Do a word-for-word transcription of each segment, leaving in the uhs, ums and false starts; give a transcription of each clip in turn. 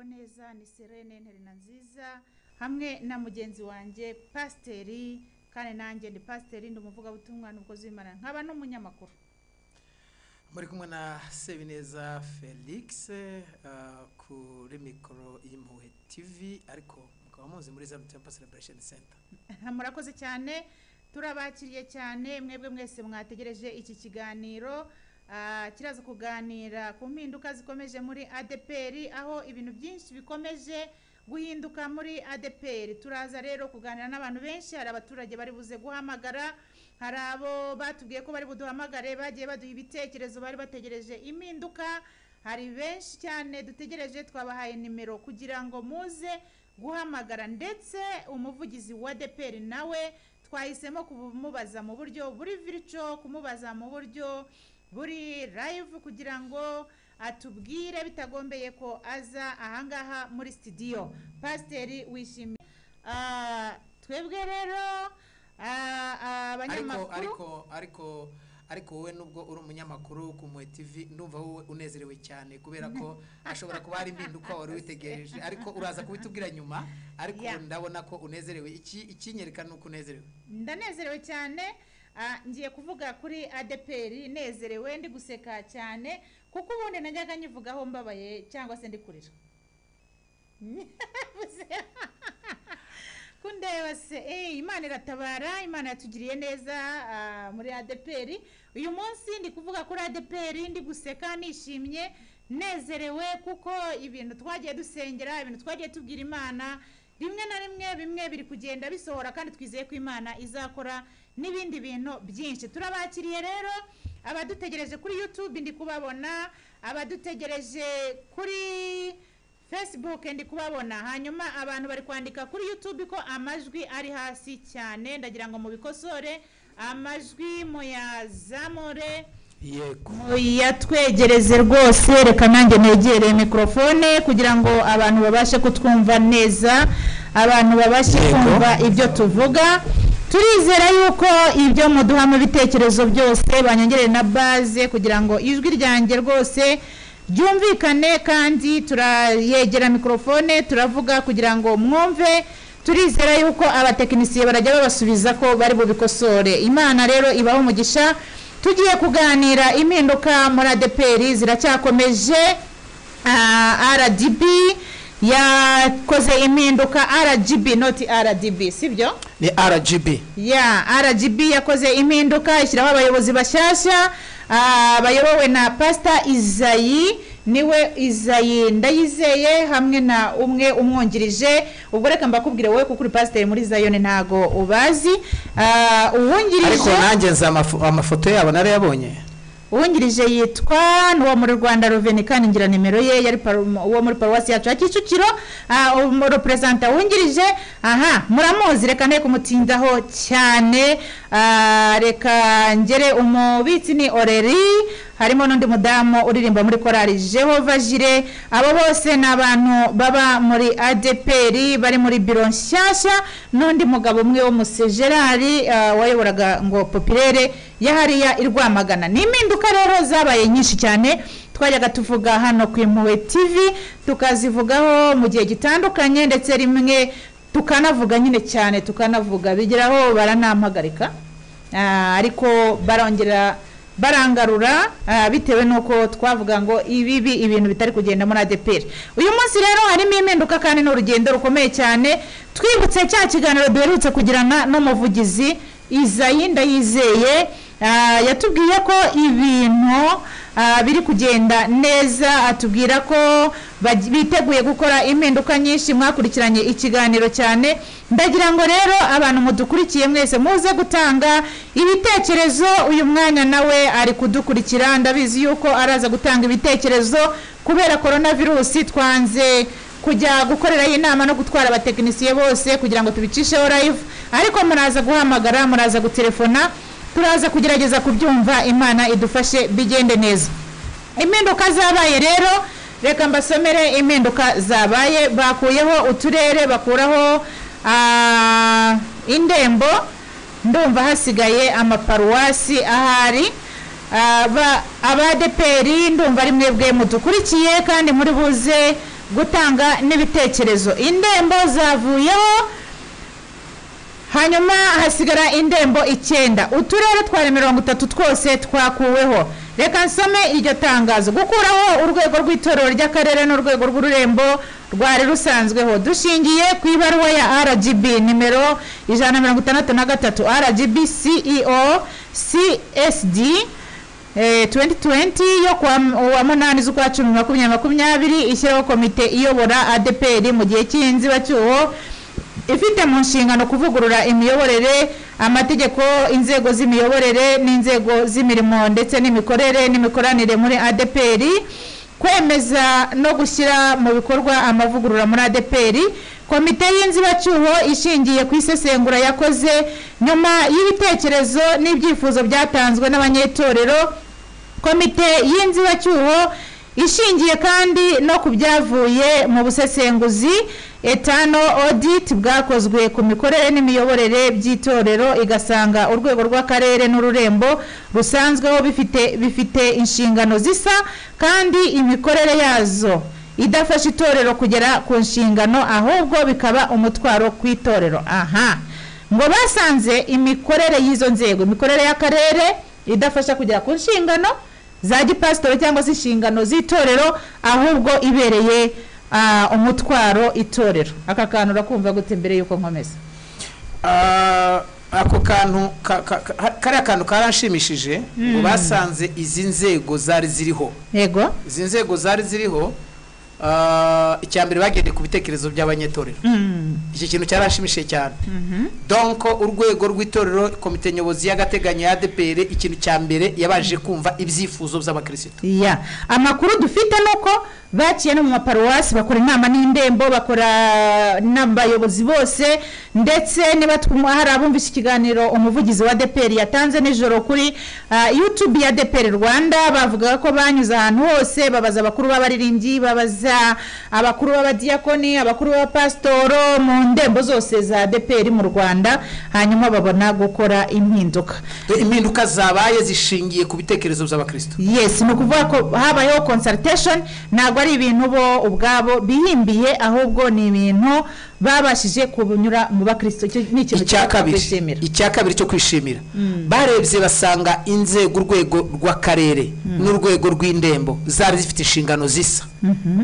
muraho neza ni Serene Nterina nziza hamwe na mugenzi wanje Pasteri kandi nanjye ndi Pasteri ndi umuvuga butumwa n'ubukozi w'Imana nkaba no munyamakuru muri kumwe na Sebineza Felix uh, kuri mikoro y'Impuhwe T V ariko mukaba muzi muri Zion Temple Celebration Center. Murakoze cyane turabakiriye cyane mwebwe mwese mwategereje iki kiganiro uh, kiraza kuganira ku mpinduka zikomeje muri A D P R aho ibintu byinshi bikomeje guhinduka muri A D P R. Turaza rero kuganira n'abantu benshi, hari abaturage bari buze guhamagara, hari abo batubwiye ko bari buduhamagare bagiye baduha ibitekerezo bari bategereje impinduka, hari benshi cyane dutegereje twabahaye nimero kugira ngo muze guhamagara, ndetse umuvugizi wa A D P R nawe twahisemo kumubaza mu buryo buri virtual, kumubaza mu buryo buri live kugira ngo atubwire bitagombeye ko aza ahangaha muri studio. Pasteri wishimiye ah twebwe rero abanyamakuru ariko ariko ariko wowe nubwo uri umunyamakuru ku Impuhwe T V ndumva wowe unezerewe cyane kubera ko ashobora kuba hari impinduka wari witegereje, ariko uraza kubitubwira nyuma, ariko yeah. Ndabona ko unezerewe. Iki ikinyereka nuko unezerewe. Ndanezerewe cyane. Uh, ngiye kuvuga kuri A D P R nezerewe ndi guseka cyane kuko ubundi najyaga nyivugaho mbabaye cyangwa se ndi kurira. Kundeba se eh Imana iratabara, Imana yatugiriye neza uh, muri A D P R. Uyu munsi ndi kuvuga kuri A D P R ndi guseka nishimye nezerewe kuko ibintu twagiye dusengera, ibintu twagiye tubwira Imana rimwe na rimwe bimwe biri kugenda bisohora kandi twizeye ko Imana izakora n'ibindi bintu byinshi. Turabakiriye rero abadutegereje kuri YouTube ndi kubabona, abadutegereje kuri Facebook ndi kubabona, hanyuma abantu bari kwandika kuri YouTube ko amajwi ari hasi cyane, ndagira ngo mubikosore amajwi muyazamure yego yatwegereze rwose. Reka nanjye negere mikrofone kugira ngo abantu babashe kutwumva neza, abantu babashe kumva ibyo tuvuga. Turizera yuko ibyo muduha mu bitekerezo byose banyongereye na base kugira ngo ijwi ryanjye rwose ryumvikane, kandi turayegera mikrofone turavuga kugira ngo mwumve. Turizera yuko abatekinisiye barajya babasubiza ko bari bubikosore. Imana rero ibaho umugisha. Tugiye kuganira impinduka muri A D P R ziracyakomeje. uh, R D B yakoze impinduka, R G B not R D B sibyo, ni R G B ya yeah, R G B yakoze impinduka ishyiraho abayobozi bashyashya uh, bayobowe na Pastor Izayi, niwe Izayi Ndayizeye hamwe na umwe umwongirije. Ubwo reka mbakubwire wowe kuko uri pastor muri Zion ntago ubazi. uh, uwungirije ariko nanjye nza amafoto yabo nare yabonye. Uwungirije yitwa n'uwo muri Rwanda Reveni kandi ngira nimero ye yari uwo muri paruwasi yacu ya Kicukiro. uh, umurepresenta wungirije aha muramuzi, reka ne kumutindaho cyane. uh, reka ngere umubitsi ni Oreri, harimo n'undi mudamu uririmba muri korali Jehova Jire. Abo bose n'abantu baba muri A D P R bari muri biro nshyashya, n'undi mugabo umwe wo musejerari uh, wayoboraga ngo Populaire yahariya irwamagana. N'impinduka rero zabaye nyinshi cyane twajyaga tuvuga hano ku Impuhwe T V, tukazivugaho mu gihe gitandukanye, ndetse rimwe tukanavuga nyine cyane tukanavuga bigeraho baranampagarika, uh, ariko barongera barangarura uh, bitewe nuko twavuga ngo ibibi ibintu bitari kugenda muri A D P R. Uyu munsi rero harimo impinduka kandi n'urugendo rukomeye cyane. Twibutse cya kiganiro duherutse kugirana n'umuvugizi Izayi Ndayizeye, uh, yatubwiye ko ibintu uh, biri kugenda neza, atubwira ko biteguye gukora impinduka nyinshi. Mwakurikiranye ikiganiro cyane, ndagira ngo rero abantu mudukurikiye mwese muze gutanga ibitekerezo. Uyu mwanya nawe ari kudukurikira, ndabizi yuko araza gutanga ibitekerezo. Kubera coronavirus twanze kujya gukorera inama no gutwara abatekinisiye bose kugira ngo tubicisheho live, ariko muraza guhamagara, muraza gutelefona, turaza kugerageza kubyumva. Imana idufashe bigende neza. Impinduka zabaye rero, reka mbasomere impinduka zabaye. Bakuyeho uturere, bakuraho uh, indembo, ndumva hasigaye amaparuwasi ahari. aba A D P R ndumva ari mwebwe mudukurikiye kandi muri buze gutanga n'ibitekerezo. Indembo zavuyeho, hanyuma hasigara indembo icyenda. Uturere twa mirongo itatu twose twakuweho. Reka nsome iryo tangazo. Gukuraho urwego rw'itorero ry'akarere n'urwego rw'ururembo rwari rusanzweho dushingiye ku ibaruwa ya R G B nimero ijana na mirongo itandatu na gatatu R G B C E O C S D eh, twenty twenty yo kwa wa munani z'ukwa cumi makumyabiri makumyabiri ishyiraho komite iyobora A D P R mu gihe cy'inzibacyuho ifite mu nshingano kuvugurura imiyoborere, amategeko, inzego z'imiyoborere n'inzego z'imirimo ndetse n'imikorere n'imikoranire muri A D P R, kwemeza no gushyira mu bikorwa amavugurura muri A D P R. Komite y'inzibacyuho ishingiye ku isesengura yakoze nyuma y'ibitekerezo n'ibyifuzo byatanzwe n'abanyetorero. Komite y'inzibacyuho ishingiye kandi no kubyavuye mu busesenguzi etano audit bwakozwe ku mikorere n'imiyoborere by'itorero, igasanga urwego rw'akarere n'ururembo rusanzweho bifite bifite inshingano zisa kandi imikorere yazo idafasha itorero kugera ku nshingano, ahubwo bikaba umutwaro ku itorero. Aha, ngo basanze imikorere y'izo nzego, imikorere y'akarere idafasha kugera ku nshingano za gipasitoro cyangwa se inshingano z'itorero, ahubwo ibereye uh, umutwaro itorero. Aka kantu urakumva gute mbere yuko nkomeza? Uh, ako kantu kari akantu karanshimishije ngo mm. basanze izi nzego zari ziriho. Yego, izi nzego zari ziriho uh, icyambere bagende ku bitekerezo by'abanyetorero. Mm. Iki kintu cyarashimishije cyane. Mm -hmm. Donc urwego rw'itorero, komite nyobozi y'agateganyo ya A D P R, ikintu cyambere yabaje kumva ibyifuzo by'abakristo. Yeah. Amakuru dufite nuko baciye no mu maparuwasi bakora inama n'indembo, bakora n'abayobozi bose, ndetse niba hari abumvise ikiganiro umuvugizi wa A D P R yatanze nijoro kuri uh, YouTube ya A D P R Rwanda, bavuga ko banyuze ahantu hose babaza abakuru b'abaririmbyi, babaza abakuru b'abadiakoni, abakuru b'abapastoro mu ndembo zose za A D P R mu Rwanda, hanyuma babona gukora impinduka. Impinduka zabaye zishingiye ku bitekerezo by'abakristo. Yes, no kuvuga ko habayeho consultation, ntabwo ari ibintu bo ubwabo bihimbiye, ahubwo ni ibintu babashije kubunyura mu bakristo. N'ikintu cya kabiri, icya kabiri cyo kwishimira, mm. barebye basanga inzego urwego rw'akarere mm. n'urwego rw'indembo zari zifite inshingano zisa. Mhm.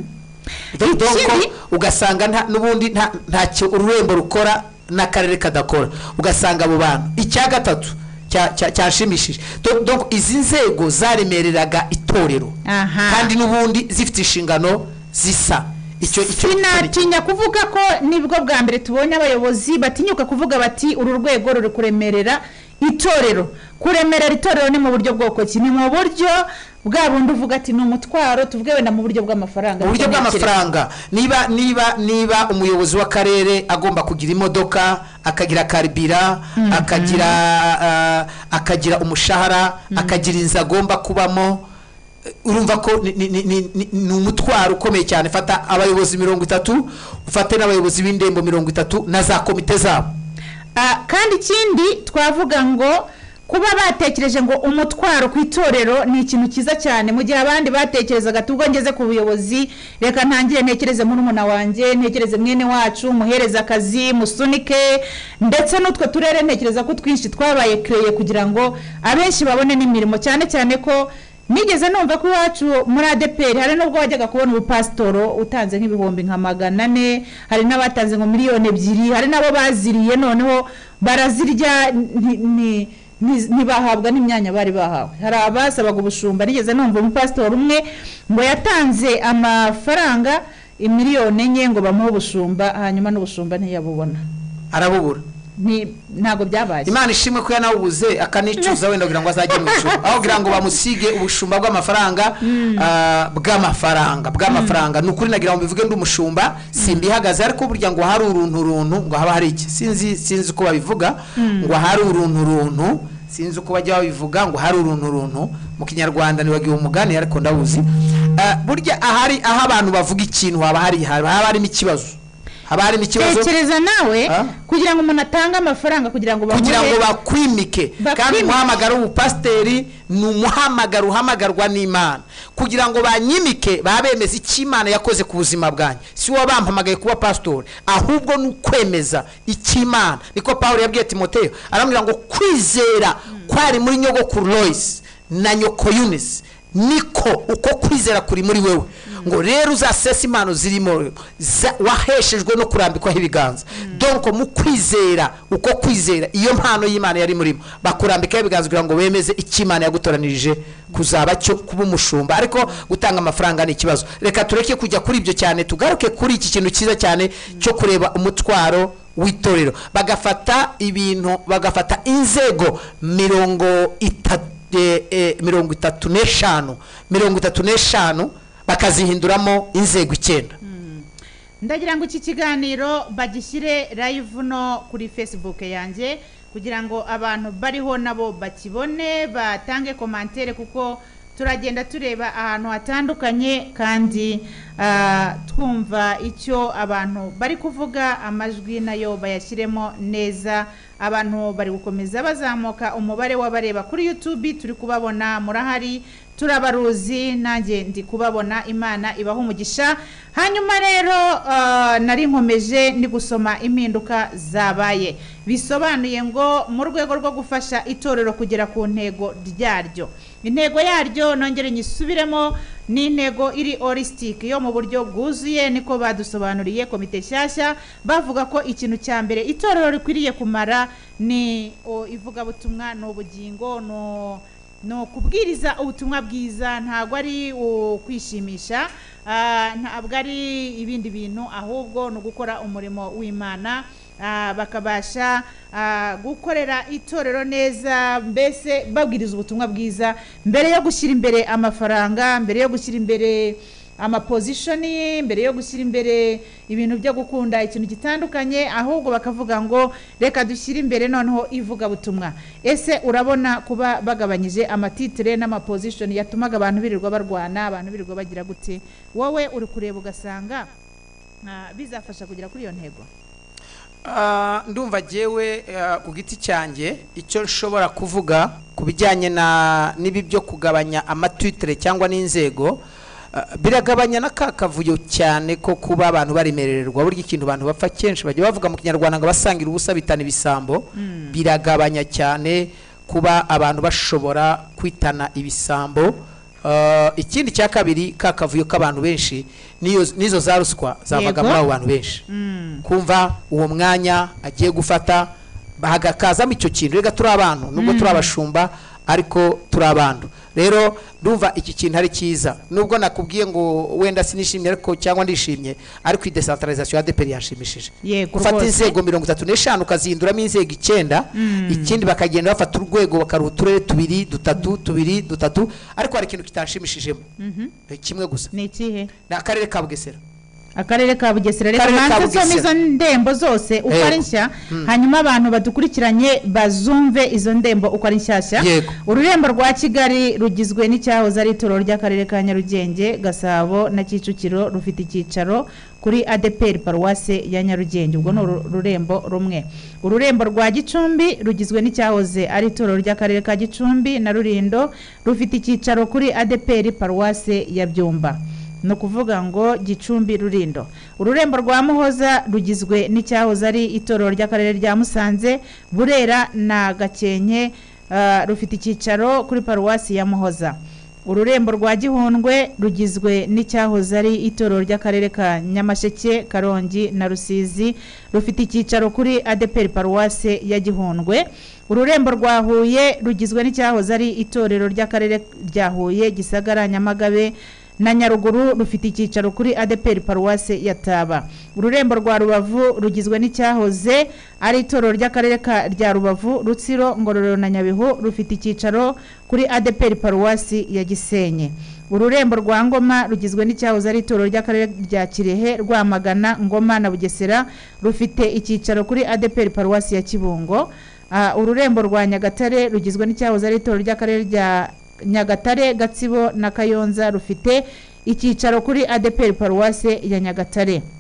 Mm Donc ugasanga nta nubundi nta ntacyo ururembo rukora n'akarere kadakora, ugasanga abo bantu. Icya gatatu cyashimishije, donc izi nzego zaremereraga itorero kandi nubundi zifite inshingano zisa. Icyo icyo sinatinya kuvuga ko nibwo bwa mbere tubonye abayobozi batinyuka kuvuga bati uru rwego ruri kuremerera itorero. Kuremerera itorero ni mu buryo bwoko ki? Ni mu buryo bwa bundi uvuga ati ni umutwaro, tuvuge wenda mu buryo bw'amafaranga. Mu buryo bw'amafaranga, niba niba niba umuyobozi w'akarere agomba kugira imodoka, akagira karibira, mm -hmm. akagira uh, akagira umushahara, mm -hmm. akagira inzu agomba kubamo, urumva ko ni umutwaro ukomeye cyane. Fata abayobozi mirongo itatu, ufate n'abayobozi b'indembo mirongo itatu na za komite zabo. Uh, kandi ikindi twavuga ngo kuba batekereje ngo umutwaro ku itorero ni ikintu kiza cyane, mu gihe abandi batekerezaga tubwo ngeze ku buyobozi reka ntangire ntekereze muri umuna wanjye, ntekereze mwene wacu, muhereza akazi, musunike, ndetse n'utwe turere ntekereza ko twinshi twabaye kreye kugira ngo abenshi babone n'imirimo, cyane cyane ko nigeze numva ko iwacu muri A D P R hari nubwo wajyaga kubona ubupastoro utanze nk'ibihumbi nka magana ane, hari n'abatanze ngo miliyoni ebyiri, hari nabo baziriye noneho barazirya ni ntibahabwa n'imyanya bari bahawe. Hari abasabaga ubushumba, nigeze numva umupastor umwe ngo yatanze amafaranga imiliyoni enye ngo bamuhe ubushumba, hanyuma n'ubushumba ntiyabubona, arabubura. Ni ntago byabaye. Imana ishimwe ko yanawubuze akanicuza wenda kugira ngo azajye mu ijuru, aho kugira ngo bamusige ubushumba bw'amafaranga bw'amafaranga bw'amafaranga. Nukuri nagira ngo bivuge ndi umushumba simbihagaze, ariko burya ngo hari uruntu runtu ngo haba hari iki sinzi sinzi ko babivuga ngo hari uruntu runtu sinzi uko bajya babivuga ngo hari uruntu runtu mu Kinyarwanda nibagiye umugani, ariko ndawuzi. Burya ahari aho abantu bavuga ikintu haba hari haba harimo ikibazo. haba harimo ikibazo. tekereza nawe Ah? kugira ngo umuntu atange amafaranga kugira ngo kugira ngo bamuhe bakwimike kandi Bakwimike. umuhamagaro w'ubupasiteri ni umuhamagaro uhamagarwa n'Imana kugira ngo banyimike babemeza icyo Imana yakoze ku buzima bwanjye. Si wowe bampamagaye kuba pastori, ahubwo ni ukwemeza icyo Imana. Niko Pawulo yabwiye Timoteyo aramubwira ngo kwizera kwari muri nyogokuru Lois na nyoko Eunice niko uko kwizera kuri muri wewe, ngo rero uzasesa impano zirimo za- waheshejwe no kurambikwaho ibiganza. Donc mu kwizera uko kwizera iyo mpano y'Imana yari murimo bakurambikaho ibiganza kugira ngo bemeze icyo Imana yagutoranirije kuzaba cyo kuba umushumba. Ariko gutanga amafaranga ni ikibazo. Reka tureke kujya kuri ibyo cyane, tugaruke kuri iki kintu cyiza cyane cyo kureba umutwaro w'itorero. Bagafata ibintu, bagafata inzego mirongo itatu e, e, mirongo itatu n'eshanu mirongo itatu n'eshanu bakazihinduramo inzego icyenda. ndagira ngo iki kiganiro bagishyire live no kuri Facebook yanjye kugira ngo abantu bariho nabo bakibone batange commentaire, kuko turagenda tureba ahantu hatandukanye kandi ah, twumva icyo abantu bari kuvuga, amajwi nayo bayashyiremo neza. Abantu bari gukomeza bazamuka umubare w'abareba kuri YouTube, turi kubabona murahari, turabaruzi, nanjye ndi kubabona. Imana ibaha umugisha. Hanyuma rero ah, nari nkomeje ndi gusoma impinduka zabaye, bisobanuye ngo mu rwego rwo gufasha itorero kugera ku ntego ryaryo. Intego yaryo nongere nyisubiremo, ni intego iri holistic yo mu buryo bwuzuye, niko badusobanuriye komite nshyashya, bavuga ko ikintu cya mbere itorero rikwiriye kumara ni o, ivugabutumwa n'ubugingo, no no kubwiriza ubutumwa bwiza, ntabwo ari ukwishimisha, ah, ntabwo ari ibindi bintu, ahubwo no gukora umurimo w'Imana. Ah, bakabasha ah, gukorera itorero neza, mbese babwiriza ubutumwa bwiza mbere yo gushyira imbere amafaranga, mbere yo gushyira imbere amapositioni, mbere yo gushyira imbere ibintu byo gukunda ikintu gitandukanye, ahubwo bakavuga ngo reka dushyire imbere noneho ivuga butumwa. Ese urabona kuba bagabanyije amatitire n'amapositioni yatumaga abantu birirwa barwana, abantu birirwa bagira gute? Wowe uri kureba ugasanga ah, bizafasha kugera kuri iyo ntego? Uh, ndumva jewe uh, ku giti cyanjye icyo nshobora kuvuga ku bijyanye na nibi byo kugabanya amatwitere cyangwa n'inzego, uh, biragabanya n'akakavuyo cyane ko kuba abantu barimerererwa. Burya ikintu abantu bapfa kenshi bajya bavuga mu Kinyarwanda ngo basangira ubusa bitana ibisambo. mm. Biragabanya cyane kuba abantu bashobora kwitana ibisambo. Uh, ikindi cya kabiri kakavuyo k'abantu benshi niyo nizo za ruswa zavaga muri abo bantu benshi. mm. Kumva uwo mwanya agiye gufata bahagakazamo icyo kintu. Rega turi abantu nubwo turi abashumba ariko turi abantu. Rero ndumva iki kintu ari cyiza, nubwo nakubwiye ngo wenda sinishimye ariko cyangwa ndishimye, ariko i decentralisation ya D P R yanshimishije. Gufata inzego mirongo itatu n'eshanu ukazihinduramo inzego icyenda. mm. Ikindi bakagenda bafata urwego bakaruha uturere tubiri dutatu tubiri dutatu, ariko hari ikintu kitanshimishijemo. mm -hmm. Kimwe gusa. Ni ikihe? Ni akarere ka Bugesera. Akarere ka Bugesera. Reka manze so izo ndembo zose uko ari nshya, hanyuma abantu badukurikiranye bazumve izo ndembo uko ari nshyashya. Ururembo rwa Kigali rugizwe n'icyahoze ari itorero ry'akarere ka Nyarugenge, Gasabo na Kicukiro, rufite icyicaro kuri A D P R Paruwase ya Nyarugenge. Ubwo no rurembo rumwe. Ururembo rwa Gicumbi rugizwe n'icyahoze ari itorero ry'akarere ka Gicumbi na Rurindo, rufite icyicaro kuri A D P R Paruwase ya Byumba. No kuvuga ngo Gicumbi Rurindo. Ururembo rwa Muhoza rugizwe n'icyahoze ari itorero ry'akarere rya Musanze, Burera na Gakenke, uh, rufite icyicaro kuri Paruwasi ya Muhoza. Ururembo rwa Gihundwe rugizwe n'icyahoze ari itorero ry'akarere ka Nyamasheke, Karongi na Rusizi, rufite icyicaro kuri A D P R Paruwase ya Gihundwe. Ururembo rwa Huye rugizwe n'icyahoze ari itorero ry'akarere rya Huye, Gisagara, Nyamagabe na Nyaruguru, rufite icyicaro kuri A D P R Paruwase ya Taba. Ururembo rwa Rubavu rugizwe n'icyahoze ari itorero ry'akarere rya Rubavu, Rutsiro, Ngororero na Nyabihu, rufite icyicaro kuri A D P R Paruwasi ya Gisenyi. Ururembo rwa Ngoma rugizwe n'icyahoze ari itorero ry'akarere rya Kirehe, Rwamagana, Ngoma na Bugesera, rufite icyicaro kuri A D P R Paruwasi ya Kibungo. Uh, ururembo rwa Nyagatare rugizwe n'icyahoze ari itorero ry'akarere rya Nyagatare, Gatsibo na Kayonza, rufite icyicaro kuri A D P R Paruwase ya Nyagatare.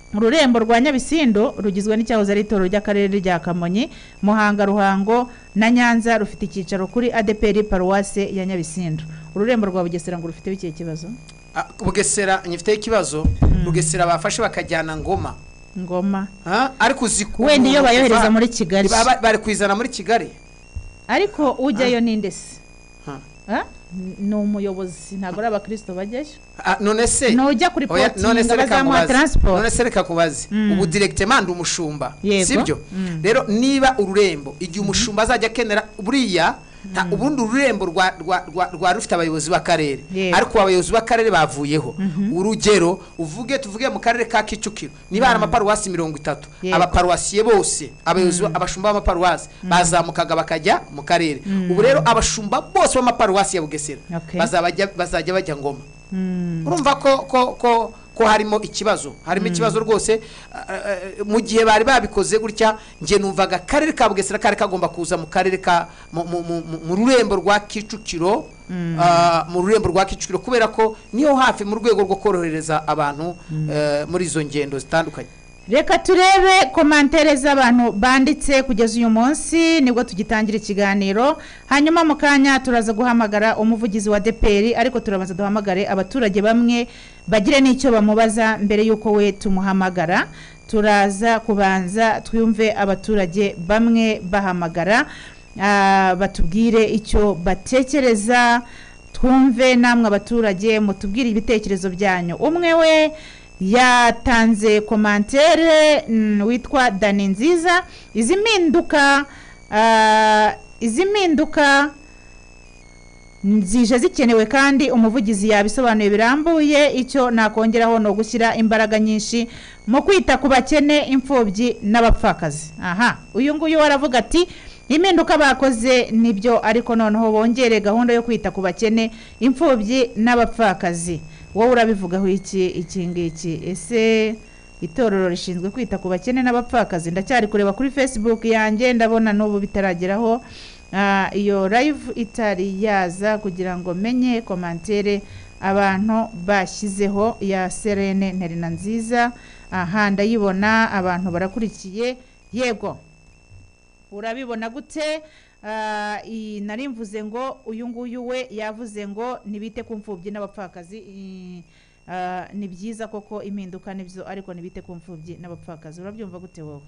ururembo rwa Nyabisindu rugizwe n'icyahoze ari itorero ry'akarere rya Kamonyi, Muhanga, Ruhango na Nyanza rufite icyicaro kuri A D P R Paruwase ya Nyabisindu. Ururembo rwa Bugesera ngo rufite biki kibazo? Bugesera nyifite ikibazo, Bugesera bafashe bakajyana Ngoma. Ngoma. Ha? Ariko uziku wenda iyo bayohereza muri Kigali. Bari kwizana muri Kigali. Ariko ujyayo nindese. Ha? Ha? No umuyobozi ntago ari abakristo bajyayo. None se no ujya kuri porting bazamuha transport. None se reka kubazi ubu directement umushumba sibyo? Rero niba ururembo igihe umushumba azajya kenera buriya ta ubundi ururembo rwa rwa rwa rufite abayobozi b'akarere, ariko abayobozi b'akarere bavuyeho. Urugero uvuge tuvuge mu karere ka Kicukiro niba hari amaparuwasi mirongo itatu, abaparuwasiye bose abayobozi abashumba b'amaparuwasi bazamukaga bakajya mu karere. Ubu rero abashumba bose b'amaparuwasi ya Bugesera bazabajya bazajya bajya Ngoma. Urumva ko ko ko ko harimo ikibazo harimo ikibazo rwose. Mu gihe bari babikoze gutya nge numvaga karere ka Bugesera kare kagomba kuza mu karere ka mu rurembo rwa Kicukiro, mu rurembo rwa Kicukiro kubera ko niyo hafi mu rwego rwo korohereza abantu muri izo ngendo zitandukanye. Reka turebe komantere z'abantu banditse kugeza uyu munsi nibwo tugitangira ikiganiro, hanyuma mu kanya turaza guhamagara umuvugizi wa D P R, ariko turabanza duhamagare abaturage bamwe bagire n'icyo bamubaza mbere yuko we tumuhamagara. Turaza kubanza twumve abaturage bamwe bahamagara batubwire icyo batekereza, twumve namwe abaturage mutubwire ibitekerezo byanyu. Umwe we yatanze komantere witwa Dani Nziza, izi mpinduka izi mpinduka nzije zikenewe kandi umuvugizi yabisobanuye birambuye. Icyo nakongeraho no gushyira imbaraga nyinshi mu kwita ku bakene, imfubyi n'abapfakazi. Aha, uyu nguyu waravuga ati impinduka bakoze nibyo, ariko noneho bongere gahunda yo kwita ku bakene, imfubyi n'abapfakazi. Wowe urabivugaho iki iki ngiki? Ese itorero rishinzwe kwita ku bakene n'abapfakazi? Ndacyari kureba kuri Facebook yanjye ndabona n'ubu bitarageraho iyo live itari yaza kugira ngo menye komantere abantu bashyizeho ya Serene Nterina Nziza. Aha ndayibona abantu barakurikiye. Yego, urabibona gute? Uh, nari mvuze ngo uyu nguyu we yavuze ngo nibite ku mfubyi n'abapfakazi. Uh, ni byiza koko impinduka nibyo, ariko nibite ku mfubyi n'abapfakazi. Urabyumva gute wowe?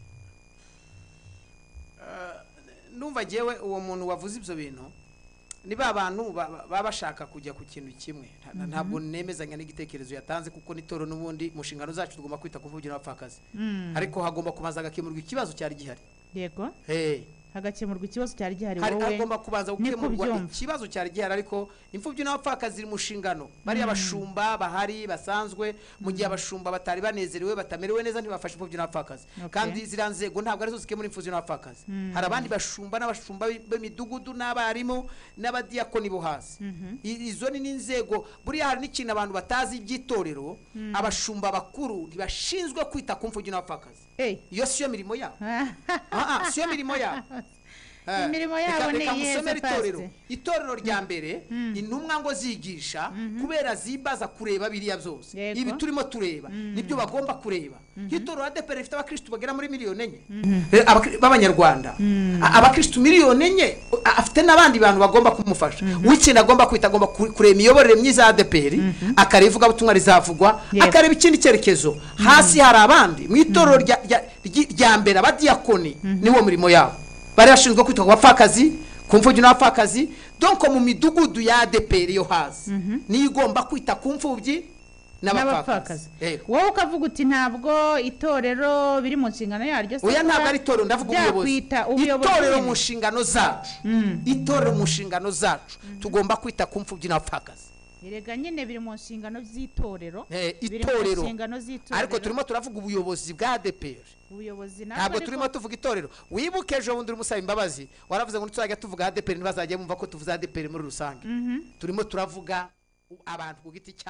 Uh, numva jewe uwo muntu wavuze ibyo bintu ni ba bantu baba bashaka kujya ku kintu kimwe. Ntabwo nemezanya n'igitekerezo yatanze, kuko nitoro n'ubundi mu nshingano zacu tugomba kwita ku mfubyi n'abapfakazi, ariko hagomba kumaza agakemurwa ikibazo cyari gihari. Yego, hey hagakemurwa ikibazo cyari gihari. Wowe hagomba kubanza gukemurwa ikibazo cyari gihari, ariko imfubyi n'abapfakazi ziri mu nshingano. Bari abashumba bahari basanzwe, mu gihe abashumba batari banezerewe batamerewe neza ntibafashe imfubyi n'abapfakazi. Kandi ziranzego ntabwo arizo zikemura imfubyi n'abapfakazi. Hari abandi bashumba n'abashumba b'imidugudu n'abarimu n'abadiyakoni bo hasi. Izo ni inzego. Buriya hari n'ikintu abantu batazi iby'itorero, abashumba bakuru ntibashinzwe kwita ku mfubyi n'abapfakazi. Iyo siyo mirimo yabo. Ah, siyo mirimo yabo. Imirimo yabo ni yeze itorero. Itorero rya mbere intumwa ngo zigisha kubera zibaza kureba biriya byose. Ibi turimo tureba nibyo bagomba kureba. Itorero A D P R rifite abakristo bagera muri miliyoni enye b'abanyarwanda. Abakristo miliyoni enye afite n'abandi bantu bagomba kumufasha. W'ikintu agomba kwita agomba kureba imiyoborere myiza ya A D P R, akarevuga butumwa rizavugwa, akareba ikindi cyerekezo. Hasi hari abandi mu itorero rya mbere abadiyakoni niwo murimo yabo. Bari bashinzwe kwita ku bapfakazi, ku mfubyi n'abapfakazi. Donc mu midugudu ya A D P R yo hasi ni igomba kwita ku mfubyi n'abapfakazi. Wowe ukavuga uti ntabwo itorero biri mu nshingano yaryo. Oya, ntabwo ari itorero, ndavuga ubuyobozi. Itorero mu nshingano zacu, itorero mu nshingano zacu tugomba kwita ku mfubyi n'abapfakazi. Erega nyine biri mu nshingano z'itorero. Eh, itorero. Ariko turimo turavuga ubuyobozi bwa A D P R. Ubuyobozi ntabwo turimo tuvuga itorero. Wibuke ejo bundi umusaba imbabazi waravuze ngo tuzajya tuvuga A D P R ntibazajya bumva ko tuvuza A D P R muri rusange. Turimo turavuga abantu ku giti cyabo.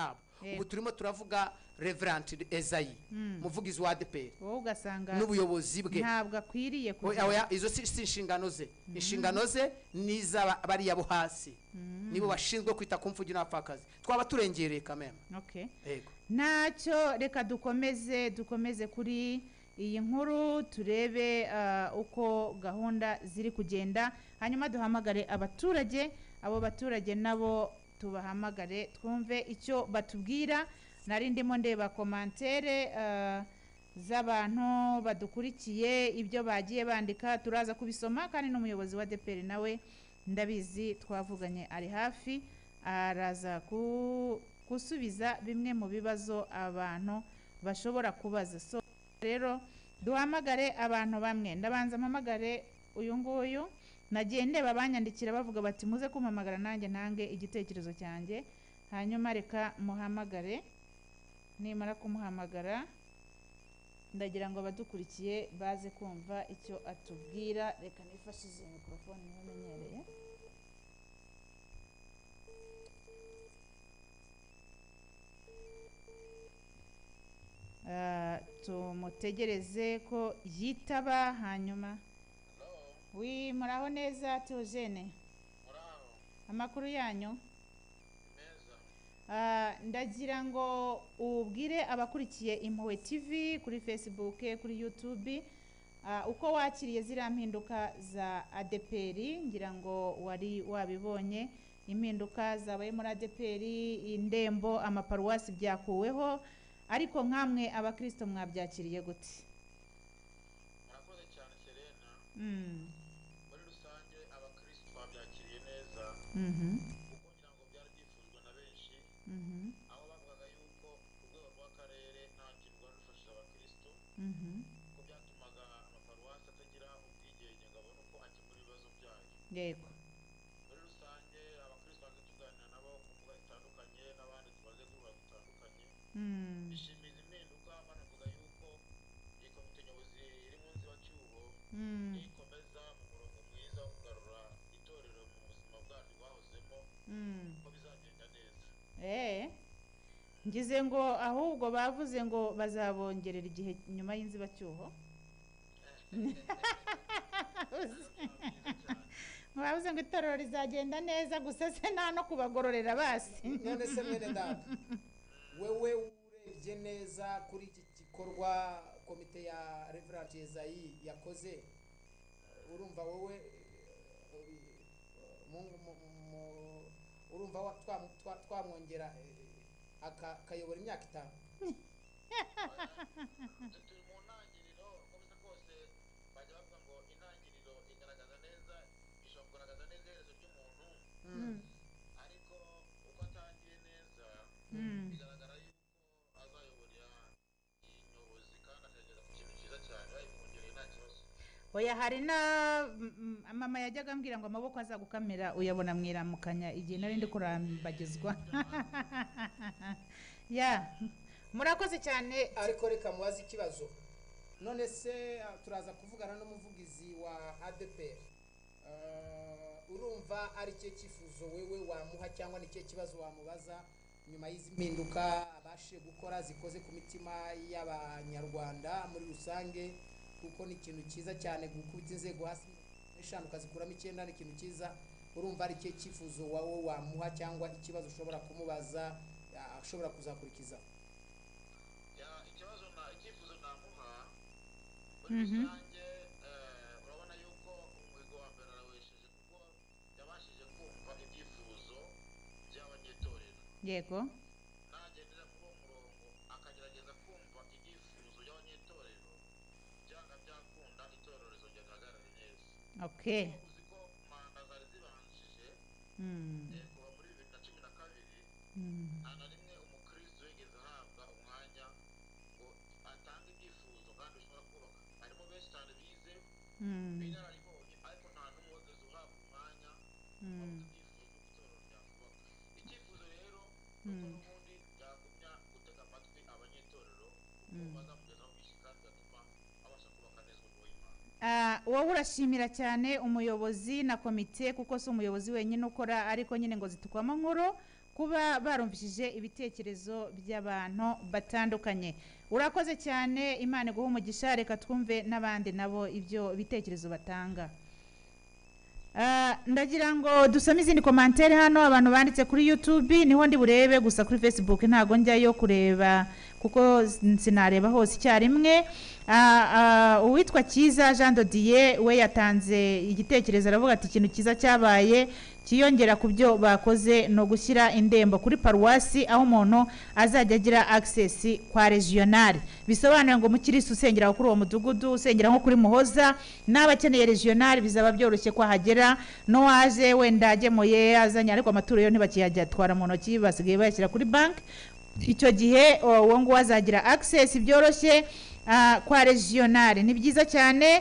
ubu turimo turavuga Reverend Ezayi muvugizi wa A D P R wowe ugasanga n'ubuyobozi bwe ntabwo akwiriye Oya, oya, izo si si inshingano ze inshingano ze niza bariya bo hasi nibo bashinzwe kwita ku mfugiro n'abapfakazi twaba turengereye kameme. Okay, yego ntacyo reka dukomeze dukomeze kuri iyi nkuru turebe ah, uko gahunda ziri kugenda hanyuma duhamagare abaturage abo baturage nabo tubahamagare twumve icyo batubwira. Nari ndimo ndeba komantere ah, z'abantu badukurikiye ibyo bagiye bandika turaza kubisoma kandi n'umuyobozi wa A D P R nawe ndabizi twavuganye ari hafi araza ku gusubiza bimwe mu bibazo abantu bashobora kubaza. So rero duhamagare abantu bamwe ndabanza mpamagare uyu nguyu nagiye ndeba banyandikira bavuga bati muze kumpamagara nanjye ntange igitekerezo cyanjye hanyuma reka muhamagare nimara kumuhamagara ndagira ngo abadukurikiye baze kumva icyo atubwira. Reka nifashishe mikrofone nimenyereye. Uh, tumutegereze ko yitaba hanyuma. Wi muraho neza Theogene? Muraho. Amakuru yanyu? Neza. Uh, ndagira ngo ubwire abakurikiye Impuhwe T V kuri Facebook kuri YouTube uh, uko wakiriye ziriya mpinduka za A D P R ngira ngo wari wabibonye impinduka zabaye muri A D P R indembo amaparuwasi byakuweho ariko nkamwe abakristo mwabyakiriye gute? Murakoze cyane Serena. Mm. Muri rusange abakristo babyakiriye neza. Mhm. Kuko ngira ngo byari byifuzwa na benshi. Mhm. Aho bavugaga yuko ku rwego rw'akarere nta kintu rwari rufashije abakristo. Mhm. Ko byatumaga amaparuwasi atagira ubwigenge ngo abone uko akemura ibibazo byayo. Yego. Muri rusange abakristo baje tuganira nabo ku mbuga zitandukanye n'abandi tumaze guhura dutandukanye. Mm. Bishimiza impinduka banavuga yuko iyi komite nyobozi iri mu nzibacyuho Mm. ikomeza mu murongo mwiza wo kugarura itorero mu buzima bwaryo bahozemo Mm. ko bizagenda neza. Eh. Ngize ngo ahubwo bavuze ngo bazabongerera igihe nyuma y'inzibacyuho. Mwavuze ngo itorero rizagenda neza gusa se nta no kubagororera basi. none se mwene data wewe urebye neza kuri iki gikorwa komite ya Reverend Ezayi yakoze urumva wowe mu- mu- mu- urumva wa- twa- twa- twamwongera eh, aka- akayobora imyaka itanu Turi mu ntangiriro uko bisa kose bajya bavuga ngo intangiriro igaragaza neza ishobora kugaragaza neza iherezo ry'umuntu Mm. ariko uko atangiye neza Mm. bigaragara yuko azayoborera iyi nyobozi kandi akageza ku kintu cyiza cyane bayimwongereye nta kibazo. Oya hari na mm, mama yajyaga ambwira ngo amaboko azagukamera uyabona mwiramukanya igihe nari ndi kurambagizwa. Ya murakoze cyane. ariko reka mubaze ikibazo none se ah, turaza kuvugana n'umuvugizi wa A D P R uh, urumva ari cyo cyifuzo wewe wamuha cyangwa ni cyo kibazo wamubaza nyuma y'izi mpinduka abashe gukora zikoze ku mitima y'abanyarwanda muri rusange kuko ni ikintu cyiza cyane gukubita inzego hasi eshanu ukazikuramo icyenda ni ikintu cyiza urumva ari cyo cyifuzo wawe wamuha cyangwa ikibazo ushobora kumubaza ah, ashobora kuzakurikiza. Ya ikibazo na icyifuzo namuha muri rusange eh, urabona yuko umuhigo wa mbere arawesheje kuko yabashije kumva ibyifuzo by'abanyetorero Yego. nagendera muri uwo murongo akagerageza kumva ibyifuzo by'abanyetorero byanga byakunda itorero rizongera rihagarare neza. Okay. Uzi ko manda zari zibanjije Mm. eh, kuva muri bibiri na cumi na kabiri Mm. nta na rimwe umukristo yigeze ahabwa umwanya ngo atange ibyifuzo kandi bishobora kubaka. Harimo benshi cyane bize Mm. b'inararibonye ariko nta n'umwe wigeze uhabwa umwanya wabuze Mm. ibyifuzo by'itorero ryakubaka. Icyifuzo rero ni uko n'ubundi byagumya gutega amatwi abanyetorero kuko bazamugezaho byinshi kandi bigatuma abasha kubaka neza umurimo w'Imana. Ah, wowe urashimira cyane umuyobozi na komite kuko si umuyobozi wenyine ukora ariko nyine ngo zitukwamo nkuru kuba barumvishije ibitekerezo by'abantu batandukanye. Urakoze cyane, Imana iguhe umugisha. Reka twumve n'abandi nabo ibyo bitekerezo batanga. Uh, ndagira ngo dusome izindi komantere hano abantu banditse kuri YouTube, niho ndi burebe gusa kuri Facebook ntago njyayo kureba kuko sinareba hose icyarimwe. uh, uh, uwitwa Kiza Jean Dodier we yatanze igitekerezo aravuga ati ikintu kiza cyabaye kiyongera ku byo bakoze no gushyira indembo kuri paruwasi aho umuntu azajya agira access kwa regional. Bisobanura ngo mukirisi usengera kuri uwo mudugudu, usengera nko kuri Muhoza, n'abakeneye regional bizaba byoroshye kwa hagera. No waje wenda agemoye azanye ariko amaturo yo ntibakiyajya twara mu ntoki, basigaye bayashyira kuri bank. Icyo gihe uwo ngo wazagira access byoroshye uh, kwa regional. Ni byiza cyane.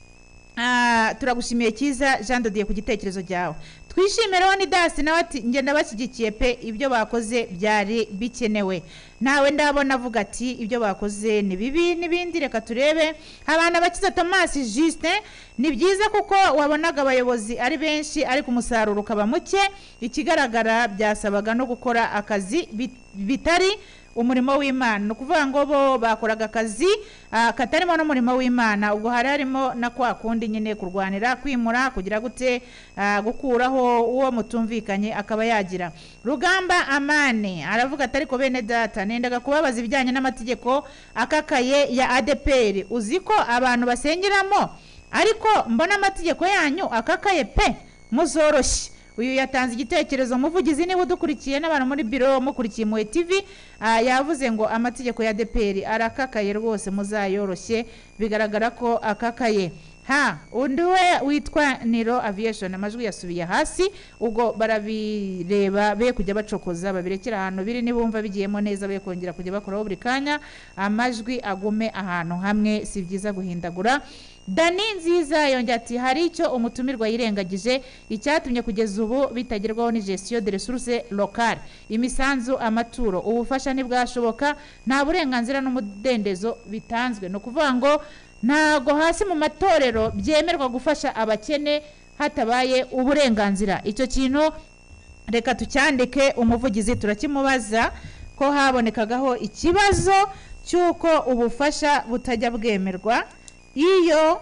Uh, turagushimiye Kiza Jean Dodier ku gitekerezo cyawe. Twishimire Wanidas nawe ati nge ndabashyigikiye pe, ibyo bakoze byari bikenewe. Nawe ndabona avuga ati ibyo bakoze ni bibi n'ibindi. Reka turebe abana bakiza Thomas Justin, ni byiza kuko wabonaga abayobozi ari benshi ariko umusaruro ukaba muke. Ikigaragara byasabaga no gukora akazi bitari umurimo w'Imana. No kuvuga ngo bo bakoraga akazi uh, katarimo n'umurimo w'Imana. Ubwo hari harimo na kwa kundi nyine kurwanira kwimura kugira gute uh, gukuraho uwo mutumvikanye akaba yagira. Rugamba Amani aravuga ati ariko bene data nendaga kubabaza ibijyanye n'amategeko akakaye ya A D P R. Uziko abantu basengeramo ariko mbona amategeko yanyu akakaye pe, muzoroshye. Uyu yatanze igitekerezo muvugizi niba udukurikiye n'abantu muri biro mukurikiye mu T V, uh, yavuze ngo amategeko ya A D P R arakakaye rwose muzayoroshye, bigaragara ko akakaye. Ha, undi we witwa Niro Aviation amajwi yasubiye hasi, ubwo barabireba be kujya bacokoza babirekera ahantu biri, nibumva bigiyemo neza be kongera kujya bakoraho buri kanya, amajwi agume ahantu hamwe, si byiza guhindagura. Dani Nziza yongera ati hari icyo umutumirwa yirengagije, icyatumye kugeza ubu bitagerwaho ni gestion de ressources locales, imisanzu, amaturo, ubufasha ntibwashoboka, nta burenganzira n'umudendezo bitanzwe. No kuvuga ngo ntago hasi mu matorero byemerwa gufasha abakene hatabaye uburenganzira. Icyo kintu reka tucyandike, umuvugizi turakimubaza ko habonekagaho ikibazo cyuko ubufasha butajya bwemerwa. Iyo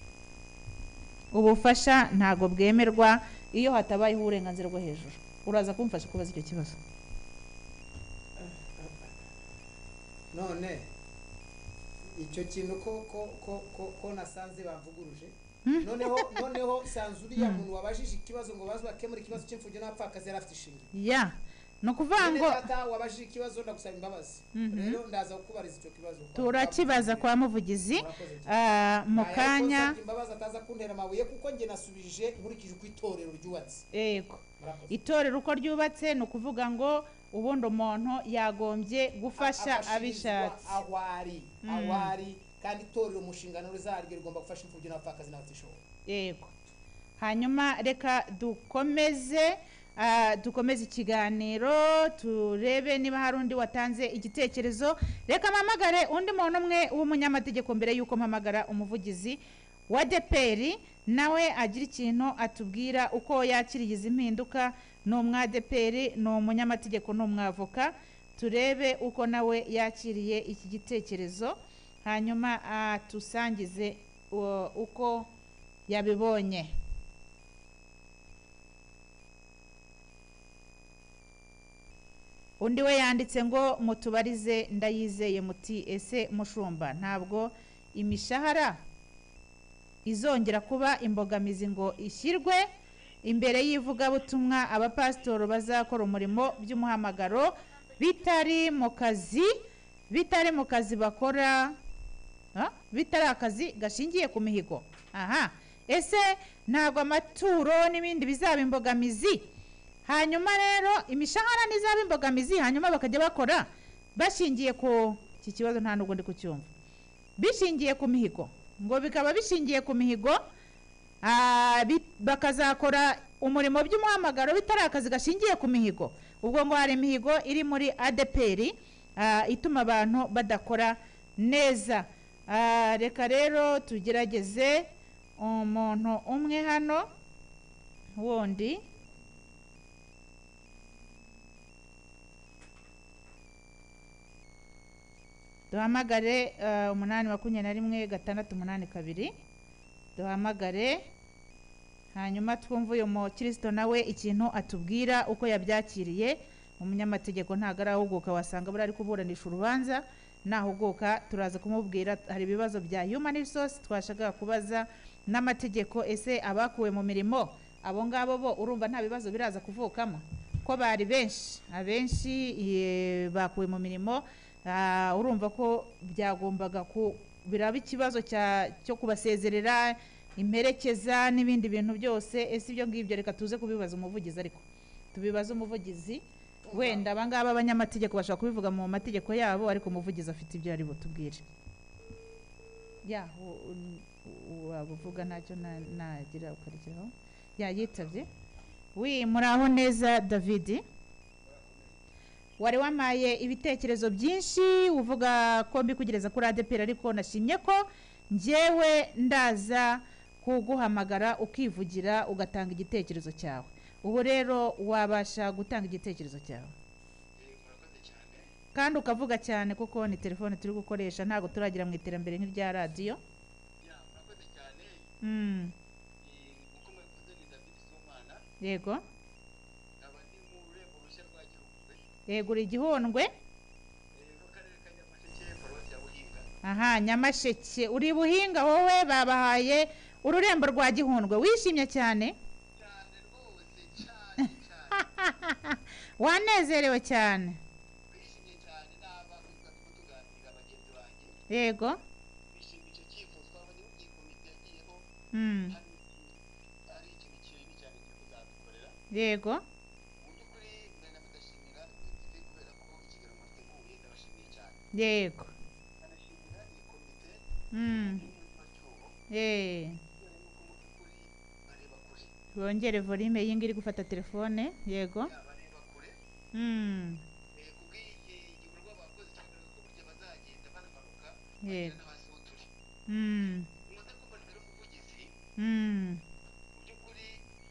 ubufasha ntago bwemerwa iyo hatabaye uburenganzira bwo hejuru. Uraza kumfasha kubaza icyo kibazo? None icyo kintu ko ko ko ko, ko nasanze bavuguruje. Noneho noneho sanzuri ya muntu wabajije ikibazo ngo bazwa kemura ikibazo cy'imfuje n'apfakazi yarafite ishinga. Ya. No kuvuga ngo ata wabajije ikibazo ndagusaba imbabazi. Rero ndaza kukubariza icyo kibazo. Turakibaza kwa muvugizi uh, mukanya imbabazi ataza kuntera amabuye kuko nge nasubije nkurikije uko itorero ryubatse. Yego. Itorero uko ryubatse no kuvuga ngo ubundi umuntu yagombye gufasha abishatse awari awari kandi itorero umushingano rizaryo rigomba gufasha imfubyi n'abapfakazi n'abatishoboye. Yego. Hanyuma reka dukomeze Uh, dukomeze ikiganiro turebe niba hari undi watanze igitekerezo. Reka mpamagare undi muntu umwe w'umunyamategeko mbere yuko mpamagara umuvugizi wa A D P R nawe agira ikintu atubwira uko yakiriye izi mpinduka. Ni umwa A D P R, ni umunyamategeko, ni umwavoka. Turebe uko nawe yakiriye iki gitekerezo hanyuma atusangize uh, uko yabibonye. Undi we yanditse ngo mutubarize ndayizeye muti ese mushumba ntabwo imishahara izongera kuba imbogamizi ngo ishyirwe imbere y'ivugabutumwa abapasitoro bazakora umurimo by'umuhamagaro bitari mu kazi bitari mu kazi bakora bitari akazi gashingiye ku mihigo. Aha, ese ntabwo amaturo n'ibindi bizaba imbogamizi? Hanyuma rero imishahara nizaba imbogamizi hanyuma bakajya bakora bashingiye ku iki kibazo nta nubwo ndi kucyumva. Bishingiye ku mihigo ngo bikaba bishingiye ku mihigo bakazakora umurimo by'umuhamagaro bitari akazi gashingiye ku mihigo. Ubwo ngo hari imihigo iri muri A D P R ituma abantu badakora neza. Reka rero tugerageze umuntu umwe hano wundi. duhamagare ah, umunani makumyabiri na rimwe gatandatu umunani kabiri duhamagare hanyuma twumve uyu mukristo nawe ikintu atubwira uko yabyakiriye. Umunyamategeko ntago arahuguka, wasanga bari kuburanisha urubanza, nahuguka turaza kumubwira hari ibibazo bya human resource twashaka kubaza n'amategeko. Ese abakuwe mu mirimo abo ngabo bo urumva nta bibazo biraza kuvukamo ko bari benshi abenshi ye, bakuwe mu mirimo, ah, urumva ko byagombaga ku biraba ikibazo cya cyo kubasezerera imperekeza n'ibindi bintu byose. Ese ibyo ngibyo reka tuze kubibaza umuvugizi, ariko tubibaza umuvugizi wenda abangaba abanyamategeko bashaka kubivuga mu mategeko yabo, ariko umuvugizi afite ibyo ari butubwire. Ya wabuvuga ntacyo na- nagira ukarikiraho. Ya yitabye. Wi muraho neza David, wari wamaye ibitekerezo byinshi uvuga ko mbikugereza kuri A D P R, ariko nashimye ko njyewe ndaza kuguhamagara ukivugira ugatanga igitekerezo cyawe. Ubu rero wabasha gutanga igitekerezo cyawe kandi ukavuga cyane, kuko ni telefone turi gukoresha, ntabwo turagira mu iterambere nk'irya radiyo. murakoze cyane. Mm. uko mwabivuze ni David Sibomana, Yego nkaba ndi mu rurembo rushya rwa Gihundwe, yego uri Gihundwe. eh, mu karere ka Nyamasheke, paruwasi ya Buhinga. Aha Nyamasheke uri Buhinga, wowe babahaye ururembo rwa Gihundwe, wishimye cyane cyane rwose, cyane cyane wanezerewe cyane. bishimye cyane n'aba tuganira bagenzi banjye, Yego. bishimiye icyo cyifuzo twabonye mu komite yagiyeho. Mm. hano ari ikintu kinini cyane giye kuzadukorera. Yego. mu by'ukuri mwenda mudashimira ndetse kubera ko ikiganiro mwateguye ndabashimiye cyane. Yego. ndanashimira iyi komite Mm. y'umucyuho Eh. kubera yuko mu by'ukuri bareba kure, Bongere volume y'ingi iri gufata telefone. Yego. ya bareba kure. Mm. Eh, kubw'iki gikorwa bakoze kigaragaza ko burya bazagenda banamanuka Yego. bagera no hasi ho turi. Mm. mumaze kumva rero umuvugizi, Mm. mu by'ukuri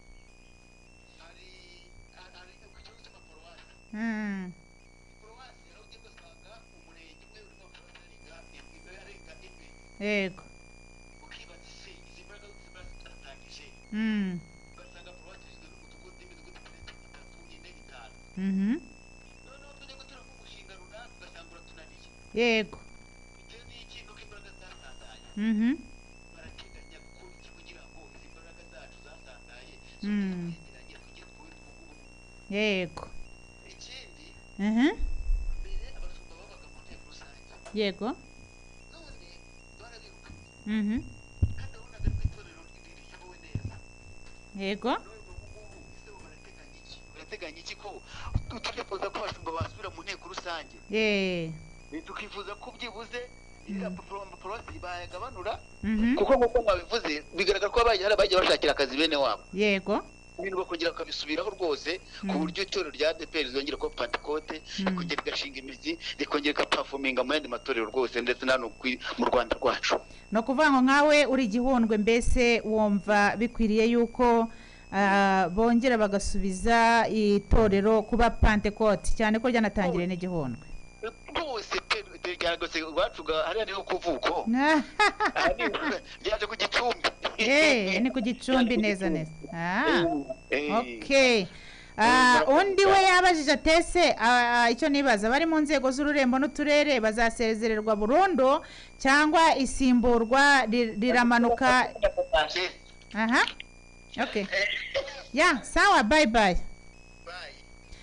hari hari hari ku kibazo cy'amaparuwasi. Mm. paruwasi rero ugiye ugasanga umurenge umwe urimo amaparuwasi arenga imwe arenga imwe, Yego. ukibaza ese izi mbaraga ziba zitatangije, Mm. ugasanga paruwasi igizwe n'umudugudu n'imidugudu irenze itatu ine itanu, Mhm. noneho tujya gutura ku mushinga runaka ugasanga uratunaniye, Yego. bitewe n'iki nuko imbaraga zasandaye. Mhm. barateganya gukora iki kugira ngo izi mbaraga zacu zasandaye Mm. zegeranye kugira ngo twubake. Yego. ikindi Mhm. mbere abashumba babaga mu nteko rusange, Yego. none barabirukanye Mhm. kandi wabonaga ari itorero riyobowe neza. Yego. none ubu ngubu ese bo barateganya iki barateganya iki ko turifuza ko abashumba basubira mu nteko rusange, Eh. tukifuza ko byibuze iriya paruwasi bayagabanura, Mhm. kuko nk'uko mwabivuze bigaragara ko abagiye hari abagiye bashakira akazi bene wabo, Yego. ibintu bakongera bakabisubiraho rwose, ku Mm. buryo itorero rya A D P R rizongera kuba Pentecote, Mm. rikongera rigashinga imizi, rikongera rigapafominga mu yandi matorero rwose, ndetse na hano kwi- mu Rwanda rwacu. No kuvuga ngo nkawe uri Gihundwe, mbese wumva bikwiriye yuko ah, bongera bagasubiza itorero kuba Pentecote, cyane ko ryanatangiriye n'Igihundwe. rwose pe ryaragose iwacu ga- hariya niho kuvuko, aha ni- ryaje ku Gicumbi. Eh, ni ku Gicumbi neza neza. Ah. Eh, Okay. Ah, undi we yabajije atese ah, icyo nibaza bari mu nzego z'ururembo n'uturere bazasezererwa burundu cyangwa isimburwa ri- riramanuka. Aha. Okay. Ya, sawa, bye bye. bye.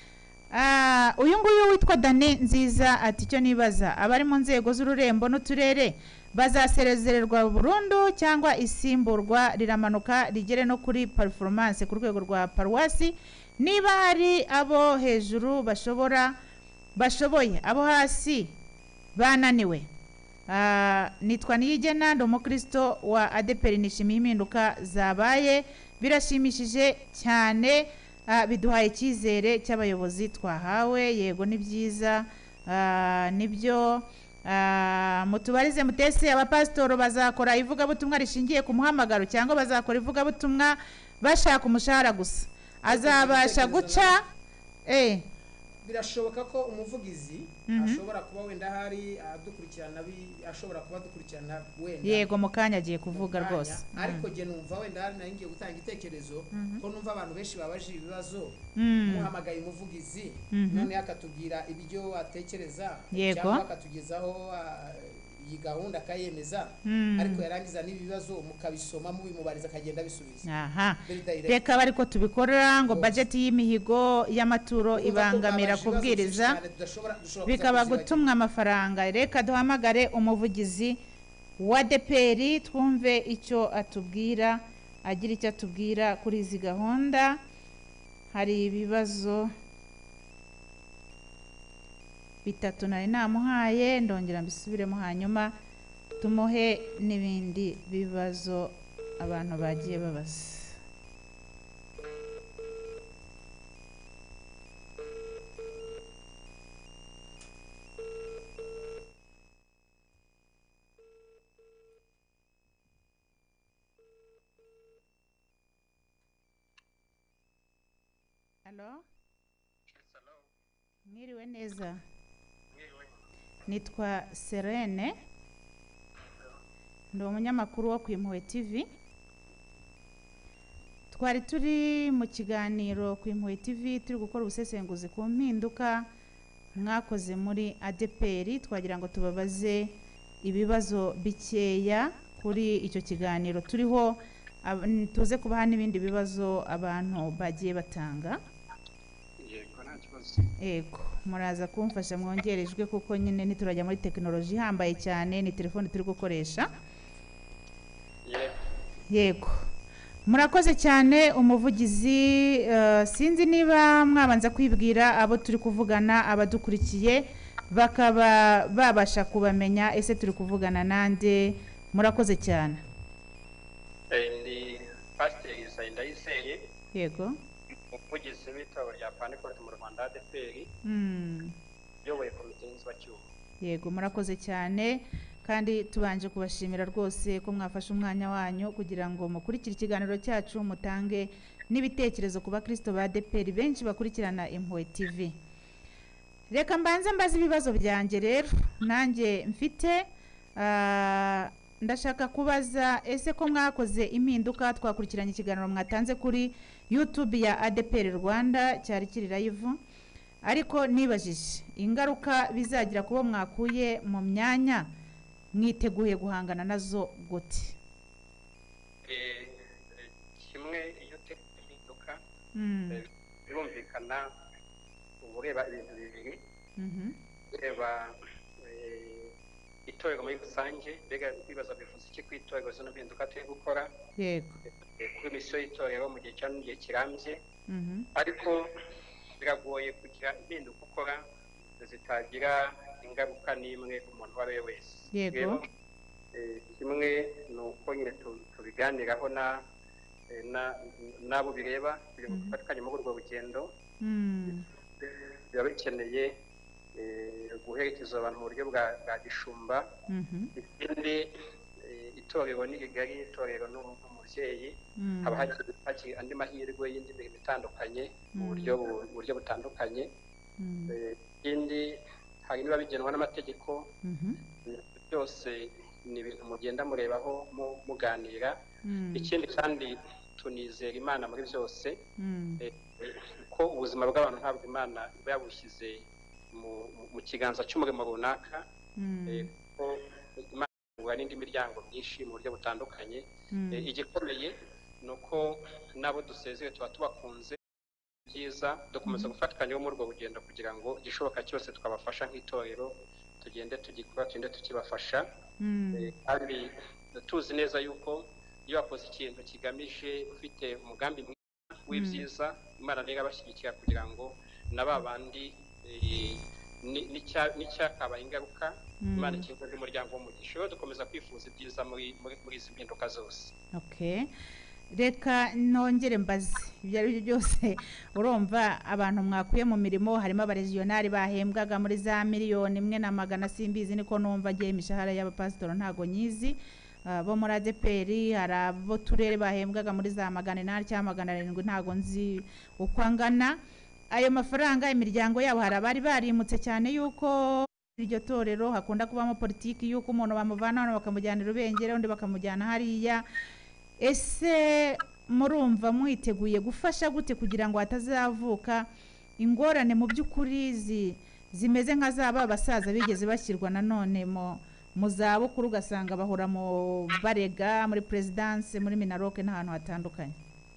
Ah, uyu nguyu witwa Dani Nziza ati icyo nibaza abari mu nzego z'ururembo n'uturere bazasezererwa burundu cyangwa isimburwa riramanuka rigere no kuri performance ku rwego rwa paruwasi, niba hari abo hejuru bashobora bashoboye abo hasi bananiwe. Ah, nitwa Niyigena ndi umukristo wa A D P R, nishimiye impinduka zabaye, birashimishije cyane. Ah, biduhaye icyizere cy'abayobozi twahawe. Yego ni byiza. Ah, nibyo. Ah, mutubarize mutese abapasitoro bazakora ivugabutumwa rishingiye ku muhamagaro cyangwa bazakora ivugabutumwa bashaka umushahara gusa? Azabasha guca eh birashoboka ko umuvugizi ashobora kuba wenda hari adukurikirana ashobora kuba dukurikirana wenda yego mu kanya agiye kuvuga rwose ariko je numva wenda hari nayo ngiye gutanga igitekerezo ko numva abantu benshi babaje ibibazo muhamagaye umuvugizi none akatubwira ibyo atekereza cyangwa akatugezaho iyi gahunda akayemeza ariko yarangiza n'ibibazo mukabisoma mubimubariza akagenda bisubiza. Aha reka bariko tubikora ngo budget y'imihigo y'amaturo ibangamira kubwiriza bikaba gutumwa amafaranga. Reka duhamagare umuvugizi wa D P R twumve icyo atubwira, agira icyo atubwira kuri izi gahunda. Hari ibibazo bitatu nari namuhaye ndongera mbisubiremo hanyuma tumuhe n'ibindi bibazo abantu bagiye babaza. Hello? Mwiriwe neza. Nitwa Serene, ndi umunyamakuru wo ku Impuhwe T V. Twari turi mu kiganiro ku Impuhwe T V turi gukora ubusesenguzi ku mpinduka mwakoze muri A D P R. Twagira ngo tubabaze ibibazo bikeya kuri icyo kiganiro turiho, tuze kubaha n'ibindi bibazo abantu bagiye batanga. Ego muraza kumfasha mwongerejwe kuko nyine niturajya muri tekinoloji ihambaye cyane, ni telefone turi gukoresha. Yego murakoze cyane umuvugizi. Uh, sinzi niba mwabanza kwibwira abo turi kuvugana, abadukurikiye bakaba babasha kubamenya ese turi kuvugana nande. Murakoze cyane. Ndi Pastor Isayindayiseye. Yego umuvugizi w'itoro rya Pentecost mu Rwanda A D P R. Mm. Yoboye komite y'Inzibacyuho. Yego murakoze cyane kandi tubanje kubashimira rwose ko mwafashe umwanya wanyu kugira ngo mukurikire ikiganiro cyacu, mutange n'ibitekerezo ku bakristo ba A D P R benshi bakurikirana Impuhwe T V. Reka mbanze mbaze ibibazo byanjye rero nanjye mfite. Uh, ndashaka kubaza ese ko mwakoze impinduka, twakurikiranye ikiganiro mwatanze kuri YouTube ya A D P R Rwanda cyari kiri live, ariko nibajije ingaruka bizagira kubo mwakuye mu myanya, mwiteguye guhangana nazo gute? Eh kimwe iyo tekinduka birumvikana ubureba ibintu bibiri. Mhm. Reba itorero muri rusange, mbega ibibazo bivuze iki kwitorero zo mpinduka turi gukora. Yego kuri misiyo y'itorero mu gihe cya n'igihe kirambye. Mhm. Ariko biragoye kugira impinduka ukora zitagira ingaruka n'imwe ku muntu uwo ari we wese. Yego kimwe ni uko nyine tubiganiraho na n'abo bireba kugira ngo dufatanye muri urwo rugendo. Biba bikeneye guherekeza abantu mu buryo bwa gishumba. Ikindi itorero ni rigari, itorero n'umubyeyi, haba hakiri andi mahirwe y'indi mirimo itandukanye mu buryo butandukanye. Ikindi hari niba bigenwa n'amategeko, byose ni ibintu mugenda murebaho muganira. Ikindi kandi tunizera Imana muri byose, ko ubuzima bw'abantu ntabwo Imana iba yabushyize mu kiganza cy'umurimo runaka, ko Imana ihura n'indi miryango myinshi mu buryo butandukanye. Igikomeye ni uko nabo dusezeye tuba tubakunze byiza, dukomeza gufatanya muri urwo rugendo kugira ngo igishoboka cyose twabafasha nk'itorero tugende tugikora, tugende tukibafasha. Kandi tuzi neza yuko iyo wakoze ikintu kigamije ufite umugambi mwiza w'ibyiza, Imana niyo abashyigikira kugira ngo na ba bandi n'icyakabaye ingaruka Imana ikintu n'umuryango w'umugisha. Rero dukomeza kwifuza ibyiza muri muri izi mpinduka zose. Okay, reka nongere mbaze ibyo ari byo byose. Urumva abantu mwakuye mu mirimo, harimo abaregionari bahembwaga muri za miliyoni imwe na magana, simbizi niko numva agiye imishahara y'abapasitoro ntago nyizi. Uh, bo muri A D P R hari abo turere bahembwaga muri za magana inani cyangwa magana arindwi, ntago nzi uko angana. ayo mafaranga imiryango yabo hari abari barimutse cyane yuko iryo torero hakunda kubamo politiki yuko umuntu bamuvana hano bakamujyana Rubengera undi bakamujyana hariya. Ese murumva mwiteguye gufasha gute kugira ngo hatazavuka ingorane mu by'ukuri zimeze nka zaba abasaza bigeze bashyirwa nanone mu mu zabukuru ugasanga bahora mu barega muri presidence muri Minaroke n'ahantu hatandukanye?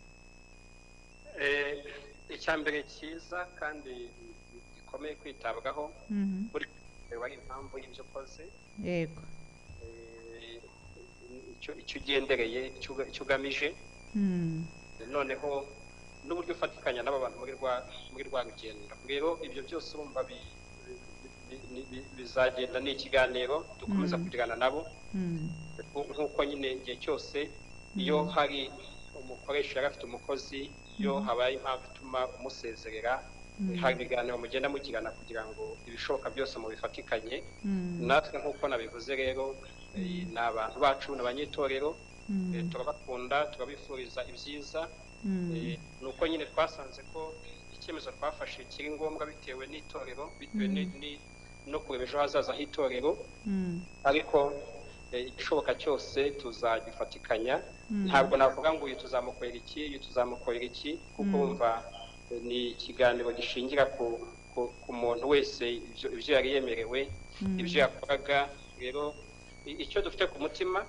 eh icyambere cyiza kandi gikomeye kwitabwaho buri wari impamvu y'ibyo koze. Yego. eh icyo icyo ugendereye icyo ugamije. Noneho n'uburyo ufatikanya n'aba bantu muri rwa muri rwa rugendo. Rero ibyo byose urumva bizagenda n'ikiganiro dukomeza kugirana nabo nk'uko nyine igihe cyose iyo hari umukoresha afite umukozi iyo habaye impamvu ituma umusezerera hari ibiganiro mugenda mugirana kugira ngo ibishoboka byose mubifatikanye. Natwe nk'uko nabivuze rero ni abantu bacu n'abanyitorero turabakunda turabifuriza ibyiza. Nuko nyine twasanze ko icyemezo twafashe kiri ngombwa bitewe n'itorero bitewe no kureba ejo hazaza h'itorero, ariko igishoboka cyose tuzagifatikanya. Ntabwo navuga ngo uyu tuzamukorera iki uyu tuzamukorera iki kuko wumva ni ikiganiro gishingira ku muntu wese ibyo yari yemerewe ibyo yakoraga. Rero icyo dufite ku mutima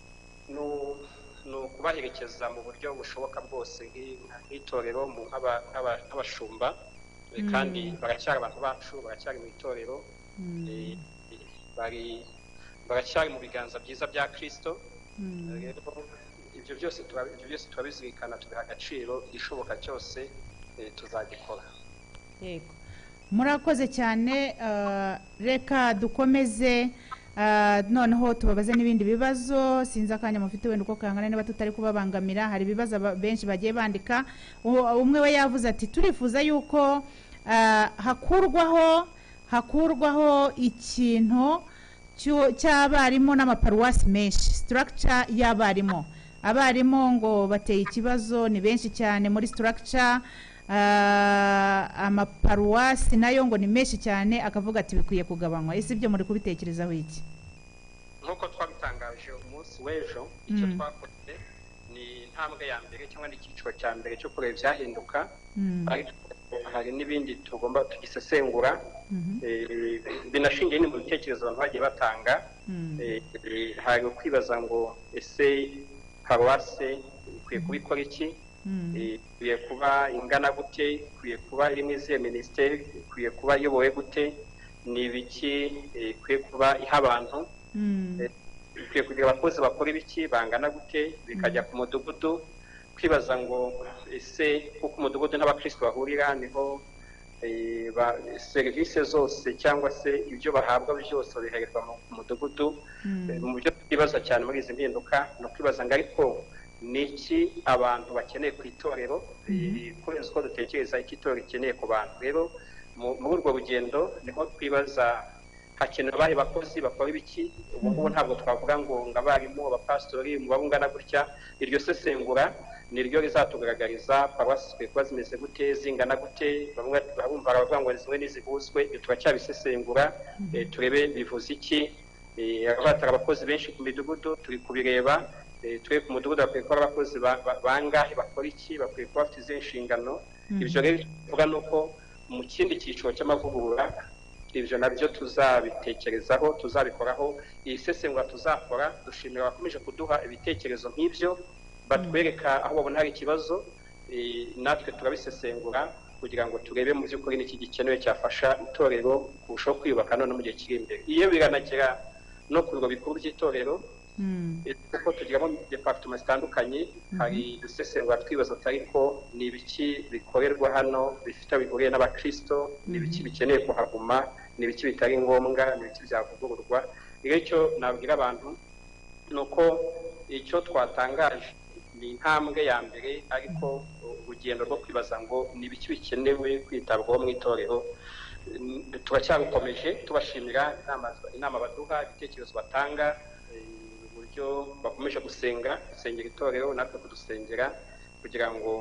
ni ukubaherekeza mu buryo bushoboka bwose nk'itorero nk'abashumba, kandi baracyari abantu bacu baracyari mu itorero, baracyari mu biganza byiza bya Kristo. Rero ibyo byose turabizirikana tubiha agaciro, igishoboka cyose tuzagikora. Yego, murakoze cyane. Reka dukomeze noneho tubabaze n'ibindi bibazo. Sinzi akanya mufite wenda uko kangana niba tutari kubabangamira. Hari ibibazo benshi bagiye bandika. Umwe we yavuze ati turifuza yuko hakurwaho hakurwaho ikintu cy'abarimu n'amaparuwasi menshi, structure y'abarimu. Abarimu ngo bateye ikibazo, ni benshi cyane muri structure. Amaparuwasi nayo ngo ni menshi cyane, akavuga ati bikwiye kugabanywa. Ese ibyo muri kubitekerezaho iki? Nkuko twabitangaje umunsi w'ejo, icyo twakoze ni intambwe ya mbere cyangwa n'icyiciro cya mbere cyo kureba ibyahinduka, ariko hari n'ibindi tugomba tugisesengura. Binashingiye ni mu bitekerezo abantu bagiye batanga. Hari kwibaza ngo ese paruwasi ikwiye kubikora iki, ikwiye kuba ingana gute, ikwiye kuba iri mu izihe minisiteri, ikwiye kuba iyobowe gute, ni ibiki ikwiye kuba iha abantu, ikwiye kugira abakozi bakora ibiki bangana gute, bikajya ku mudugudu. Kwibaza ngo ese kuko umudugudu n'abakristo bahurira niho serivisi zose cyangwa se ibyo bahabwa byose bihererwa mu mudugudu. Mu byo twibaza cyane muri izi mpinduka no kwibaza ngo ariko niki abantu bakeneye ku itorero, kurenza uko dutekereza iki itorero rikeneye ku bantu. Rero muri urwo rugendo niho twibaza hakenewe abahe bakozi bakora ibiki. Ubu ngubu ntabwo twavuga ngo ngo abarimu abapasitori umubare ungana gutya. Iryo sesengura niryo rizatugaragariza paruwasi zikwiye kuba zimeze gute, zingana gute. Bamwe barumva baravuga ngo zimwe n'izihuzwe, turacyabisesengura turebe bivuze iki. Abatara abakozi benshi ku midugudu turi kubireba, twe ku mudugudu bakwiye kuba abakozi bangahe bakora iki, bakwiye kuba bafite izi nshingano. Ibyo rero bivuga nuko mu kindi cyiciro cy'amavugurura ibyo nabyo tuzabitekerezaho, tuzabikoraho. Iyi sesengura tuzakora, dushimira abakomeje kuduha ibitekerezo nk'ibyo, batwereka aho babona hari ikibazo, natwe turabisesengura kugira ngo turebe mu by'ukuri n'iki gikenewe cyafasha itorero kurushaho kwiyubaka none mu gihe kiri imbere. Iyo biranagera no ku biro bikuru by'itorero, kuko tugiramo departement zitandukanye, hari gusesengura twibaza ariko ni ibiki bikorerwa hano bifite bihuriye n'abakristo, ni ibiki bikeneye kuhaguma, ni ibiki bitari ngombwa, ni ibiki byavugururwa. Rero icyo nabwira abantu nuko icyo twatangaje ni intambwe ya mbere, ariko urugendo rwo kwibaza ngo ni ibiki bikenewe kwitabwaho mu itorero turacyarukomeje. Tubashimira inama baduha, ibitekerezo batanga, uburyo bakomeje gusenga gusengera itorero, natwe kudusengera kugira ngo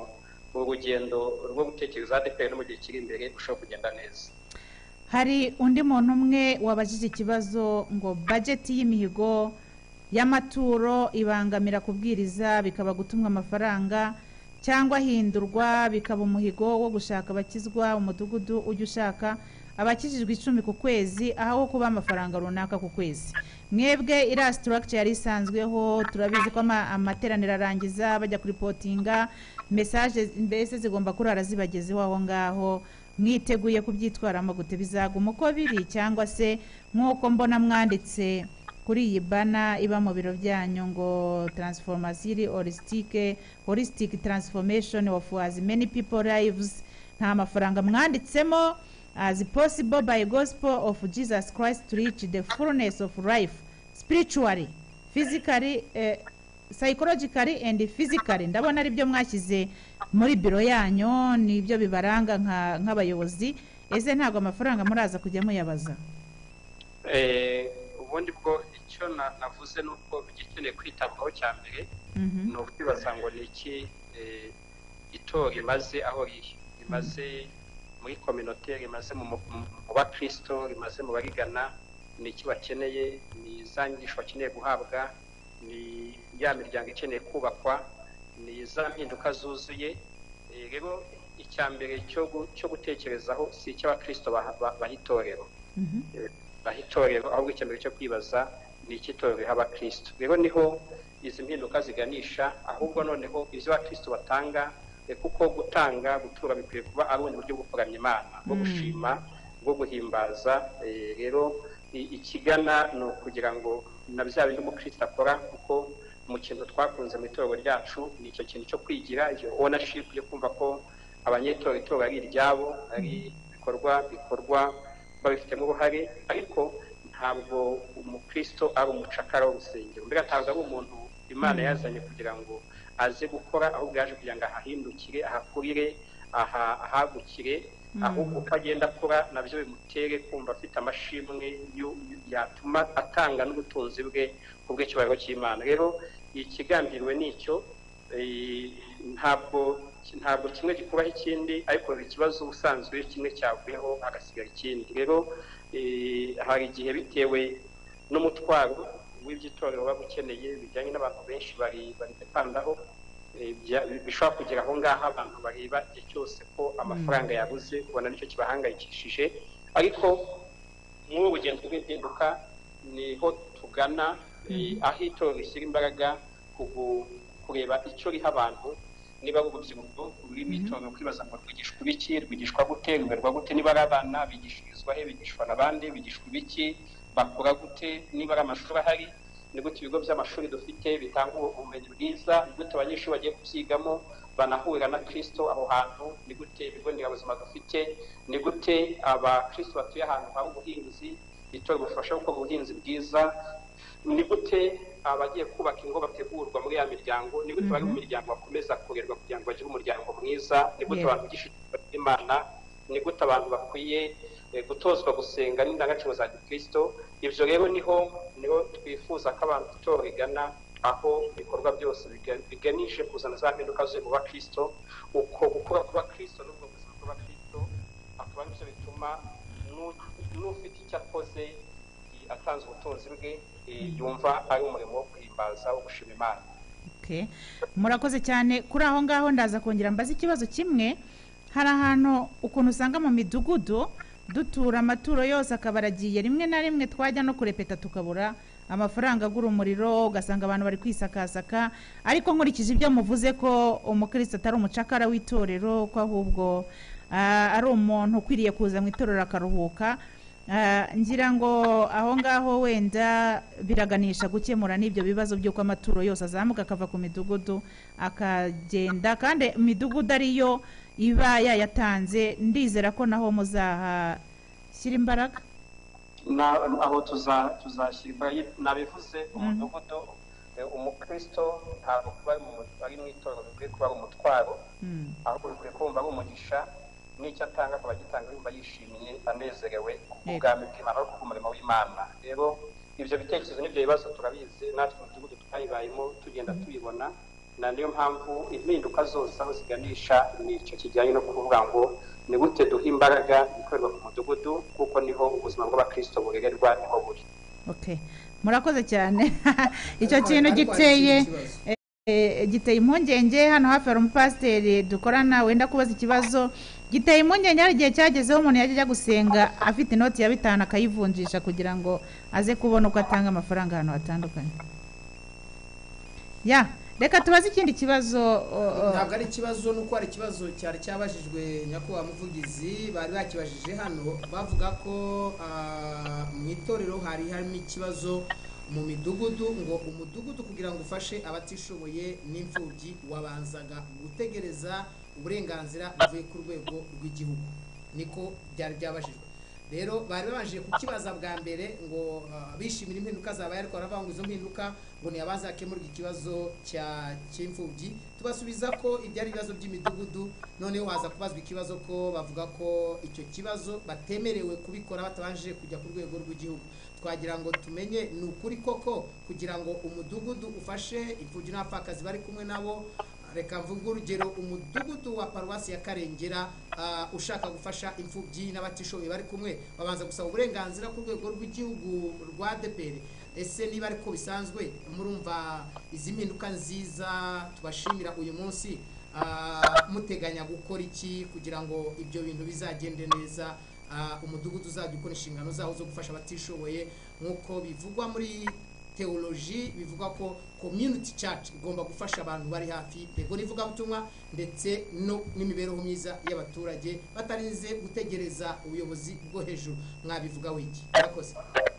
urugendo rwo gutekereza A D P R no mu gihe kiri imbere ushobora kugenda neza. Hari undi muntu umwe wabajije ikibazo ngo budget y'imihigo y'amaturo ibangamira kubwiriza bikaba gutumwa amafaranga cyangwa hindurwa bikaba umuhigo wo gushaka abakizwa umudugudu ujya ushaka abakijijwe icumi ku kwezi aho kuba amafaranga runaka ku kwezi. Mwebwe ira structure yari isanzweho turabizi ko amateraniro arangiza bajya kuri potinga message mbese zigomba kurara zibagezeho aho ngaho, mwiteguye kubyitwaramo gute? Bizaguma uko biri cyangwa se nk'uko mbona mwanditse kuri iyi bana iba mu biro byanyu ngo transformation holistic holistic transformation of as many people lives, nta mafaranga mwanditsemo, as possible by gospel of Jesus Christ to reach the fullness of life spiritually, physically, uh, psychologically and physically. Ndabona ari byo mwashyize muri biro yanyu, nibyo bibaranga nk'abayobozi. Ese ntabwo amafaranga muraza kujya muyabaza? Eh, ubundi bwo icyo navuze nuko bigikeneye kwitabwaho cya mbere no kwibaza ngo ni iki itora imaze aho rimaze muri communautaire, imaze mu bakristo, imaze mu barigana, ni iki bakeneye, ni zangisho bakeneye guhabwa, ni ya miryango ikeneye kubakwa, ni za mpinduka zuzuye. Rero icya mbere cyo gutekerezaho si icy'abakristo bahitorero bahitorero ahubwo icya mbere cyo kwibaza ni ikitorero y'abakristo. Rero niho izi mpinduka ziganisha, ahubwo noneho ibyo abakristo batanga, kuko gutanga gutura bikwiye kuba ari ubundi buryo bwo kuramya Imana, bwo gushima, bwo guhimbaza. Rero ikigana ni ukugira ngo na bya bindi umukristo akora, kuko mu kintu twakunze mu itorero ryacu ni icyo kintu cyo kwigira, iyo ownership yo kumva ko abanyetorero itorero ari iryabo, ari bikorwa bikorwa babifitemo uruhare. Ariko ntabwo umukristo ari umucakara w'urusengero, mbega ntabwo ari umuntu Imana yazanye kugira ngo aze gukora, ahubwo yaje kugira ngo ahahindukire, ahakurire, ahagukire, ahubwo uko agenda akora nabyo bimutere kumva afite amashimwe yatuma atanga n'ubutunzi bwe ku bw'icyubahiro cy'Imana. Rero ikigambiriwe nicyo, ntabwo ntabwo kimwe gikubaho ikindi, ariko ikibazo ubusanzwe kimwe cyavuyeho hagasigara ikindi. Rero hari igihe bitewe n'umutwaro w'iby'itorero baba ukeneye bijyanye n'abantu benshi bari bari depandaho, bishobora kugera aho ngaho abantu bareba igihe cyose ko amafaranga yabuze, ubona nicyo kibahangayikishije. Ariko muri ubu rugendo rw'impinduka niho tugana, aho itorero rishyira imbaraga kureba icyo riha abantu, niba ari urubyiruko ruri mu itorero kwibaza ngo rwigishwa ibiki, rwigishwa gute, ruberwa gute, niba ari abana bigishirizwa he, bigishwa n'abandi, bigishwa ibiki, bakora gute, niba ari amashuri ahari, ni gute ibigo by'amashuri dufite bitanga ubumenyi bwiza, ni gute abanyeshuri bagiye kubyigamo banahurira na Kristo aho hantu, ni gute ibigo nderabuzima dufite, ni gute abakristo batuye ahantu hari ubuhinzi itorero bufasha gukora ubuhinzi bwiza, ni gute abagiye kubaka ingo bategurwa muri ya miryango, ni gute bari mu miryango bakomeza kurerwa kugira ngo bagire umuryango mwiza, ni gute abantu bigisha Imana, ni gute abantu bakwiye gutozwa gusenga n'indangagaciro za Kristo. Ibyo rero niho niho twifuza ko abantu itorero rigana, aho ibikorwa byose biganishe kuzana za mpinduka zo mu bakristo, uko gukura kuba Kristo n'ubwo buzima bwa Kristo akaba aribyo bituma n'ufite icyo akoze atanze ubutunzi bwe yumva ari umurimo wo guhimbaza wo gushima Imana. Okay, murakoze cyane. Kuri aho ngaho ndaza kongera mbaza ikibazo kimwe. Hari ahantu ukuntu usanga mu midugudu dutura amaturo yose akabaragiye, rimwe na rimwe twajya no kurepeta tukabura amafaranga agura umuriro, ugasanga abantu bari kwisakasaka. Ariko nkurikije ibyo muvuze ko umukristo atari umucakara w'itorero, ko ahubwo ari umuntu ukwiriye kuza mu itorero akaruhuka, ngira ngo aho ngaho wenda biraganisha gukemura n'ibyo bibazo by'uko amaturo yose azamuka akava ku midugudu akagenda, kandi imidugudu ariyo iba yayatanze. Ndizera ko naho muzahashyira imbaraga. Aho tuzashyira imbaraga nabivuze. Umudugudu umukristo ntabwo kuba ari mu itorero bikwiye kuba ari umutwaro, ahubwo bikwiye kumva ari umugisha, n'icyo atanga akaba agitanga yumva yishimiye anezerewe ubwami bw'Imana no ku murimo w'Imana. Rero ibyo bitekerezo n'ibyo bibazo turabizi, natwe mu gihugu twayibayemo tugenda tubibona. na niyo mpamvu impinduka zose aho ziganisha nicyo kijyanye no kuvuga ngo ni gute duha imbaraga ikorerwa ku mudugudu kuko niho ubuzima bw'abakristo burererwa niho buri. Okay, murakoze cyane. Icyo kintu giteye giteye impungenge hano hafi hari umupasiteri dukorana wenda kubaza ikibazo giteye impungenge. Hari igihe cyagezeho umuntu yajya gusenga afite inoti ya bitanu akayivunjisha kugira ngo aze kubona uko atanga amafaranga ahantu hatandukanye. Ya reka tubaze ikindi kibazo. Ntabwo ari ikibazo nuko hari ikibazo cyari cyabajijwe nyakubahwa muvugizi, bari bakibajije hano bavuga ko mu itorero hari harimo ikibazo mu midugudu, ngo umudugudu kugira ngo ufashe abatishoboye n'imfubyi wabanzaga gutegereza uburenganzira buvuye ku rwego rw'igihugu. Niko byari byabajijwe. Rero bari babanje kukibaza bwa mbere ngo bishimira impinduka zabaye, ariko baravuga ngo izo mpinduka ngo ni abazakemurwa ikibazo cya cy'imfubyi. Tubasubiza ko ibyari ibibazo by'imidugudu, noneho haza kubazwa ikibazo ko bavuga ko icyo kibazo batemerewe kubikora batabanje kujya ku rwego rw'igihugu. Twagira ngo tumenye ni ukuri koko kugira ngo umudugudu ufashe imfubyi n'abapfakazi bari kumwe nabo. Reka mvuge urugero, umudugudu wa paruwasi ya Karengera ushaka gufasha imfubyi n'abatishoboye bari kumwe babanza gusaba uburenganzira ku rwego rw'igihugu rwa A D P R. Ese niba ariko bisanzwe murumva izi mpinduka nziza tubashimira uyu munsi, muteganya gukora iki kugira ngo ibyo bintu bizagende neza, umudugudu uzajya ukora inshingano zawo zo gufasha abatishoboye nk'uko bivugwa muri teoloji, bivuga ko community church igomba gufasha abantu bari hafi yego n'ivugabutumwa ndetse no n'imibereho myiza y'abaturage batarinze gutegereza ubuyobozi bwo hejuru. Mwabivuga wiki murakoze.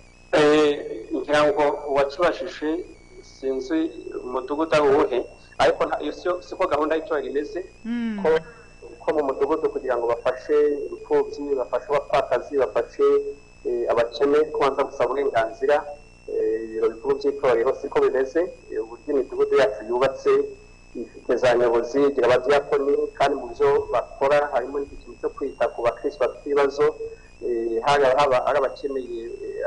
Eh, ngira ngo wakibashije sinzi umudugudu awuhe, ariko iyo siko gahunda y'icyo imeze ko ko mu mudugudu kugira ngo bafashe imfubyi, bafashe abapfakazi, bafashe abakene kubanza gusaba uburenganzira. Ibiro bikuru by'itorero siko bimeze. Uburyo imidugudu yacu yubatse ifite za nyobozi, igira abadiyakoni, kandi mu byo bakora harimo n'ikintu cyo kwita ku bakristo bafite ibibazo, haba ari abakeneye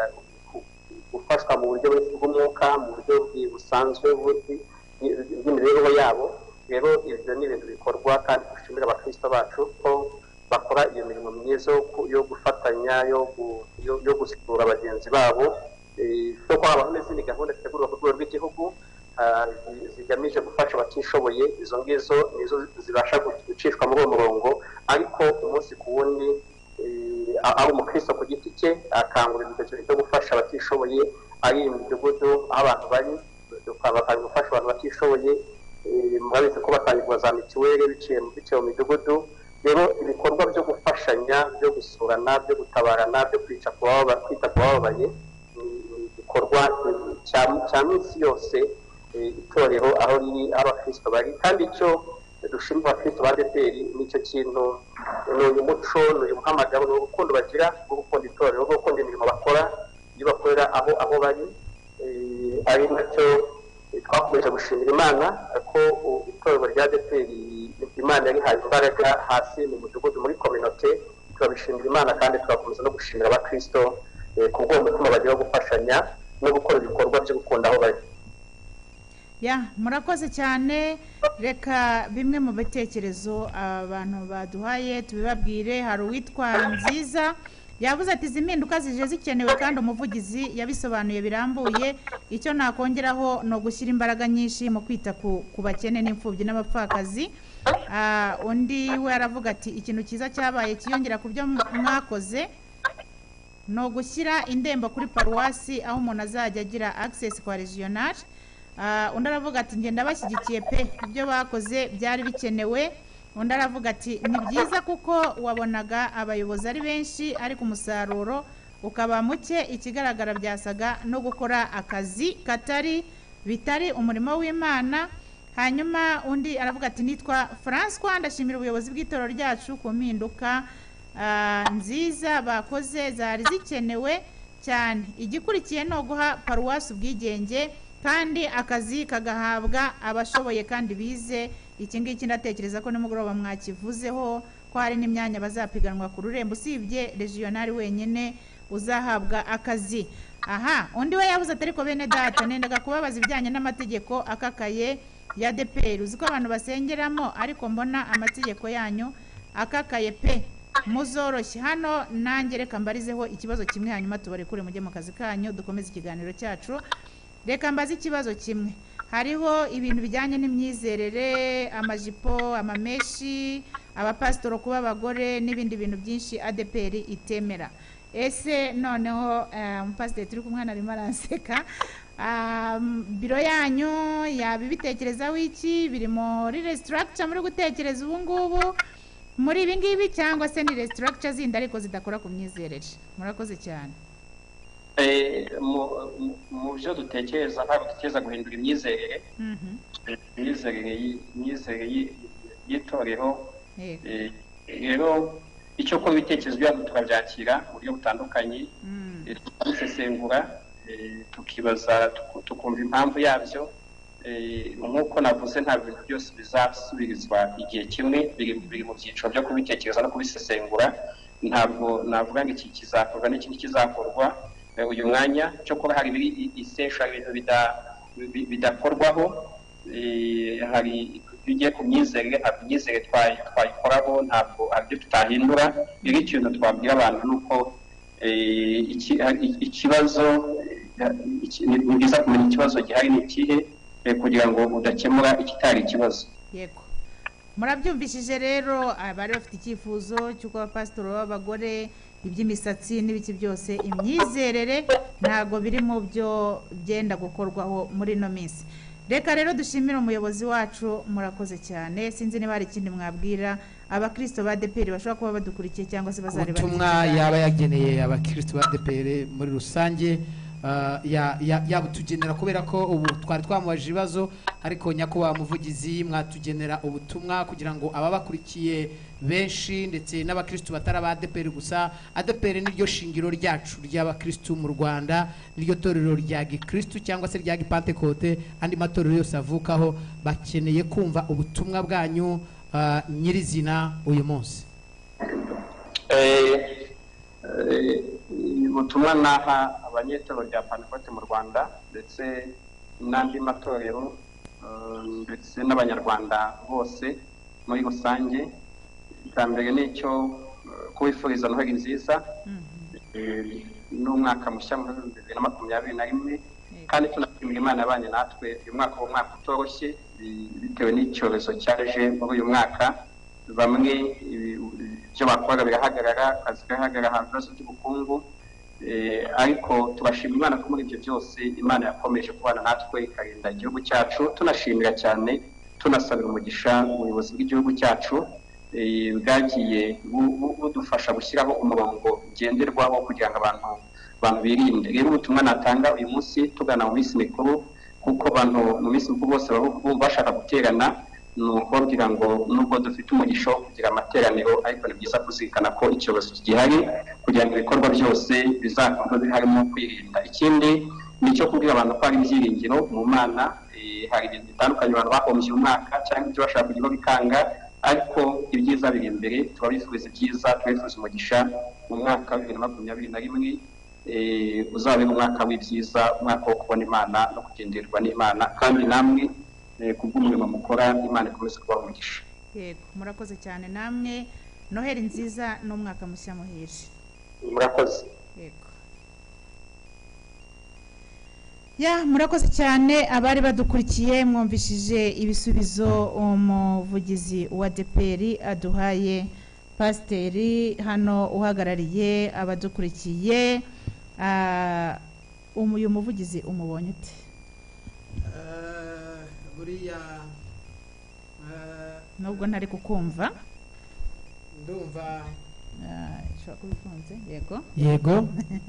gufashwa mu buryo bw'umwuka, mu buryo busanzwe bw'imibereho yabo. Rero ibyo ni ibintu bikorwa kandi dushimira abakristo bacu ko bakora iyo mirimo myiza yo gufatanya, yo gusura bagenzi babo. So kwa habaho n'izindi gahunda zitegurwa ku rwego rw'igihugu zigamije gufasha abatishoboye. Izo ngizo nizo zibasha gucishwa muri uwo murongo, ariko umunsi ku wundi aho umukristo ku giti cye akangurira ibitekerezo byo gufasha abatishoboye ari imidugudu aho abantu bari, bakaba gufasha abantu batishoboye. Murabizi ko batangirwa za mituweli biciye mu midugudu. Rero ibikorwa byo gufashanya, byo gusurana, byo gutabarana, byo kwita ku bababaye bikorwa cya minsi yose itorero aho riri, abakristo bari. Kandi icyo dushimira abakristo ba A D P R nicyo kintu, ni uyu muco, ni uyu muhamagaro, ni urukundo bagira rwo gukunda itorero, rwo gukunda imirimo bakora iyo bakorera aho aho bari. Ari nacyo twakomeje gushimira Imana ko itorero rya A D P R Imana yarihaye imbaraga hasi mu mudugudu, muri community. Turabishimira Imana kandi turakomeza no gushimira abakristo ku bw'umutima bagira gufashanya no gukora ibikorwa byo gukunda aho bari. Ya murakoze cyane. Reka bimwe mu bitekerezo abantu baduhaye tubibabwire. Hari uwitwa Nziza yavuze ati izi mpinduka zije zikenewe kandi umuvugizi yabisobanuye birambuye. Icyo nakongeraho no gushyira imbaraga nyinshi mu kwita ku bakene n'imfubyi n'abapfakazi. Undi we aravuga ati ikintu cyiza cyabaye kiyongera ku byo mwakoze no gushyira indembo kuri paruwasi aho umuntu azajya agira access kwa regional. Undi aravuga ati ngenda bashyigikiye pe, ibyo bakoze byari bikenewe. Undi aravuga ati ni byiza kuko wabonaga abayobozi ari benshi ariko umusaruro ukaba muke, ikigaragara byasaga no gukora akazi katari bitari umurimo w'Imana. Hanyuma undi aravuga ati nitwa François, ndashimira ubuyobozi bw'itorero ryacu ku mpinduka nziza bakoze, zari zikenewe cyane. Igikurikiye no guha paruwasi ubwigenge kandi akazi kagahabwa abashoboye kandi bize. Iki ngiki ndatekereza ko nimugoroba mwakivuzeho ko hari n'imyanya bazapiganwa ku rurembo, usibye regional wenyine uzahabwa akazi. Aha undi we yavuze ati ariko bene data nendaga kubabaza ibijyanye n'amategeko akakaye ya A D P R uzi ko abantu basengeramo ariko mbona amategeko yanyu akakaye pe muzoroshye hano nanjye reka mbarizeho ikibazo kimwe hanyuma tubarekure mujye mu kazi kanyu dukomeze ikiganiro cyacu reka mbaze ikibazo kimwe hariho ibintu bijyanye n'imyizerere amajipo amameshi abapasitoro kuba abagore n'ibindi bintu byinshi A D P R itemera ese noneho umupasiteri turi kumwe arimo aranseka biro yanyu yaba ibitekerezaho iki biri muri restructure muri gutekereza ubu ngubu muri ibi ngibi cyangwa se ni restructure zindi ariko zidakora ku myizerere murakoze cyane mu byo dutekereza ntabwo dutekereza guhindura imyizerere imyizerere y'itorero rero icyo ko ibitekerezo byacu tukabyakira mu buryo butandukanye tukabisesengura tukibaza tukumva impamvu yabyo nk'uko navuze nta bintu byose bizasubirizwa igihe kimwe biri mu byiciro byo kubitekereza no kubisesengura ntabwo navuga ngo iki kizakorwa n'ikindi kizakorwa uyu mwanya cyo kuba hari ibiri isesha ibintu bidakorwaho hari bigiye ku myizerere ntabwo imyizerere twayikoraho ntabwo hari ibyo tutahindura rero ikintu twabwira abantu ni uko ikibazo ni byiza kumenya ikibazo gihari ni ikihe kugira ngo udakemura ikitari ikibazo yego murabyumvishije rero abari bafite icyifuzo cy'uko abapasitori b'abagore iby'imisatsi n'ibiki byose imyizerere ntabwo biri mu byo byenda gukorwaho muri ino minsi reka rero dushimire umuyobozi wacu murakoze cyane sinzi niba hari ikindi mwabwira abakristo ba A D P R bashobora kuba badukurikiye cyangwa se bazareba ubutumwa yaba yageneye abakristo ba A D P R muri rusange yabutugenera kubera ko ubu twari twamubajije ibibazo ariko nyakubahwa muvugizi mwatugenera ubutumwa kugira ngo ababakurikiye benshi ndetse n'abakristo batari aba A D P R gusa A D P R niryo shingiro ryacu ry'abakristo mu Rwanda niryo torero rya gikristo cyangwa se rya gipantekote andi matorero yose avukaho bakeneye kumva ubutumwa bwanyu nyirizina uyu munsi ubutumwa naha abanyetorero rya pantekote mu Rwanda ndetse n'andi matorero ndetse n'abanyarwanda bose muri rusange icya mbere ni icyo kubifuriza noheli nziza n'umwaka mushya muri bibiri na makumyabiri na rimwe kandi tunashimira Imana yabanye natwe uyu mwaka uwo mwaka utoroshye bitewe n'icyorezo cyaje muri uyu mwaka bamwe ibyo bakora birahagarara akazi gahagarara ahantu hose by'ubukungu ariko turashimira Imana ko muri ibyo byose Imana yakomeje kubana natwe ikarinda igihugu cyacu tunashimira cyane tunasabira umugisha ubuyobozi bw'igihugu cyacu bwagiye budufasha gushyiraho umurongo ngenderwaho kugira ngo abantu abantu birinde rero ubutumwa natanga uyu munsi tugana mu minsi mikuru kuko abantu mu minsi mikuru bose baba bashaka guterana ni ukubabwira ngo nubwo dufite umugisha wo kugira amateraniro ariko ni byiza kuzirikana ko icyorezo gihari kugira ngo ibikorwa byose bizakorwa harimo kwirinda ikindi ni icyo kubwira abantu ko hari ibyiringiro mu Mana hari ibintu bitandukanye abantu bahombye umwaka cyangwa ibyo bashaka kugira bikanga ariko ibyiza biri imbere turabifuriza ibyiza turifuza umugisha mu mwaka wa bibiri na makumyabiri na rimwe uzaba umwaka w'ibyiza umwaka wo kubona Imana no kugenderwa n'Imana kandi namwe kubw'umurimo mukora Imana ikomeze kuba umugisha yego murakoze cyane namwe noheli nziza n'umwaka mushya muhire murakoze yego ya murakoze cyane abari badukurikiye mwumvishije ibisubizo umuvugizi wa A D P R aduhaye pasiteri hano uhagarariye abadukurikiye uyu muvugizi umubonye ute buriya nubwo ntari kukumva ndumva ishobora kuba ifunze yego yego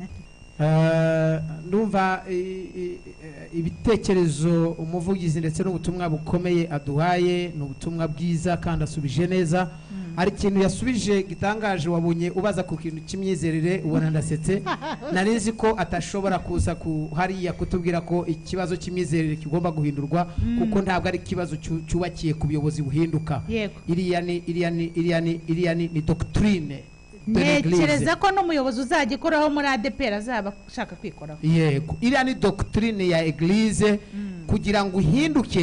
ndumva ibitekerezo umuvugizi ndetse n'ubutumwa bukomeye aduhaye ni ubutumwa bwiza kandi asubije neza hari ikintu yasubije gitangaje wabonye ubaza ku kintu cy'imyizerere ubona ndasetse nari nzi ko atashobora kuza hariya kutubwira ko ikibazo cy'imyizerere kigomba guhindurwa kuko ntabwo ari ikibazo cyubakiye ku buyobozi buhinduka iriya ni iriya ni iriya ni iriya ni doctrine ntekereza ko n'umuyobozi uzajya ikoraho muri A D P R azaba ashaka kwikoraho yego iriya ni doctrine ya eglise kugira ngo uhinduke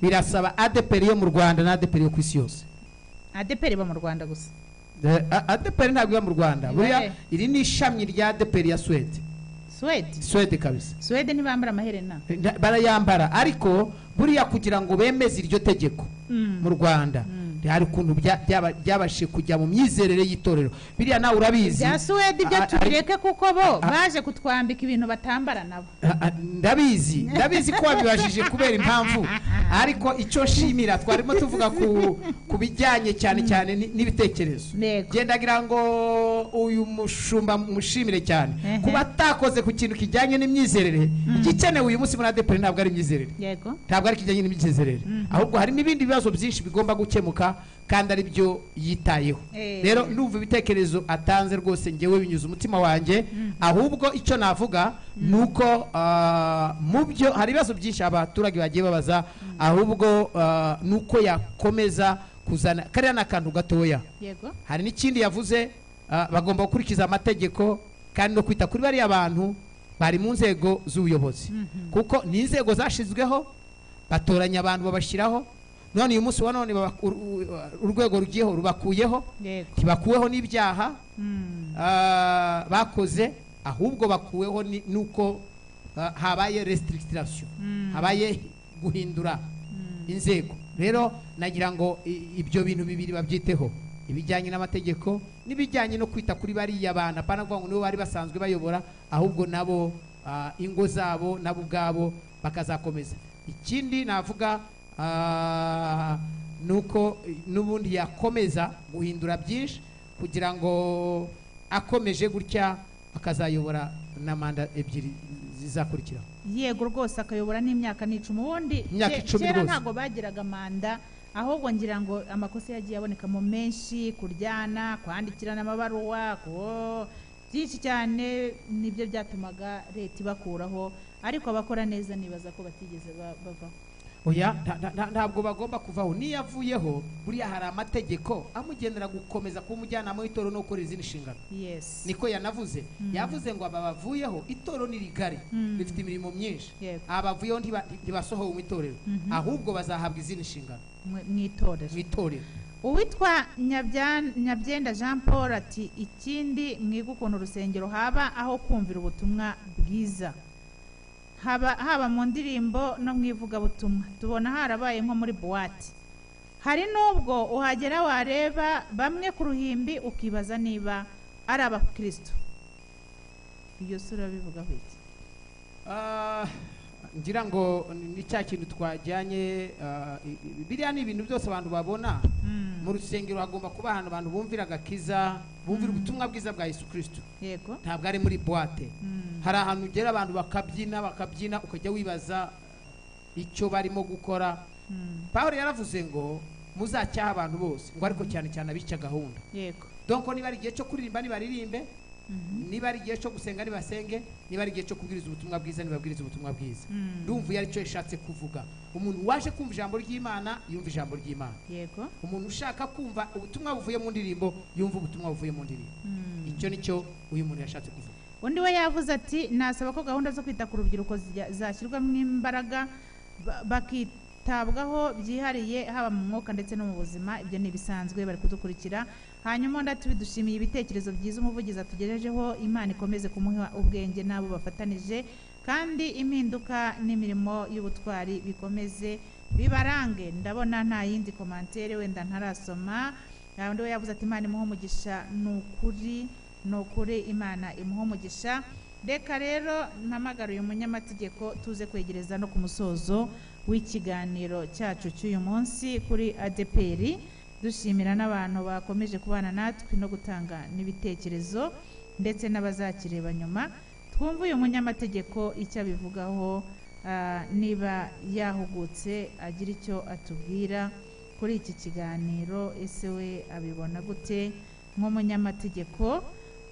birasaba A D P R yo mu Rwanda na A D P R yo ku isi yose. A D P R iba mu Rwanda gusa. Eh, A- A D P R ntabwo iba mu Rwanda, Iba buriya he? iri ni ishami rya A D P R ya Swede. Swede. Swede kabisa. Swede ntibambara amaherena. Eh, nda- barayambara ariko buriya kugira ngo bemeze iryo tegeko Mm. mu Rwanda hari ukuntu bya- byaba- byabashije kujya mu myizerere y'itorero, biriya nawe urabizi. Bya Swede ibyo A- a- tubireke kuko bo a- baje kutwambika ibintu batambara nabo. Ah, ah, ndabizi ndabizi ko wabibajije kubera impamvu, ariko icyo nshimira twarimo tuvuga ku ku bijyanye cyane cyane ni- n'ibitekerezo. Yego. Gendagira ngo uyu mushumba mushimire cyane Ehe. kuba atakoze ku kintu kijyanye n'imyizerere. Igikenewe uyu munsi muri A D P R ntabwo ari imyizerere, Yego. ntabwo ari kijyanye n'imyizerere, ahubwo harimo ibindi bibazo byinshi bigomba gukemuka kandi ari byo yitayeho. Eh. Rero ndumva ibitekerezo atanze rwose ngewe binyuze umutima wanjye, ahubwo icyo navuga ni uko ah, mu byo hari ibibazo byinshi abaturage bagiye babaza, ahubwo ah, ni uko yakomeza kuzana kariya ni akantu gatoya. Yego. Hari n'ikindi yavuze, ah, bagomba gukurikiza amategeko kandi no kwita kuri bariya bantu bari mu nzego z'ubuyobozi, kuko ni inzego zashyizweho, batoranya abantu babashyiraho, none uyu munsi wa none baba- ur- ur- urwego rugiyeho rubakuyeho, Yego. ntibakuweho n'ibyaha Mm. ah, bakoze, ahubwo bakuweho ni- nuko ah, habaye restriction, habaye guhindura inzego. Rero nagira ngo i- ibyo bintu bibiri babyiteho, ibijyanye n'amategeko n'ibijyanye no kwita kuri bariya bana, apana kuvuga ngo nibo bari basanzwe bayobora, ahubwo nabo ah, ingo zabo nabo ubwabo bakazakomeza. Ikindi navuga ah, nuko eh, n'ubundi yakomeza guhindura byinshi kugira ngo akomeje gutya akazayobora na manda ebyiri zizakurikiraho. Yego rwose akayobora n'imyaka n'icumi, ubundi Imyaka ke- icumi kera rwose. ntabwo bagiraga manda, ahubwo ngira ngo amakosa yagiye abonekamo menshi, kuryana, kwandikirana amabaruwa, ko byinshi cyane nibyo byatumaga leta ibakuraho, ariko abakora neza nibaza ko batigeze ba- bavaho. Oya, nta- nta- nta- ntabwo bagomba kuvaho. Niyo avuyeho buriya hari amategeko amugendera gukomeza kuba umujyanama w'itorero no gukora izindi nshingano. Yes. Niko yanavuze, yavuze ngo aba bavuyeho itorero ni rigari, Mm. rifite imirimo myinshi. Yego. Aba bavuyeho ntiba- ntibasohowe mu itorero, ahubwo bazahabwa izindi nshingano Mwe- mwitorero. mu itorero. Uwitwa Nyabya- Nyabyenda Jean Paul ati ikindi mwiga ukuntu urusengero haba aho kumvira ubutumwa bwiza, haba haba mu ndirimbo no mu ivugabutumwa, tubona harabaye nko muri buwate, hari n'ubwo uhagera wareba bamwe ku ruhimbi ukibaza niba ari abakristo. Iyo sura bivugaho iki? Ah, ngira ngo ni cya kintu twajyanye, ah, i- i- biriya ni ibintu byose abantu babona Mm. mu rusengero. Hagomba kuba ahantu abantu bumvira agakiza, bumvira ubutumwa bwiza bwa Yesu Kristo, Yego. ntabwo ari muri boite. Mm. Hari ahantu ugera abantu bakabyina bakabyina ukajya wibaza icyo barimo gukora. Mm. Pawulo yaravuze ngo muzacyaha abantu bose, ngo ariko cyane cyane abica gahunda. Yego. Donc niba ari igihe cyo kuririmba nibaririmbe, niba ari igihe cyo gusenga nibasenge, niba ari igihe cyo kubwiriza ubutumwa bwiza nibabwiriza ubutumwa bwiza. Mm. Ndumva iyo aricyo yashatse kuvuga. Umuntu waje kumva ijambo ry'Imana yumva ijambo ry'Imana, Yego. umuntu ushaka kumva ubutumwa buvuye mu ndirimbo yumva ubutumwa buvuye mu ndirimbo. Mm. Icyo nicyo uyu muntu yashatse kuvuga. Undi we yavuze ati nasaba ko gahunda zo kwita ku rubyiruko zijya- zashyirwamo imbaraga, ba- bakitabwaho byihariye haba mu mwuka ndetse no mu buzima. Ibyo ni ibisanzwe, bari kudukurikira. Hanyuma undi ati bidushimiye ibitekerezo byiza umuvugizi atugejejeho, Imana ikomeze kumuha ubwenge n'abo bafatanije, kandi impinduka n'imirimo y'ubutwari bikomeze bibarange. Ndabona nta yindi komantere wenda ntarasoma. Ah, undi we yavuze ati Imana imuhe umugisha, ni ukuri ni ukuri Imana imuhe umugisha. Reka rero mpamagara uyu munyamategeko tuze kwegereza no ku musozo w'ikiganiro cyacu cy'uyu munsi kuri A D P R, dushimira n'abantu bakomeje kubana natwe no gutanga n'ibitekerezo ndetse n'abazakireba nyuma. Twumve uyu munyamategeko icyo abivugaho, ah, niba yahugutse agira icyo atubwira kuri iki kiganiro. Ese we abibona gute nk'umunyamategeko?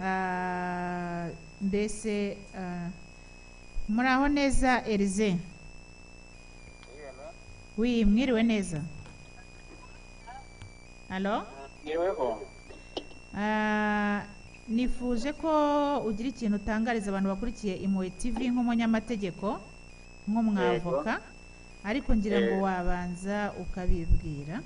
Ah, mbese ah, muraho neza Elize? Wi mwiriwe neza? Halo? yeweho Ah, nifuje ko ugira ikintu utangariza abantu bakurikiye Impuhwe T V nk'umunyamategeko, nk'umwavoka. ariko ngira ngo Eh. wabanza ukabibwira.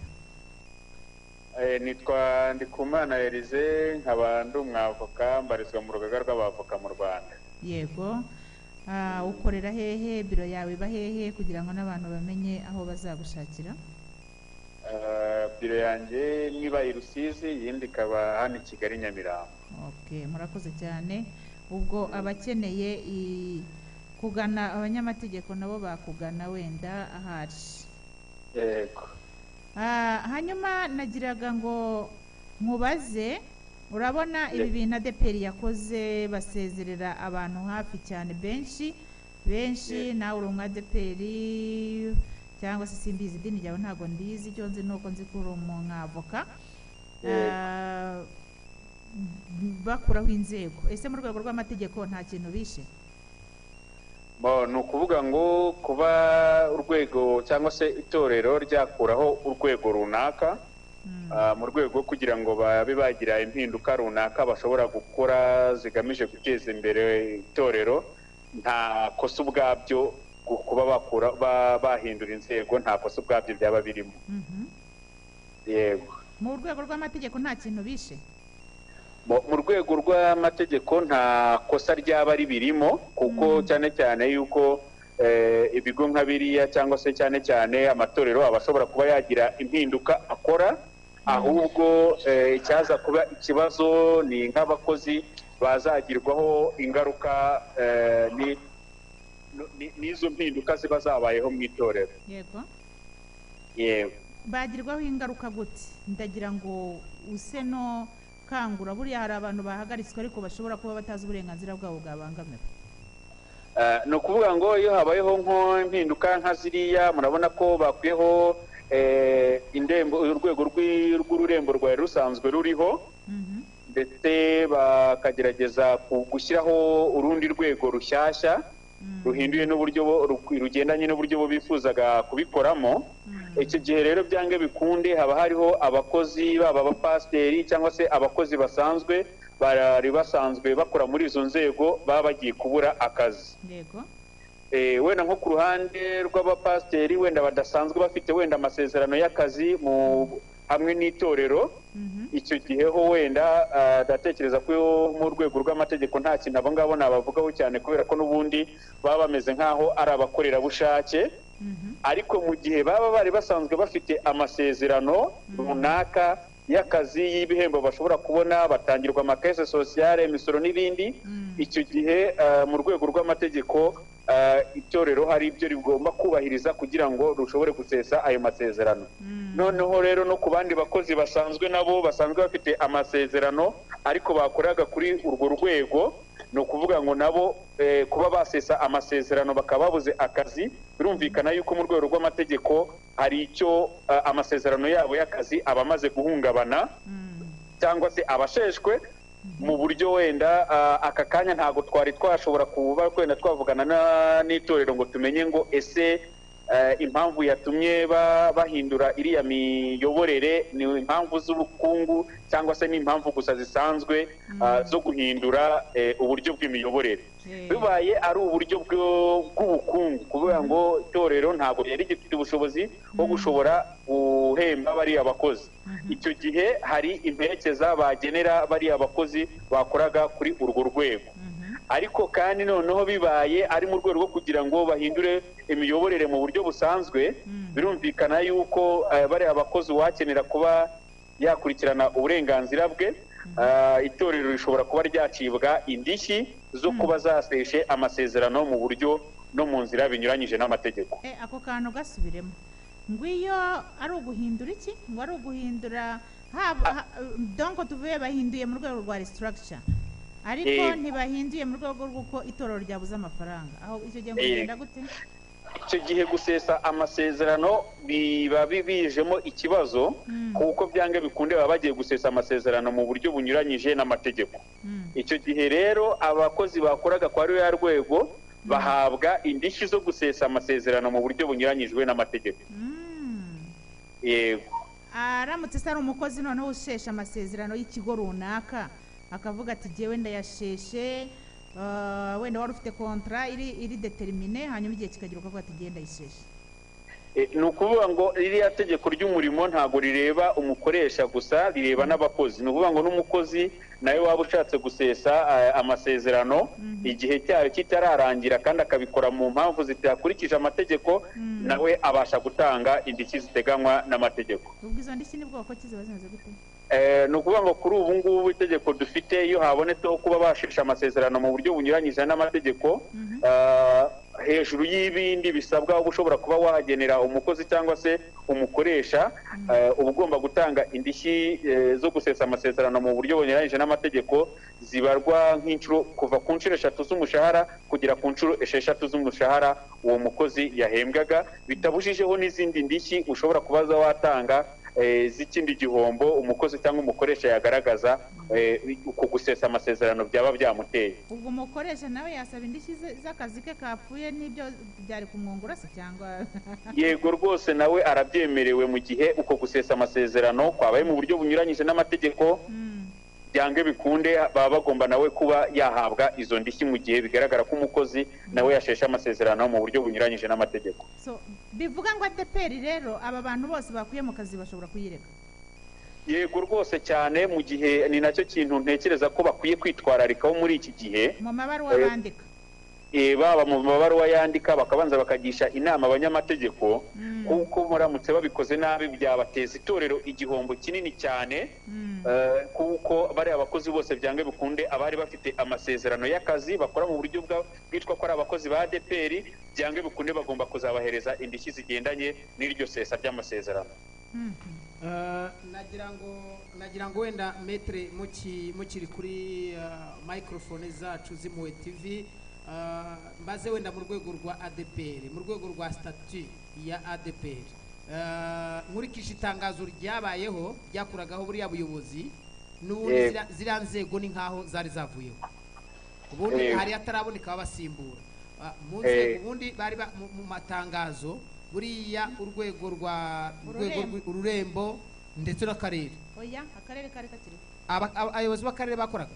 Eh, nitwa Ndikumana Elize nkaba ndi umwavoka mbarizwa mu rugaga rw'abavoka mu Rwanda. Yego. Ah, ukorera hehe, biro yawe iba hehe kugira ngo n'abantu bamenye aho bazagushakira? Eh, biro yanjye niba i Rusizi yindi ikaba hano i Kigali Nyamirambo. Okay, murakoze cyane. Ubwo abakeneye i- kugana abanyamategeko nabo bakugana wenda ahari. Yego. Ah, hanyuma nagiraga ngo nkubaze, urabona ibi Ye- bintu adeperi yakoze basezerera abantu hafi cyane benshi benshi Ye- nawe uri umwadeperi cyangwa se simbizi idini ryawe ntabwo ndizi, icyo nzi nuko nzi ko uri umwavoka. Ye- Ah, bakuraho inzego, ese mu rwego rw'amategeko nta kintu bishe? Bo ni ukuvuga ngo kuba urwego cyangwa se itorero ryakuraho urwego runaka Mm. ah, mu rwego kugira ngo babe bagira impinduka runaka bashobora gukora zigamije guteza imbere itorero, nta kosa ubwabyo gu- kuba bakura ba- bahindura inzego, nta kosa ubwabyo byaba birimo. Mhm. Yego. Mu rwego rw'amategeko nta kintu bishe? Mu mu rwego rw'amategeko nta kosa ryaba ribirimo kuko Mm. cyane cyane yuko eh, ibigo nka biriya cyangwa se cyane cyane amatorero aba ashobora kuba yagira impinduka akora, ahubwo eh, icyaza kuba ikibazo ni nk'abakozi bazagirwaho ingaruka eh, ni- ni- n'izo mpinduka ziba zabayeho mu itorero. Yego. Yego. Bagirwaho ingaruka gute? Ndagira ngo use no kangura, buriya hari abantu bahagaritswe ariko bashobora kuba batazi uburenganzira bwabo bwabangamiwe. Eh, ni ukuvuga ngo iyo habayeho nko impinduka nka ziriya murabona ko bakwiyeho eh, indembo urwego rw'i- rw'ururembo rwari rusanzwe ruriho, Mhm. ndetse bakagerageza ku- gushyiraho urundi rwego rushyashya Mm. ruhinduye n'uburyo bo- ru- rugendanye n'uburyo bo bifuzaga kubikoramo. Mm. Icyo gihe rero byange bikunde haba hariho abakozi baba abapasiteri cyangwa se abakozi basanzwe bari basanzwe bakora muri izo nzego baba bagiye kubura akazi. Yego. Eh, wenda nko ku ruhande rw'abapasiteri wenda badasanzwe bafite wenda amasezerano y'akazi mu hamwe n'itorero, Mhm. icyo gihe ho wenda ah, ndatekereza ko mu rwego rw'amategeko nta kintu abo ngabo nabavugaho cyane kubera ko n'ubundi baba bameze nk'aho ari abakorerabushake. Mhm. Ariko mu gihe baba bari basanzwe bafite amasezerano runaka y'akazi y'ibihembo bashobora kubona, batangirwa amakese sosiyale, imisoro n'ibindi, Mm. icyo gihe ah, mu rwego rw'amategeko ah, itorero hari ibyo rigomba kubahiriza kugira ngo rushobore gusesa ayo masezerano. Mm. Noneho rero no ku bandi bakozi basanzwe nabo basanzwe bafite amasezerano ariko bakoraga kuri urwo rwego, ni ukuvuga ngo nabo eh, kuba basesa amasezerano bakaba babuze akazi, birumvikana yuko mu rwego rw'amategeko hari icyo ah, amasezerano yabo y'akazi aba amaze guhungabana Mm. cyangwa se abasheshwe mu buryo wenda ah, aka kanya ntabwo twari twashobora kuba wenda twavugana na- n'itorero ngo tumenye ngo ese eh, impamvu yatumye ba- bahindura iriya miyoborere ni impamvu z'ubukungu cyangwa se ni impamvu gusa zisanzwe ah, zo guhindura eh, uburyo bw'imiyoborere. Eh. Bibaye ari uburyo bwo- bw'ubukungu kuvuga ngo itorero ntabwo ryari gifite ubushobozi bwo gushobora guhemba bariya bakozi, icyo gihe hari imperekeza bagenera bariya bakozi bakoraga kuri urwo rwego. Mhm. Ariko kandi noneho bibaye ari mu rwego rwo kugira ngo bahindure imiyoborere mu buryo busanzwe, Mm. birumvikana yuko eh, bariya bakozi uwakenera kuba yakurikirana uburenganzira bwe, ah, itorero rishobora kuba ryacibwa indishyi zo kuba zaseshe amasezerano mu buryo no mu nzira binyuranyije n'amategeko. Eh, ako kantu gasubiremo, ngo iyo ari uguhindura iki, ngo ari uguhindura haba ha- donc tuvuye bahinduye mu rwego rwa restructure ariko Eh. ntibahinduye mu rwego rw'uko itorero ryabuze amafaranga, aho icyo gihe ngo Eh. bigenda gute? Icyo gihe gusesa amasezerano biba bibijemo ikibazo, Mm. kuko byange bikunde baba bagiye gusesa amasezerano mu buryo bunyuranyije n'amategeko. Mm. Icyo gihe rero abakozi bakoraga kwa ruriya rwego bahabwa indishyi zo gusesa amasezerano mu buryo bunyuranyijwe n'amategeko. Mm. Yego. Aramutse se ari umukozi noneho ushesha amasezerano y'ikigo runaka akavuga ati jyewe ndayasheshe, uh, wenda wari ufite kontra iri iri determine hanyuma igihe kikagira ukavuga ati genda yisheshe. ni ukuvuga ngo ririya tegeko ry'umurimo ntabwo rireba umukoresha gusa, rireba n'abakozi. Ni ukuvuga ngo n'umukozi nawe waba ushatse gusesa amasezerano igihe cyayo kitararangira kandi akabikora mu mpamvu zitakurikije amategeko, nawe abasha gutanga indishyi ziteganywa n'amategeko. ubwo izo ndishyi ni bwoko ki ziba zimeze gute? ni ukuvuga ngo kuri ubu ngubu itegeko dufite, iyo habonetseho kuba bashisha amasezerano mu buryo bunyuranyije n'amategeko, hejuru y'ibindi bisabwa uba ushobora kuba wagenera umukozi cyangwa se umukoresha, uba ugomba gutanga indishyi zo gusesa amasezerano mu buryo bunyuranyije n'amategeko zibarwa nk'inshuro kuva ku nshuro eshatu z'umushahara kugera ku nshuro esheshatu z'umushahara uwo mukozi yahembwaga, bitabujijeho n'izindi ndishyi ushobora kubaza watanga z'ikindi gihombo umukozi cyangwa umukoresha yagaragaza ku gusesa amasezerano byaba byamuteye. ubwo umukoresha nawe yasaba indishyi z'akazi ke kapfuye n'ibyo byari kumwungura se cyangwa? Yego rwose nawe arabyemerewe mu gihe uko gusesa amasezerano kwabaye mu buryo bunyuranyije n'amategeko, byange bikunde baba bagomba nawe kuba yahabwa izo ndishyi mu gihe bigaragara ko umukozi nawe yasheshe amasezerano mu buryo bunyuranyije n'amategeko. So bivuga ngo A D P R rero aba bantu bose bakuye mu kazi bashobora kuyireka? Yego rwose cyane, mu gihe ni nacyo kintu ntekereza ko bakwiye kwitwararikaho muri iki gihe. Mu mabaruwa bandika baba mu mabaruwa yandika bakabanza bakagisha inama abanyamategeko, kuko muramutse babikoze nabi byabateza itorero igihombo kinini cyane, kuko bari abakozi bose byange bikunde abari bafite amasezerano y'akazi bakora mu buryo bwitwa ko ari abakozi ba A D P R, byange bikunde bagomba kuzabahereza indishyi zigendanye n'iryo sesa ry'amasezerano. nagira ngo nagira ngo wenda metre mukiri kuri microphone zacu z'Impuhwe T V, mbaze wenda mu rwego rwa A D P R, mu rwego rwa statut ya A D P R, nkurikije itangazo ryabayeho ryakuragaho buriya buyobozi n'ubundi ziriya nzego ni nkaho zari zavuyeho, ubundi hari hataraboneka abasimbura mu nzego, ubundi bari mu matangazo buriya urwego rwa ururembo ndetse n'akarere. oya akarere kari kakiri abayobozi b'akarere bakoraga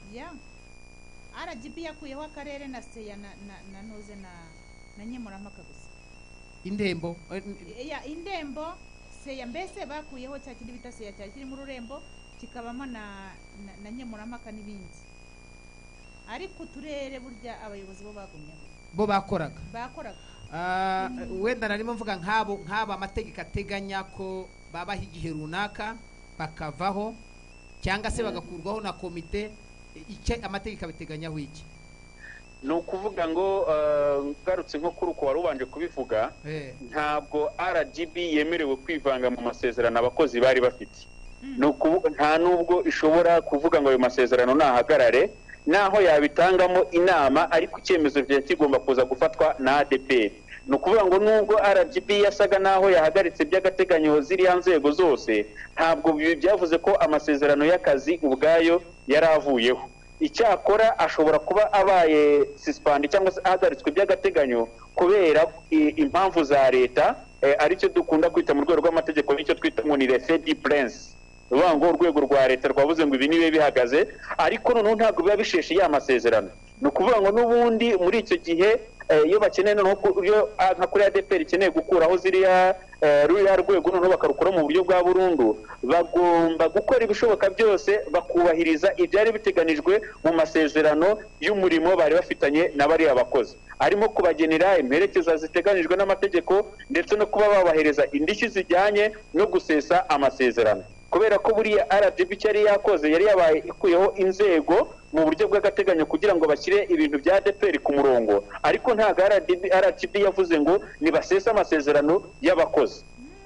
R G B yakuyeho akarere na seya na na noze na na Nkemurampaka gusa. Indembo ya indembo seya mbese bakuyeho cya kindi bita seya cyari kiri mu rurembo kikabamo na na Nkemurampaka n'ibindi, ariko turere burya abayobozi bo bagumyeho bo bakoraga bakoraga wenda narimo mvuga nk'abo nk'aba amategeko ateganya ko babaho igihe runaka bakavaho cyangwa se bagakurwaho na komite, icyo amategeko abiteganyaho iki? Ni ukuvuga ngo ngarutse nko kuri uko wari ubanje kubivuga, ntabwo R G B yemerewe kwivanga mu masezerano abakozi bari bafite. Nta nubwo ishobora kuvuga ngo ayo masezerano nahagarare, naho yabitangamo inama, ariko icyemezo cye kigomba kuza gufatwa na A D P R. Ni ukuvuga ngo nubwo R G B yasaga naho yahagaritse by'agateganyo ziriya nzego zose, ntabwo byavuze ko amasezerano y'akazi ubwayo yaravuyeho. Icyakora ashobora kuba abaye suspend cyangwa se ahagaritswe by'agateganyo kubera impamvu za leta, aricyo dukunda kwita mu rwego rw'amategeko nicyo twita ngo ni refet du prince. Uvuga ngo urwego rwa leta rwavuze ngo ibi nibe bihagaze, ariko noneho ntabwo biba bisheshe ya masezerano. Ni ukuvuga ngo n'ubundi muri icyo gihe iyo bakeneye noneho nka kuri A D P R ikeneye gukuraho ziriya ruriya rwego noneho bakarukora mu buryo bwa burundu, bagomba gukora ibishoboka byose bakubahiriza ibyari biteganijwe mu masezerano y'umurimo bari bafitanye na bariya bakozi, harimo kubagenera imperekeza ziteganijwe n'amategeko ndetse no kuba babahereza indishyi zijyanye no gusesa amasezerano. Kubera ko buriya R G B cyari yakoze yari yabaye ikuyeho inzego mu buryo bw'agateganyo kugira ngo bashyire ibintu bya A D P R ku murongo, ariko ntabwo R G B yavuze ngo nibasese amasezerano y'abakozi.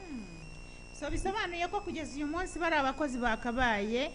So bisobanuye ko kugeza uyu munsi bari abakozi bakabaye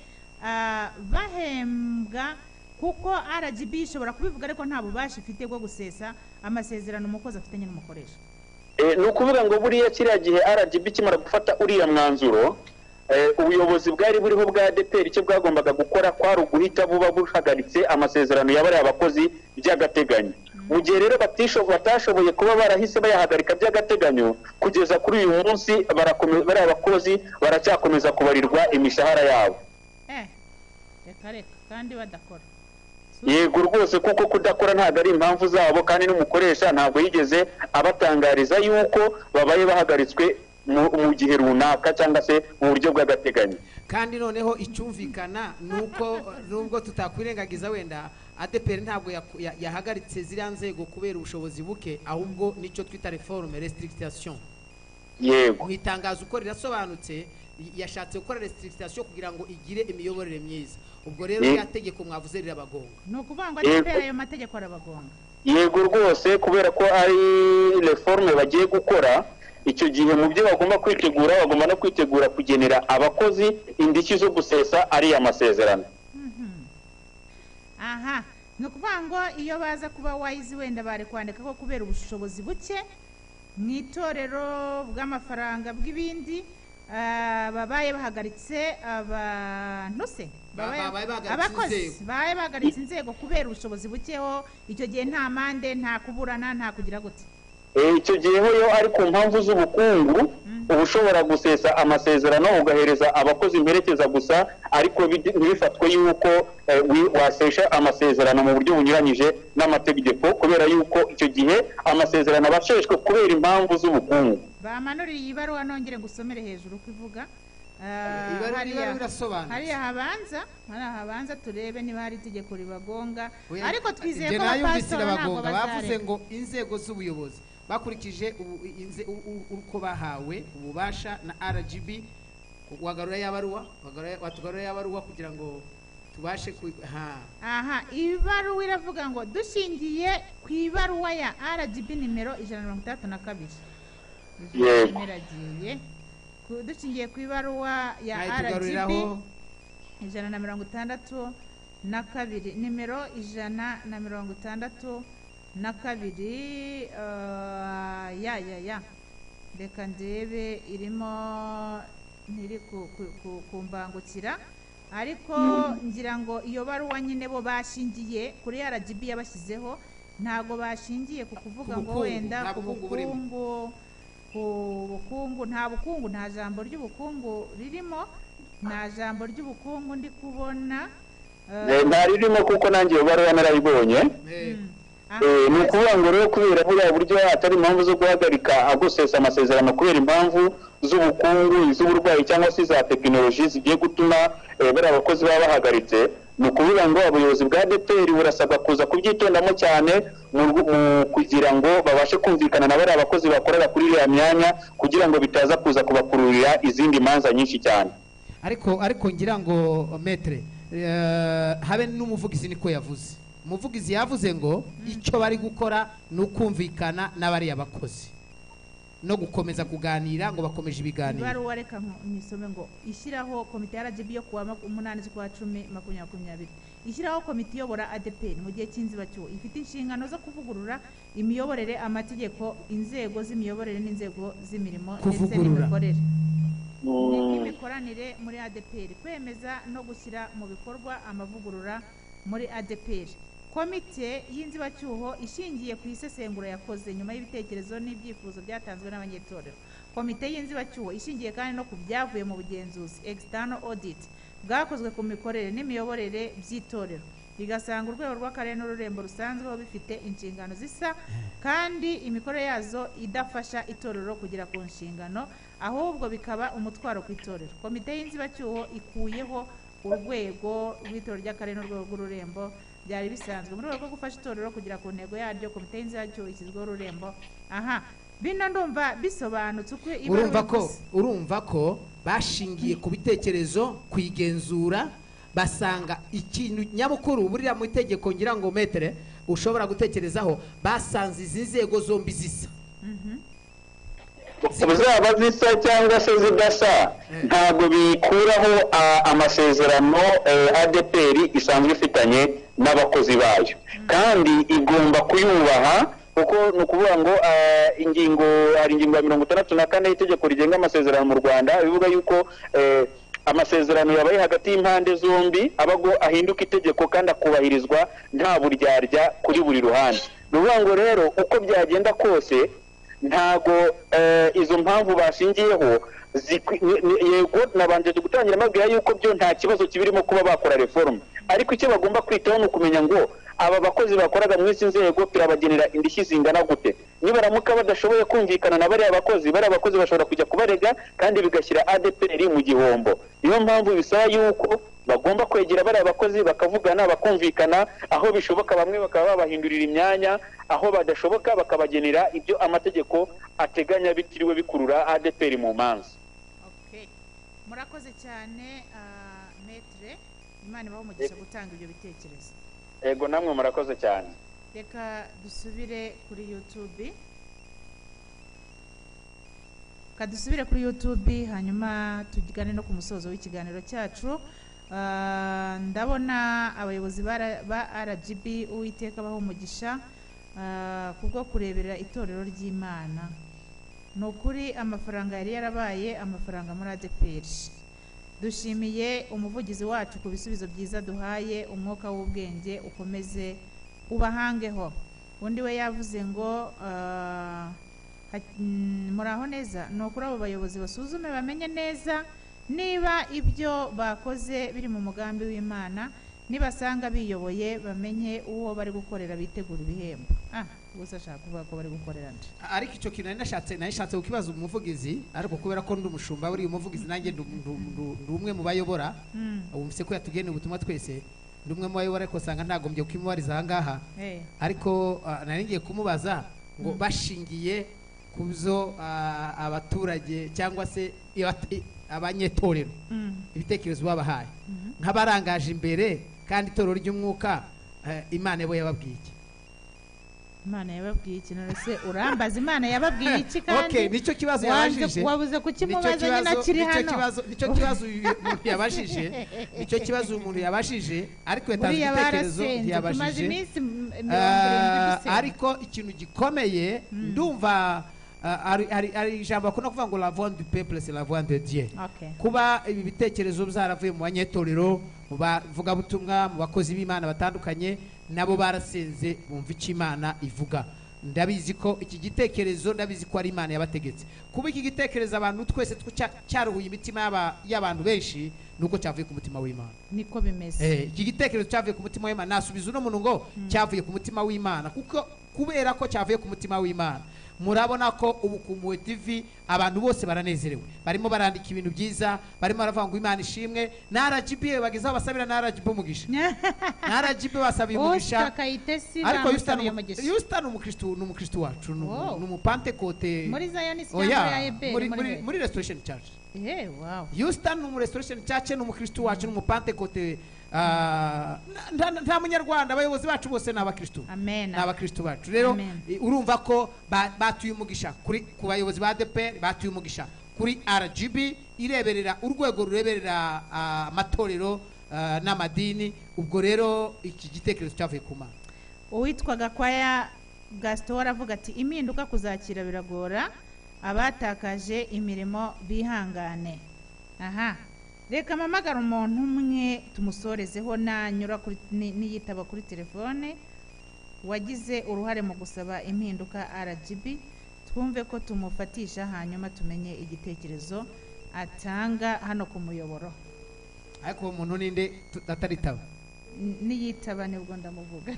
bahembwa, kuko R G B ishobora kubivuga ariko nta bubasha ifite bwo gusesa amasezerano umukozi afitanye n'umukoresha. Ni ukuvuga ngo buriya kiriya gihe R G B kimara gufata uriya mwanzuro, ubuyobozi bwari buriho bwa A D P R icyo bwagombaga gukora kwari uguhita buba buhagaritse amasezerano y'abari abakozi by'agateganyo. Mu gihe rero batashoboye kuba barahise bayahagarika by'agateganyo, kugeza kuri uyu munsi bari abakozi baracyakomeza kubarirwa imishahara yabo. Eh reka reka kandi badakora. yego rwose kuko kudakora ntabwo ari impamvu zabo kandi n'umukoresha ntabwo yigeze abatangariza yuko babaye bahagaritswe mu gihe runaka cyangwa se mu buryo bw'agateganyo. Kandi noneho icyumvikana nuko nubwo tutakwirengagiza wenda A D P R ntabwo yahagaritse ziriya nzego kubera ubushobozi buke, ahubwo nicyo twita reforme restriction. Yego mu itangazo uko rirasobanutse yashatse gukora restriction kugira ngo igire imiyoborere myiza. Ubwo rero ya tegeko mwavuze rirabagonga. No kuvanga A D P R ayo mategeko arabagonga. Yego rwose kubera ko ari reforme bagiye gukora, icyo gihe mu byo bagomba kwitegura bagomba no kwitegura kugenera abakozi indishyi zo gusesa ari amasezerano. Aha, no kuvanga iyo baza kuba wise wenda bare kwandika ko kubera ubushobozi buke mwitorero bw'amafaranga bw'ibindi babaye bahagaritse abantu se abakozi babaye bahagaritse inzego kubera ubushobozi bukeho, icyo gihe nta mande nta kuburana nta kugira gute. Icyo gihe ho yo ari ku mpamvu z'ubukungu uba ushobora gusesa amasezerano ugahereza abakozi imperekeza gusa, ariko ntibifatwe yuko wasesha amasezerano mu buryo bunyuranyije n'amategeko, kubera yuko icyo gihe amasezerano aba asheshwe kubera impamvu z'ubukungu. Bamanuriye ibaruwa nongere ngusomere hejuru kuvuga hariya habanza hariya habanza turebe niba hari itegeko ribagonga, ariko twizeye ko abapasitoro ntabwo bavuze ngo inzego z'ubuyobozi bakurikije uko bahawe ububasha na R G B wagarura yabaruwa watugarura yabaruwa kugira ngo tubashe ku ha aha ibaruwa iravuga ngo dushingiye ku ibaruwa ya R G B nimero ijana na mirongo itandatu na kabiri. Yego dushingiye ku ibaruwa ya R G B ijana na mirongo itandatu na kabiri nimero ijana na mirongo itandatu na kabiri ya ya ya reka ndebe irimo ntiri kumbangukira, ariko ngira ngo iyo baruwa nyine bo bashingiye kuri R G B yabashyizeho, ntago bashingiye ku kuvuga ngo wenda ku bukungu ku bukungu nta bukungu nta jambo ry'ubukungu ririmo, nta jambo ry'ubukungu ndi kubona nta ririmo kuko nanjye iyo baruwa narayibonye. Ni ukuvuga ngo rero kubera buriya buryo atari impamvu zo guhagarika agusesa amasezerano kubera impamvu z'ubukungu, iz'uburwayi cyangwa se za tekinoloji zigiye gutuma bariya abakozi baba bahagaritse, ni ukuvuga ngo ubuyobozi bwa A D P R burasabwa kuza kubyitondamo cyane kugira ngo babashe kumvikana na bariya abakozi bakorera kuri iriya myanya kugira ngo bitaza kuza kubakururira izindi manza nyinshi cyane. Ariko ariko ngira ngo metre habe n'umuvugizi niko yavuze. Umuvugizi yavuze ngo icyo bari gukora ni ukumvikana n'abari abakozi no gukomeza kuganira ngo bakomeje ibiganiro. Ibaruwa reka nisome ngo ishyiraho komite ya R G B yo kuwa umunani z'ukwa cumi makumyabiri ishyiraho komite iyobora A D P R mu gihe cy'inzibacyuho ifite inshingano zo kuvugurura imiyoborere, amategeko, inzego z'imiyoborere n'inzego z'imirimo ndetse n'imikorere n'imikoranire muri A D P R, kwemeza no gushyira mu bikorwa amavugurura muri A D P R. Komite y'inzibacyuho ishingiye ku isesengura yakoze nyuma y'ibitekerezo n'ibyifuzo byatanzwe n'abanyetorero. Komite y'inzibacyuho ishingiye kandi no ku byavuye mu bugenzuzi external audit bwakozwe ku mikorere n'imiyoborere by'itorero, bigasanga urwego rw'akarere n'ururembo rusanzweho bifite inshingano zisa kandi imikorere yazo idafasha itorero kugera ku nshingano, ahubwo bikaba umutwaro ku itorero. Komite y'inzibacyuho ikuyeho urwego rw'itorero ry'akarere n'urwego rw'ururembo byari bisanzwe mu rwego rwo gufasha itorero kugera ku ntego yaryo. Komite y'inzibacyuho ishyizweho ururembo. Aha bino ndumva bisobanutse uko urumva ko urumva ko bashingiye ku bitekerezo kwigenzura basanga ikintu nyamukuru burira mu itegeko ngira ngo metere ushobora gutekerezaho, basanze izi nzego zombi zisa zaba zisa cyangwa se zidasa ntabwo bikuraho amasezerano A D P R isanzwe ifitanye n'abakozi bayo, kandi igomba kuyubaha kuko ni ukuvuga ngo ingingo hari ingingo ya mirongo itandatu na kane y'itegeko rigenga amasezerano mu Rwanda bivuga yuko amasezerano yabaye hagati y'impande zombi abago ahinduka itegeko kandi akubahirizwa nta buryarya kuri buri ruhande. Ni ukuvuga ngo rero uko byagenda kose ntago izo mpamvu bashingiyeho yego nabanje gutangira mabwira yuko byo nta kibazo kibirimo kuba bakora reforme, ariko icyo bagomba kwitaho ni ukumenya ngo aba bakozi bakoraga muri izi nzego turabagenera indishyi zingana gute. Nibaramuka badashoboye kumvikana na bariya bakozi, bariya bakozi bashobora kujya kubarega kandi bigashyira A D P R mu gihombo. Niyo mpamvu bisaba yuko bagomba kwegera bariya bakozi bakavugana bakumvikana, aho bishoboka bamwe bakaba babahindurira imyanya, aho badashoboka bakabagenera ibyo amategeko ateganya bitiriwe bikurura A D P R mu manza. Okay, murakoze cyane uh, Maître, Imana ibaho umugisha gutanga ibyo bitekerezo. Ego namwe murakoze cyane. Reka dusubire kuri YouTube. Kadusubire kuri YouTube hanyuma tugigane no ku musozo w'ikiganiro cyacu. Uh, ndabona abayobozi ba R G B Uwiteka baho umugisha uh, kubwo kurebera itorero ry'Imana. Nukuri amafaranga yari yarabaye amafaranga muri A D P R. Dushimiye umuvugizi wacu ku bisubizo byiza duhaye, umwuka w'ubwenge ukomeze ubahangeho. Undi we yavuze ngo uh, muraho neza, nukuri abo bayobozi basuzume bamenye neza niba ibyo bakoze biri mu mugambi w'Imana, nibasanga biyoboye bamenye uwo bari gukorera bitegura ibihembo. Ah, gusa ashaka kuvuga ko bari gukorera nde. Ariko icyo kintu nashatse nashatse ukibaza umuvugizi, ariko kubera ko ndi umushumba buri umuvugizi nanjye ndi umwe mu bayobora, umvise ko yatugene ubutumwa twese, ndi umwe mu bayobora ariko sanga ntagombye kwimubariza aha ngaha. Ariko nari ngiye kumubaza ngo bashingiye kuzo abaturage cyangwa se abanyetorero ibitekerezo babahaye nk'abarangaje imbere kandi itorero ry'umwuka, Imana yabo yababwiye iki? Imana yababwiye iki? Nose urambaza Imana yababwiye iki kandi? Okay, nico kibazo yabajije. Wabuze kukimubaza nyina kiri hano. Nico kibazo, nico kibazo umuntu yabajije. Nico kibazo umuntu yabajije, ariko yatanze igitekerezo yabajije. Ariko ikintu gikomeye ndumva ari ari ari ijambo akunda kuvuga ngo la voix du peuple c'est la voix de Dieu. Kuba ibi bitekerezo byaravuye mu banyetorero, mu bavuga butumwa, mu bakozi b'Imana batandukanye, nabo barasenze bumva icyo Imana ivuga. Ndabizi ko iki gitekerezo ndabizi ko ari Imana yabategetse. Kuba iki gitekerezo abantu twese cyaruhuye imitima y'abantu benshi, nuko cyavuye ku mutima w'Imana. Niko bimeze. Eh, iki gitekerezo cyavuye ku mutima w'Imana. Nasubiza uno muntu ngo cyavuye ku mutima w'Imana, kuko kubera ko cyavuye ku mutima w'Imana. Murabona ko ubu ku Mpuhwe T V abantu bose baranezerewe, barimo barandika ibintu byiza, barimo baravuga ngo Imana ishimwe. Na R G B bagizaho basabira na R G B umugisha, na R G B basabiye umugisha. Ariko Houston umukristo n'umukristo wacu n'umupantekote muri Zion Islam muri muri muri Restoration Church. Eh, wow. Houston mu Restoration Church n'umukristo wacu n'umupantekote. Nta munyarwanda, abayobozi bacu bose ni abakristo. Amen. Ni abakristo bacu. Rero urumva ko batuye umugisha kuri ku bayobozi ba A D P R, batuye umugisha kuri R G B ireberera urwego rureberera amatorero n'amadini. Ubwo rero iki gitekerezo cyavuye ku Mana. Uwitwaga Kwaya Gaston aravuga ati impinduka kuzakira biragora, abatakaje imirimo bihangane. Aha, reka mpamagara umuntu umwe tumusorezeho nanyura niyitaba kuri telefone wagize uruhare mu gusaba impinduka R G B, twumve ko tumufatisha hanyuma tumenye igitekerezo atanga hano ku muyoboro. Ariko umuntu ninde ataritaba? Niyitaba nibwo ndamuvuga.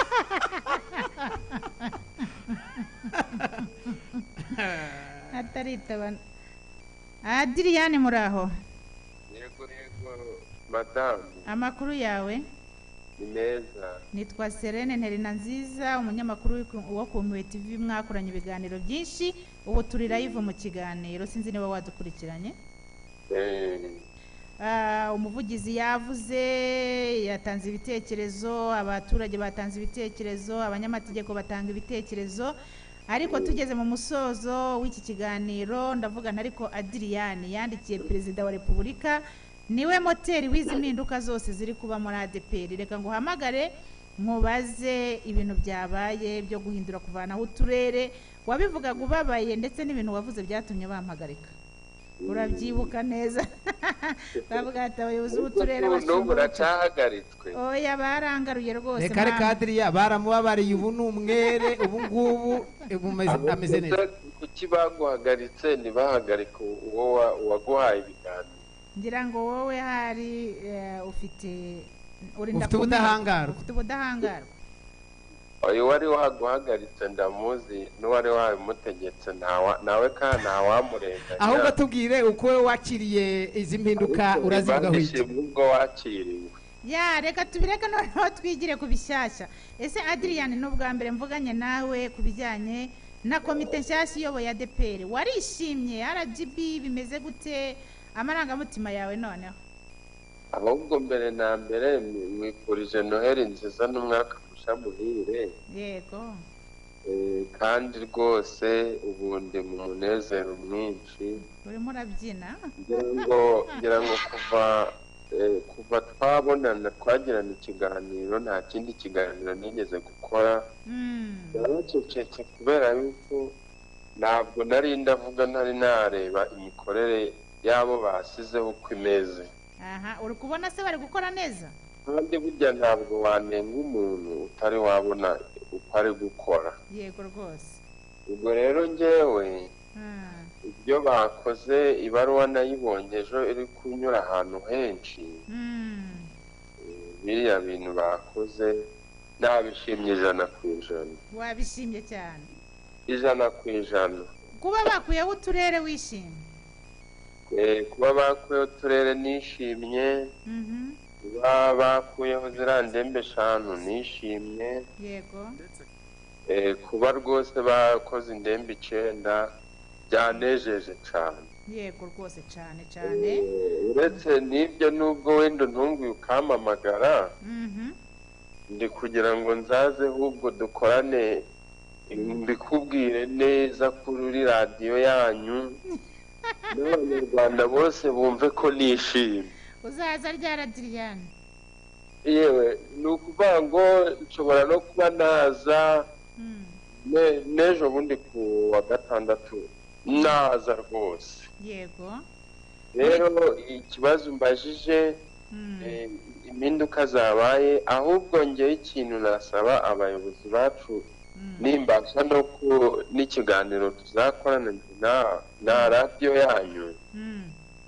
Ataritaba. Adriane muraho? Yego yego madame. Amakuru yawe? Ni meza. Nitwa Serene Nterina nziza, umunyamakuru wo ku Mpuhwe T V, mwakoranye ibiganiro byinshi, ubu turi live mu kiganiro, sinzi niba wadukurikiranye. Eh. Uh, umuvugizi yavuze, yatanze ibitekerezo, abaturage batanze ibitekerezo, abanyamategeko batanga ibitekerezo, ariko tugeze mu musozo w'iki kiganiro ndavuga ntariko Adriane yandikiye Perezida wa Repubulika, niwe moteri w'izi mpinduka zose ziri kuba muri A D P R. Reka ngo hamagare mubaze ibintu byabaye byo guhindura kuvanaho uturere, wabivuga gubabaye ndetse n'ibintu wavuze byatumye bampagarika. Urabyibuka neza? Bavuga ati abayobozi b'uturere bashimwe. Oya, barangaruye rwose. Reka reka Adriya baramubabariye, ubu ni umwere, ubu ngubu ameze neza. Kuki baguhagaritse ntibahagarika uwo waguhaye ibiganiro? Ngira ngo wowe hari ufite urinda Ufite ubudahangarwa. ufite ubudahangarwa uyu wari waguhagaritse ndamuzi n'uwari wabimutegetse ntawa- nawe kandi ntawamurenganya ahubwo tubwire uko wakiriye izi mpinduka urazivugaho iki Nishimye ubwo wakiriwe ya reka tubireke noneho twigire ku bishyashya ese Adrian ni ubwa mbere mvuganye nawe ku bijyanye na komite nshyashya iyoboye A D P R warishimye R G B bimeze gute amarangamutima yawe noneho ahubwo mbere na mbere mwifurije noheli nziza n'umwaka musha muhire yego Eh, kandi rwose ubundi mu munezero mwinshi urimo urabyina ngira ngo ngira ngo kuva eh, kuva twabonana twagirana ikiganiro nta kindi kiganiro nigeze gukora Mm, naracecetse kubera yuko ntabwo nari ndavuga ntari nareba imikorere y'abo basizeho uko imeze aha uri kubona se bari gukora neza kandi burya ntabwo wanenga umuntu utari wabona uko ari gukora yego rwose ubwo rero njyewe Ah, ibyo bakoze ibaruwa nayibonye ejo iri kunyura ahantu henshi mm, eh, biriya bintu bakoze nabishimye ijana ku ijana wabishimye cyane ijana ku ijana kuba bakuyeho uturere wishimye Eh, kuba bakuyeho uturere nishimye Mhm, kuba bakuyeho ziriya ndembe eshanu nishimye yego Eh, kuba rwose bakoze indembe icenda byanejeje cyane yego rwose cyane cyane Eh, uretse n'ibyo nubwo wenda ntunguye ukampamagara Mhm, ndi kugira ngo nzaze ahubwo dukorane mbikubwire neza kuri radiyo yanyu n'abanyarwanda bose bumve ko nishimye uzaza ryara Adrian yewe ni ukuvuga ngo nshobora no kuba naza Mm, ne- n'ejo bundi ku wa gatandatu naza rwose yego rero ikibazo mbajije Mm, eh, impinduka zabaye ahubwo ngewe ikintu nasaba abayobozi bacu mm, nimbasha no ku n'ikiganiro tuzakorana na na radiyo yanyu mm.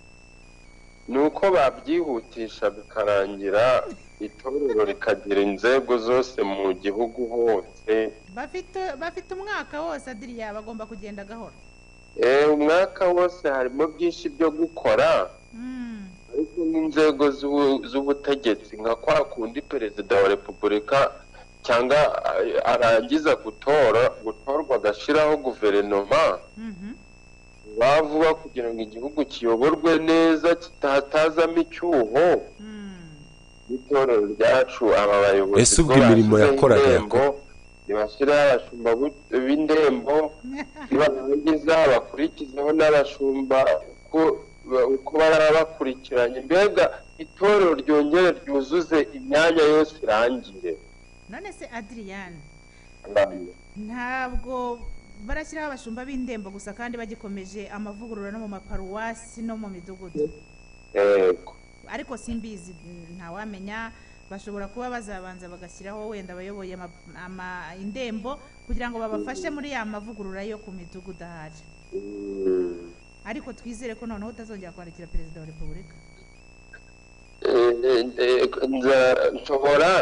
ni uko babyihutisha bikarangira itorero rikagira inzego zose mu gihugu hose bafite bafite umwaka wose Adrian bagomba kugenda gahoro Eh, umwaka wose harimo byinshi byo gukora Mm, ariko n'inzego z'ubu- z'ubutegetsi nka kwa kundi perezida wa repubulika cyangwa eh, arangiza gutora gutorwa agashyiraho guverinoma mhm, bavuga kugira ngo igihugu kiyoborwe neza kitatazamo icyuho mm. n'itorero ryacu aba bayobozi Ese ubwo imirimo bashyizeho yakoraga indembo, nibashyireho abashumba bu- b'indembo nibarangiza bakurikizeho n'abashumba uko uko baraba bakurikiranye mbega itorero ryongere ryuzuze imyanya yose irangire none se Adrian ntabwo barashyiraho abashumba b'indembo gusa kandi bagikomeje amavugurura no mu maparuwasi no mu midugudu yego ariko simbizi mm, ntawamenya bashobora kuba bazabanza bagashyiraho wenda abayoboye ama- ama- indembo kugira ngo babafashe muri ya mavugurura yo ku midugudu ahari Mm. ariko twizere ko noneho utazongera kwandikira perezida wa repubulika Eh, eh, eh, nza- nshobora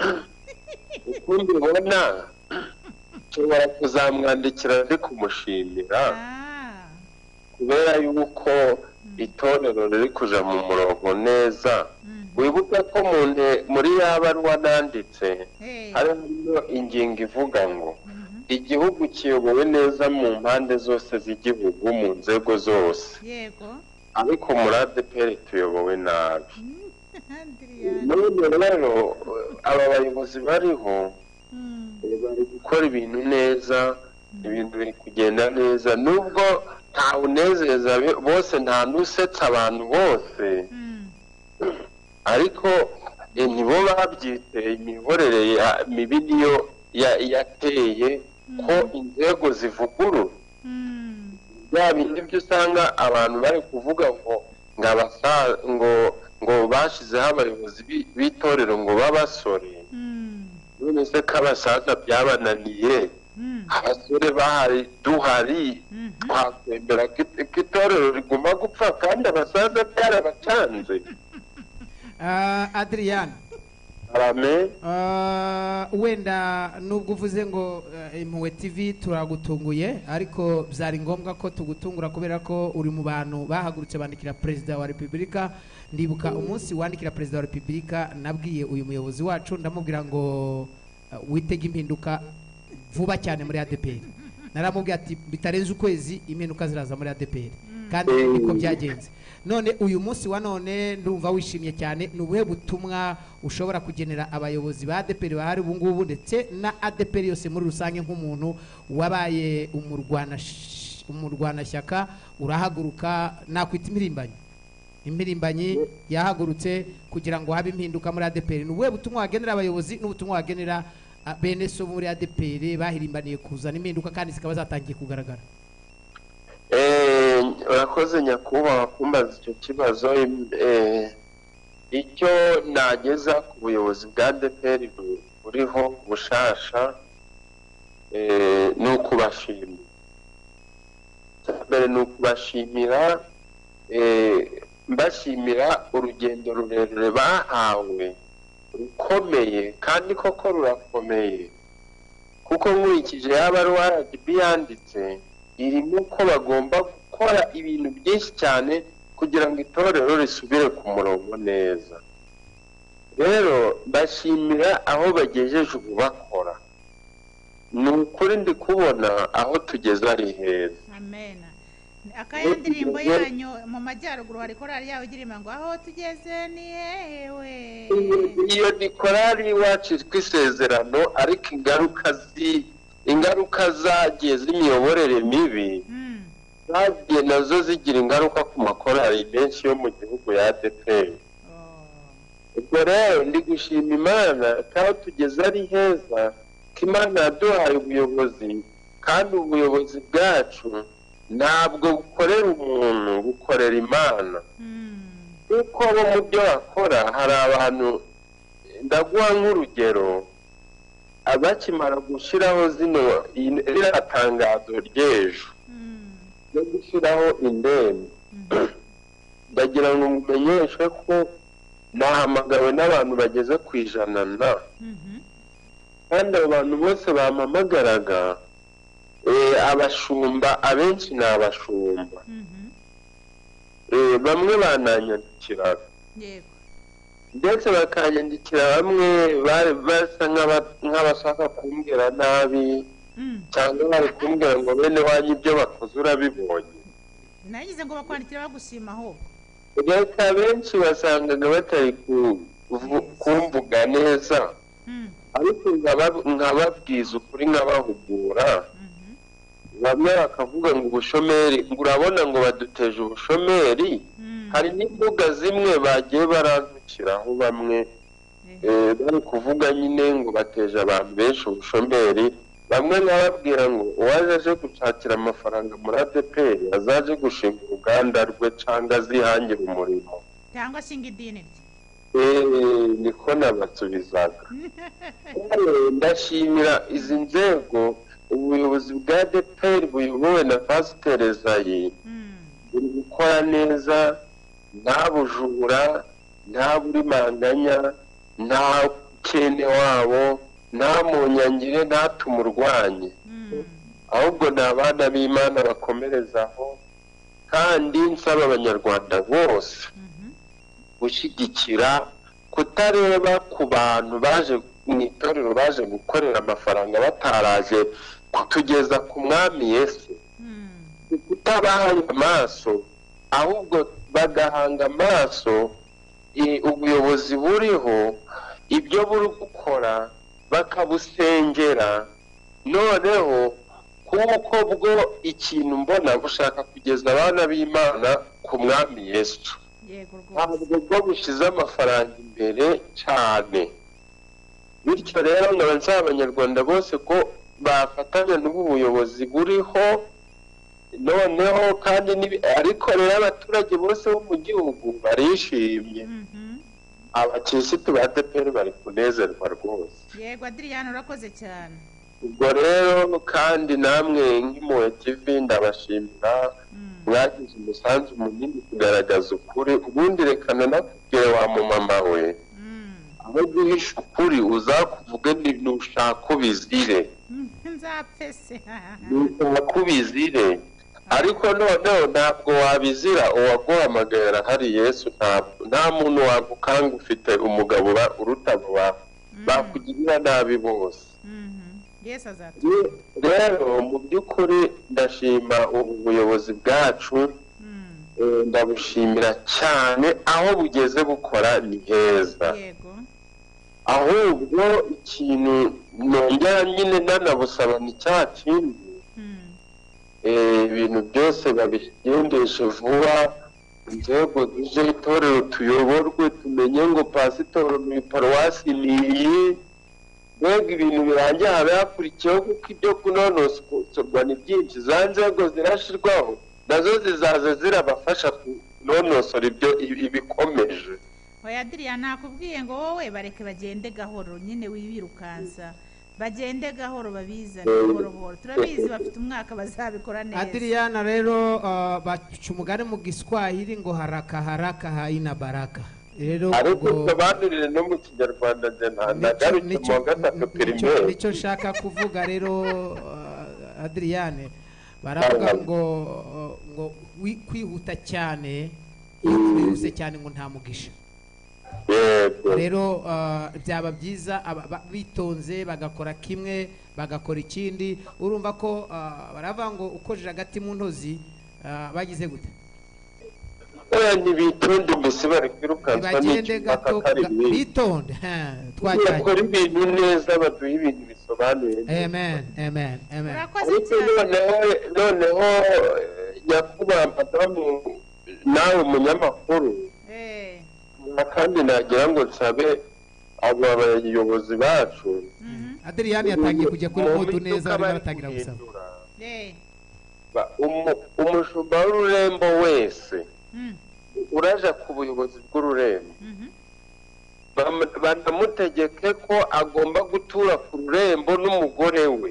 uko mbibona nshobora kuzamwandikira ndi kumushimira Ah, kubera yuko itorero riri kuja mu murongo neza mhm. wibuke ko mu nte- muri ya baruwa nanditse Hey, hari harimo ingingo ivuga ngo mhm. igihugu kiyobowe neza mu mpande zose z'igihugu mu nzego zose yego ariko muri adeperi tuyobowe nabi Adrian none rero aba bayobozi bariho Mm, eh, bari gukora ibintu neza ibintu biri kugenda neza nubwo ntawunezeza be- bose nta n'usetsa abantu bose mm. ariko eh, nibo babyiteye imiyoborere ya- mibi niyo ya- yateye ko inzego zivugurura Mm, bya bindi byo usanga abantu bari kuvuga ngo ngo abasa- ngo ngo bashyizeho abayobozi bi- b'itorero ngo b'abasore mm, none se ko abasaza byabananiye mm, abasore bahari duhari mhm. twakwemera ko it- ko itorero riguma gupfa kandi abasaza byarabacanze Ah, Adrian arame. Ah, wenda nubwo uvuze ngo eh, Impuhwe T V turagutunguye ariko byari ngombwa ko tugutungura kubera ko uri mu bantu bahagurutse bandikira Perezida wa Repubulika. Ndibuka umunsi wandikira Perezida wa Repubulika nabwiye uyu muyobozi wacu ndamubwira ngo uh, witege impinduka vuba cyane muri A D P R. Naramubwiye ati bitarenze ukwezi impinduka ziraza muri A D P R kandi niko byagenze. None uyu munsi wa none ndumva wishimye cyane. Nubuhe butumwa ushobora kugenera abayobozi ba A D P R bahari ubu ngubu ndetse na A D P R yose muri rusange nk'umuntu wabaye umurwana umurwana shyaka urahaguruka nakwita imirimbanyi imirimbanyi yahagurutse kugira ngo habe impinduka muri A D P R? Nubuhe butumwa wagenera abayobozi n'ubutumwa wagenera uh, bene so muri A D P R bahirimbaniye kuzana impinduka kandi zikaba zatangiye kugaragara? Eh, urakoze nyakubahwa kumbaza icyo kibazo. Eh, icyo nageza ku buyobozi bwa A D P R buriho bushasha eh, ni ukubashimira. Mbere ni ukubashimira eh, mbashimira urugendo rurerure bahawe rukomeye kandi koko rurakomeye, kuko nkurikije yaba ari uwa R G B yanditse irimo ko bagomba gukora ibintu byinshi cyane kugira ngo itorero risubire ku murongo neza. Rero bashimira aho bagejeje ubu bakora. Ni ukuri ndi kubona aho tugeze ari heza. Amen. Akaya ndirimbo yanyu mu majyaruguru hari korali yawe igira ngo aho tugeze ni hewe. Iyo ni korali iwacu twisezerano, ariko ingaruka zi ingaruka zagiye z'imiyoborere mibi Mm. zagiye nazo zigira ingaruka ku makorali menshi yo mu gihugu ya A D P R. Oh. Ubwo rero ndi gushima Imana ko aho tugeze ari heza, ko Imana yaduhaye ubuyobozi kandi ubuyobozi bwacu ntabwo bukorera umuntu, bukorera Imana. Mm. Kuko bo mu byo bakora hari abantu, ndaguha nk'urugero, abakimara gushyiraho zino iriya tangazo ry'ejo Mm. no gushyiraho indembe, ndagira ngo mumenyeshe ko nahamagawe n'abantu bageze ku ijana na Mhm. kandi abo bantu bose bampamagaraga eh, abashumba abenshi ni abashumba. Mhm. Eh, bamwe bananyandikiraga Yego. ndetse bakanyandikira bamwe bari basa nk'aba- nk'abashaka kumbwira nabi Mm. cyangwa bari kumbwira ngo bene wanyu ibyo bakoze urabibonye. Nagize ngo bakwandikira bagusima aho. Reka benshi basangaga batari ku- vu- kumvuga neza, Mm. ariko nkaba- nkababwiza ukuri nkabahugura. Mhm. Bamwe bakavuga ngo ubushomeri, ngo urabona ngo baduteje ubushomeri. Mm. Hari n'imbuga zimwe bagiye barantukiraho bamwe eh, bari kuvuga nyine ngo bateje abantu benshi ubushomeri. Bamwe nkababwira ngo uwaje aje gushakira amafaranga muri A D P R azaje gushinga uruganda rwe cyangwa azihangira umurimo. Cyangwa singa idini rye. Eh, niko nabasubizaga. Eh, ndashimira izi nzego, ubuyobozi bwa A D P R buyobowe na Pasiteri Ezayi Mm. buri gukora neza, nta bujura, nta burimanganya, nta kene wabo, nta munyangire, nta tumurwanye. Mm. Ahubwo ni abana b'Imana bakomerezaho, kandi nsaba abanyarwanda bose Mhm. gushyigikira, kutareba ku bantu baje mu itorero baje gukorera amafaranga bataraje kutugeza ku mwami Yesu, Mm. kutabahanga amaso, ahubwo bagahanga amaso eh, ubuyobozi buriho ibyo buri gukora bakabusengera. Noneho kuko bwo ikintu mbona bushaka kugeza abana b'Imana ku mwami Yesu, Yego rwose. ntabwo bwo bushyize amafaranga imbere cyane. Bityo rero nkaba nsaba abanyarwanda bose ko bafatanya n'ubu buyobozi buriho. Noneho kandi nibi- ariko rero abaturage bose bo mu gihugu barishimye, Mhm. abakirisitu ba A D P R bari kunezerwa rwose. Yego Adrian urakoze cyane. Ubwo rero kandi namwe nk'Impuhwe T V ndabashimira, Mm. mwagize umusanzu munini kugaragaza ukuri. Ubundi reka nanakubwire wa mumama we, Mm. aho guhisha ukuri uzakuvuge ntushaka ubizire nzapfese ntushaka ubizire ariko noneho ntabwo wabizira uwaguhamagara hari Yesu nta muntu wagukanga ufite umugabo uruta vuba bakugirira nabi bose Yesu azatuma rero mu by'ukuri ndashima ubuyobozi bwacu ndabushimira cyane aho bugeze bukora ni heza yego ahubwo ikintu nongera nyine nanabusaba ni cya kindi ibintu byose babigendeshe vuba inzego zije itorero tuyoborwe tumenye ngo pasitoro mu paruwasi ni iyi mbega ibintu birangiye habe hakurikiyeho kuko ibyo kunonosorwa ni byinshi za nzego zirashirwaho nazo zizaza zirabafasha kunonosora ibyo ibikomeje oya Adrian nakubwiye ngo wowe bareke bagende gahoro nyine wibirukansa bagende gahoro babizane gahoro gahoro turabizi bafite umwaka bazabikora neza Adrian rero baca umugani mu Giswahili ngo haraka haraka haina baraka rero ariko sobanurire no mu Kinyarwanda je ntagarutse mu gatatu primaire nicyo nshaka kuvuga rero Adrian baravuga ngo ngo kwihuta cyane yihuse cyane ngo nta mugisha rero byaba byiza bitonze bagakora kimwe bagakora ikindi urumva ko baravuga ngo ukojeje agati mu ntozi bagize gute ntibitonde mbese bari kwirukansa bagende gato bitonde twakora ibintu neza baduha ibintu bisobanuye amen amen amen ariko noneho nyakubahwa madamu nawe umunyamakuru kandi nagira ngo nsabe abo abayobozi bacu Adrian yatangiye kujya kuri moto neza arimo aratangira gusaba umushumba w'ururembo wese uraje ku buyobozi bw'ururembo banamutegeke ko agomba gutura ku rurembo n'umugore we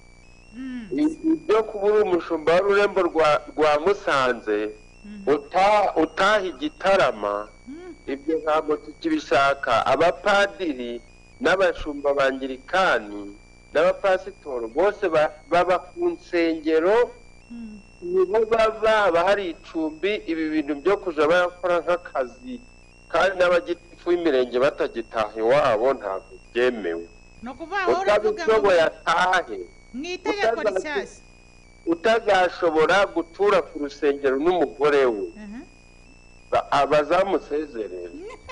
ibyo kuba uri umushumba w'ururembo rwa Musanze utaha igitarama ibyo ntabwo tukibishaka abapadiri n'abashumba bangirikani n'abapasitoro bose baba ku nsengero niho baba hari icumbi ibi bintu byo kuja bakora nk'akazi kandi n'abagitifu b'imirenge batagitaha iwabo ntabwo byemewe no kuvuga uravuga ngo yatahe mwitegeko rishyashya utazashobora gutura ku rusengero n'umugore we abazamusezerera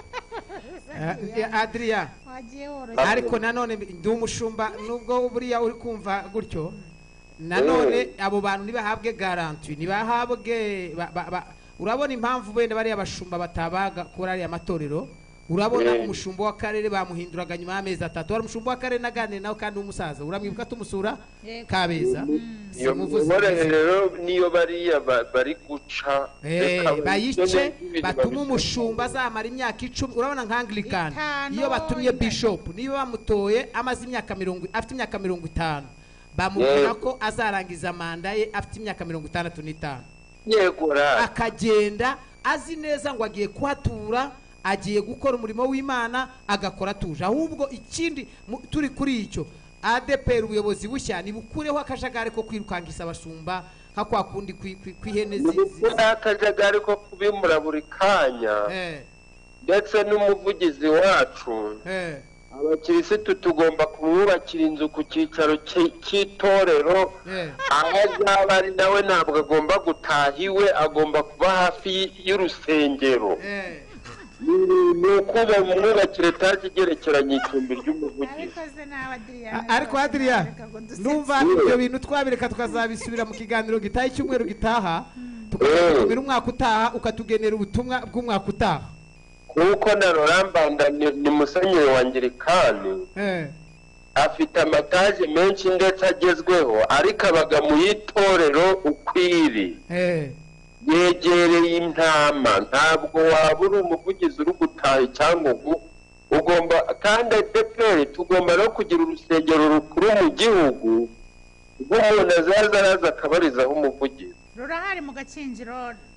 Adrian ariko nanone ndi umushumba nubwo buriya uri kumva gutyo nanone abo bantu nibahabwe garanti nibahabwe urabona impamvu bene bari abashumba batabaga kuri ari amatorero urabona umushumba w'akarere bamuhinduraga nyuma y'amezi atatu wari umushumba w'akarere naganire nawe kandi w'umusaza uramwibuka tumusura Kabeza iyo muvure rero niyo bariya bari guca bayice batuma umushumba azamara imyaka icumi urabona nka Anglican iyo batumye bishop niyo bamutoye amaze imyaka mirongo afite imyaka mirongo itanu bamubwira ko azarangiza manda ye afite imyaka mirongo itandatu n'itanu yegura akagenda azi neza ngo agiye kuhatura agiye gukora umurimo w'Imana agakora tuje ahubwo ikindi turi kuri icyo A D P R ubuyobozi bushya nibukureho akajagari ko kwirukangisa abashumba nka kwa kundi kwihene zizi akajagari ko kubimura buri kanya ndetse n'umuvugizi wacu abakirisitu tugomba kumwubakira inzu ku cyicaro cy'itorero aho azaba ari nawe ntabwo agomba gutaha iwe agomba kuba hafi y'urusengero ni uko bamwubakira etaje igerekeranye icumbi ry'umuvugizi ariko Adrian numva ibyo bintu twabireka tukazabisubira mu kiganiro gitaha icyumweru gitaha tukatumira umwaka utaha ukatugenera ubutumwa bw'umwaka utaha kuko na Rorambanda ni musenyeri wa Anglikani afite amataje menshi ndetse agezweho ariko abaga mu yitorero ukwiri yegereye intama ntabwo waba uri umuvugizi uri gutaha cyangwa ubu ugomba kandi A D P R tugomba no kugira urusengero rukuru mu gihugu rw'umuntu azaza araza akabarizaho umuvugizi rurahari mu Gakinjiro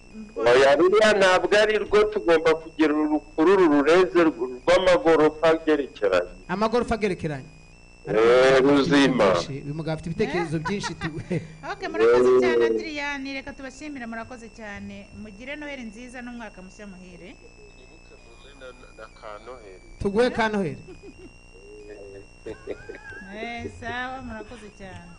oya ruriya ntabwo ari rwo tugomba kugira urukuru rureze rw'amagorofa agerekeranye amagorofa agerekeranye eh ruzima uyu mugabo afite ibitekerezo byinshi okay murakoze cyane Adriane reka tubashimira murakoze cyane mugire noheri nziza n'umwaka mushya muhire nibuke muzina na kanoheri tuguhe kanoheri eh sawa murakoze cyane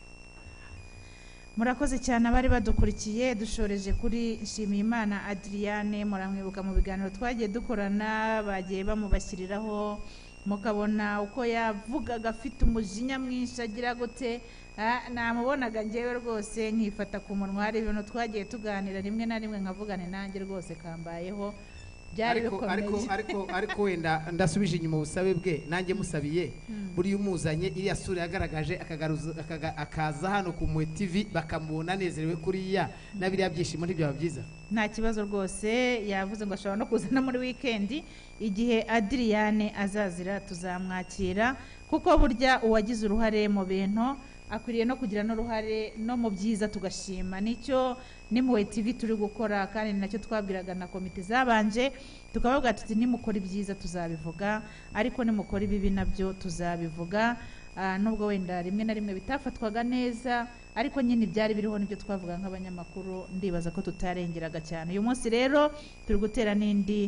murakoze cyane abari badukurikiye dushoreje kuri Nshimiyimana Adriane muramwibuka mu biganiro twagiye dukorana bagiye bamubashyiriraho mukabona uko yavugaga afite umujinya mwinshi agira gute namubonaga ngewe rwose nkifata ku munwa hari ibintu twagiye tuganira rimwe na rimwe nkavugane nanjye rwose kambayeho byari bikomeye ariko ariko ariko wenda ndasubije inyuma ubusabe bwe nanjye musabiye buri umuzanye iriya sura yagaragaje akagaruza akaza hano ku Mwe T V bakamubona nezerewe kuriya nabiriya byishimo ntibyo byiza nta kibazo rwose yavuze ngo ashobora no kuzana muri weekend igihe Adriane azazira tuzamwakira kuko burya uwagize uruhare mu bintu akwiriye no kugira n'uruhare no mu byiza tugashima nicyo ni Mwe T V turi gukora kandi nacyo twabwiraga na komite zabanje tukavuga tuti nimukora ibyiza tuzabivuga ariko nimukora ibibi nabyo tuzabivuga nubwo wenda rimwe na rimwe bitafatwaga neza ariko nyine byari biriho nibyo twavuga nk'abanyamakuru ndibaza ko tutarengeraga cyane uyu munsi rero turi gutera n'indi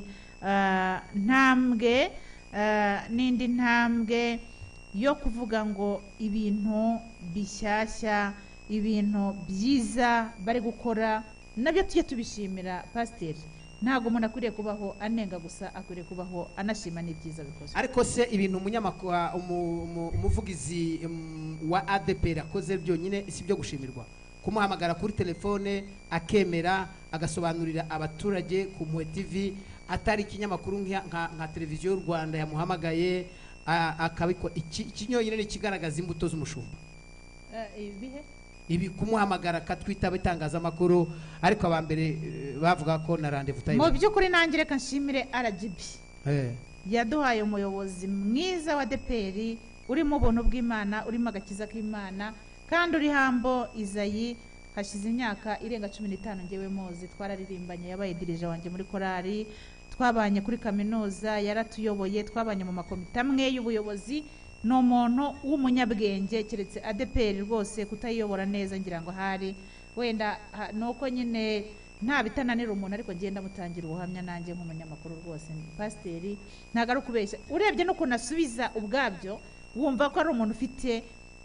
ntambwe n'indi ntambwe yo kuvuga ngo ibintu bishyashya ibintu byiza bari gukora nabyo tujye tubishimira pasiteri ntabwo umuntu akwiriye kubaho anenga gusa akwiriye kubaho anashima n'ibyiza bikozwe ariko se ibintu umunyamakuru umuvugizi wa A D P R akoze byonyine si byo gushimirwa kumuhamagara kuri telefone akemera agasobanurira abaturage ku Mwe T V atari ikinyamakuru nka televiziyo y'u Rwanda yamuhamagaye akabikora ikinyonyine kigaragaza imbuto z'umushumba ibihe ibi kumuhamagara katwitaba itangazamakuru ariko abambere bavuga ko na rendez-vous tayi mu byukuri nanjye reka nshimire R G B eh yaduhaye umuyobozi mwiza wa D P R urimo ubuntu bw'Imana urimo agakiza k'Imana kandi uri hambo Izayi hashize imyaka irenga cumi n'itanu ngewe mozi twararirimbanye yabaye dirije wanje muri korari twabanye kuri kaminuza yaratuyoboye twabanye mu makomite amwe y'ubuyobozi no muntu w'umunyabwenge keretse A D P R rwose kutayiyobora neza ngira ngo hari wenda nuko nyine nta bitananira umuntu ariko ngenda mutangira ubuhamya nanjye nk'umunyamakuru rwose pasiteri ntago ari ukubeshya urebye no kunasubiza ubwabyo wumva ko ari umuntu ufite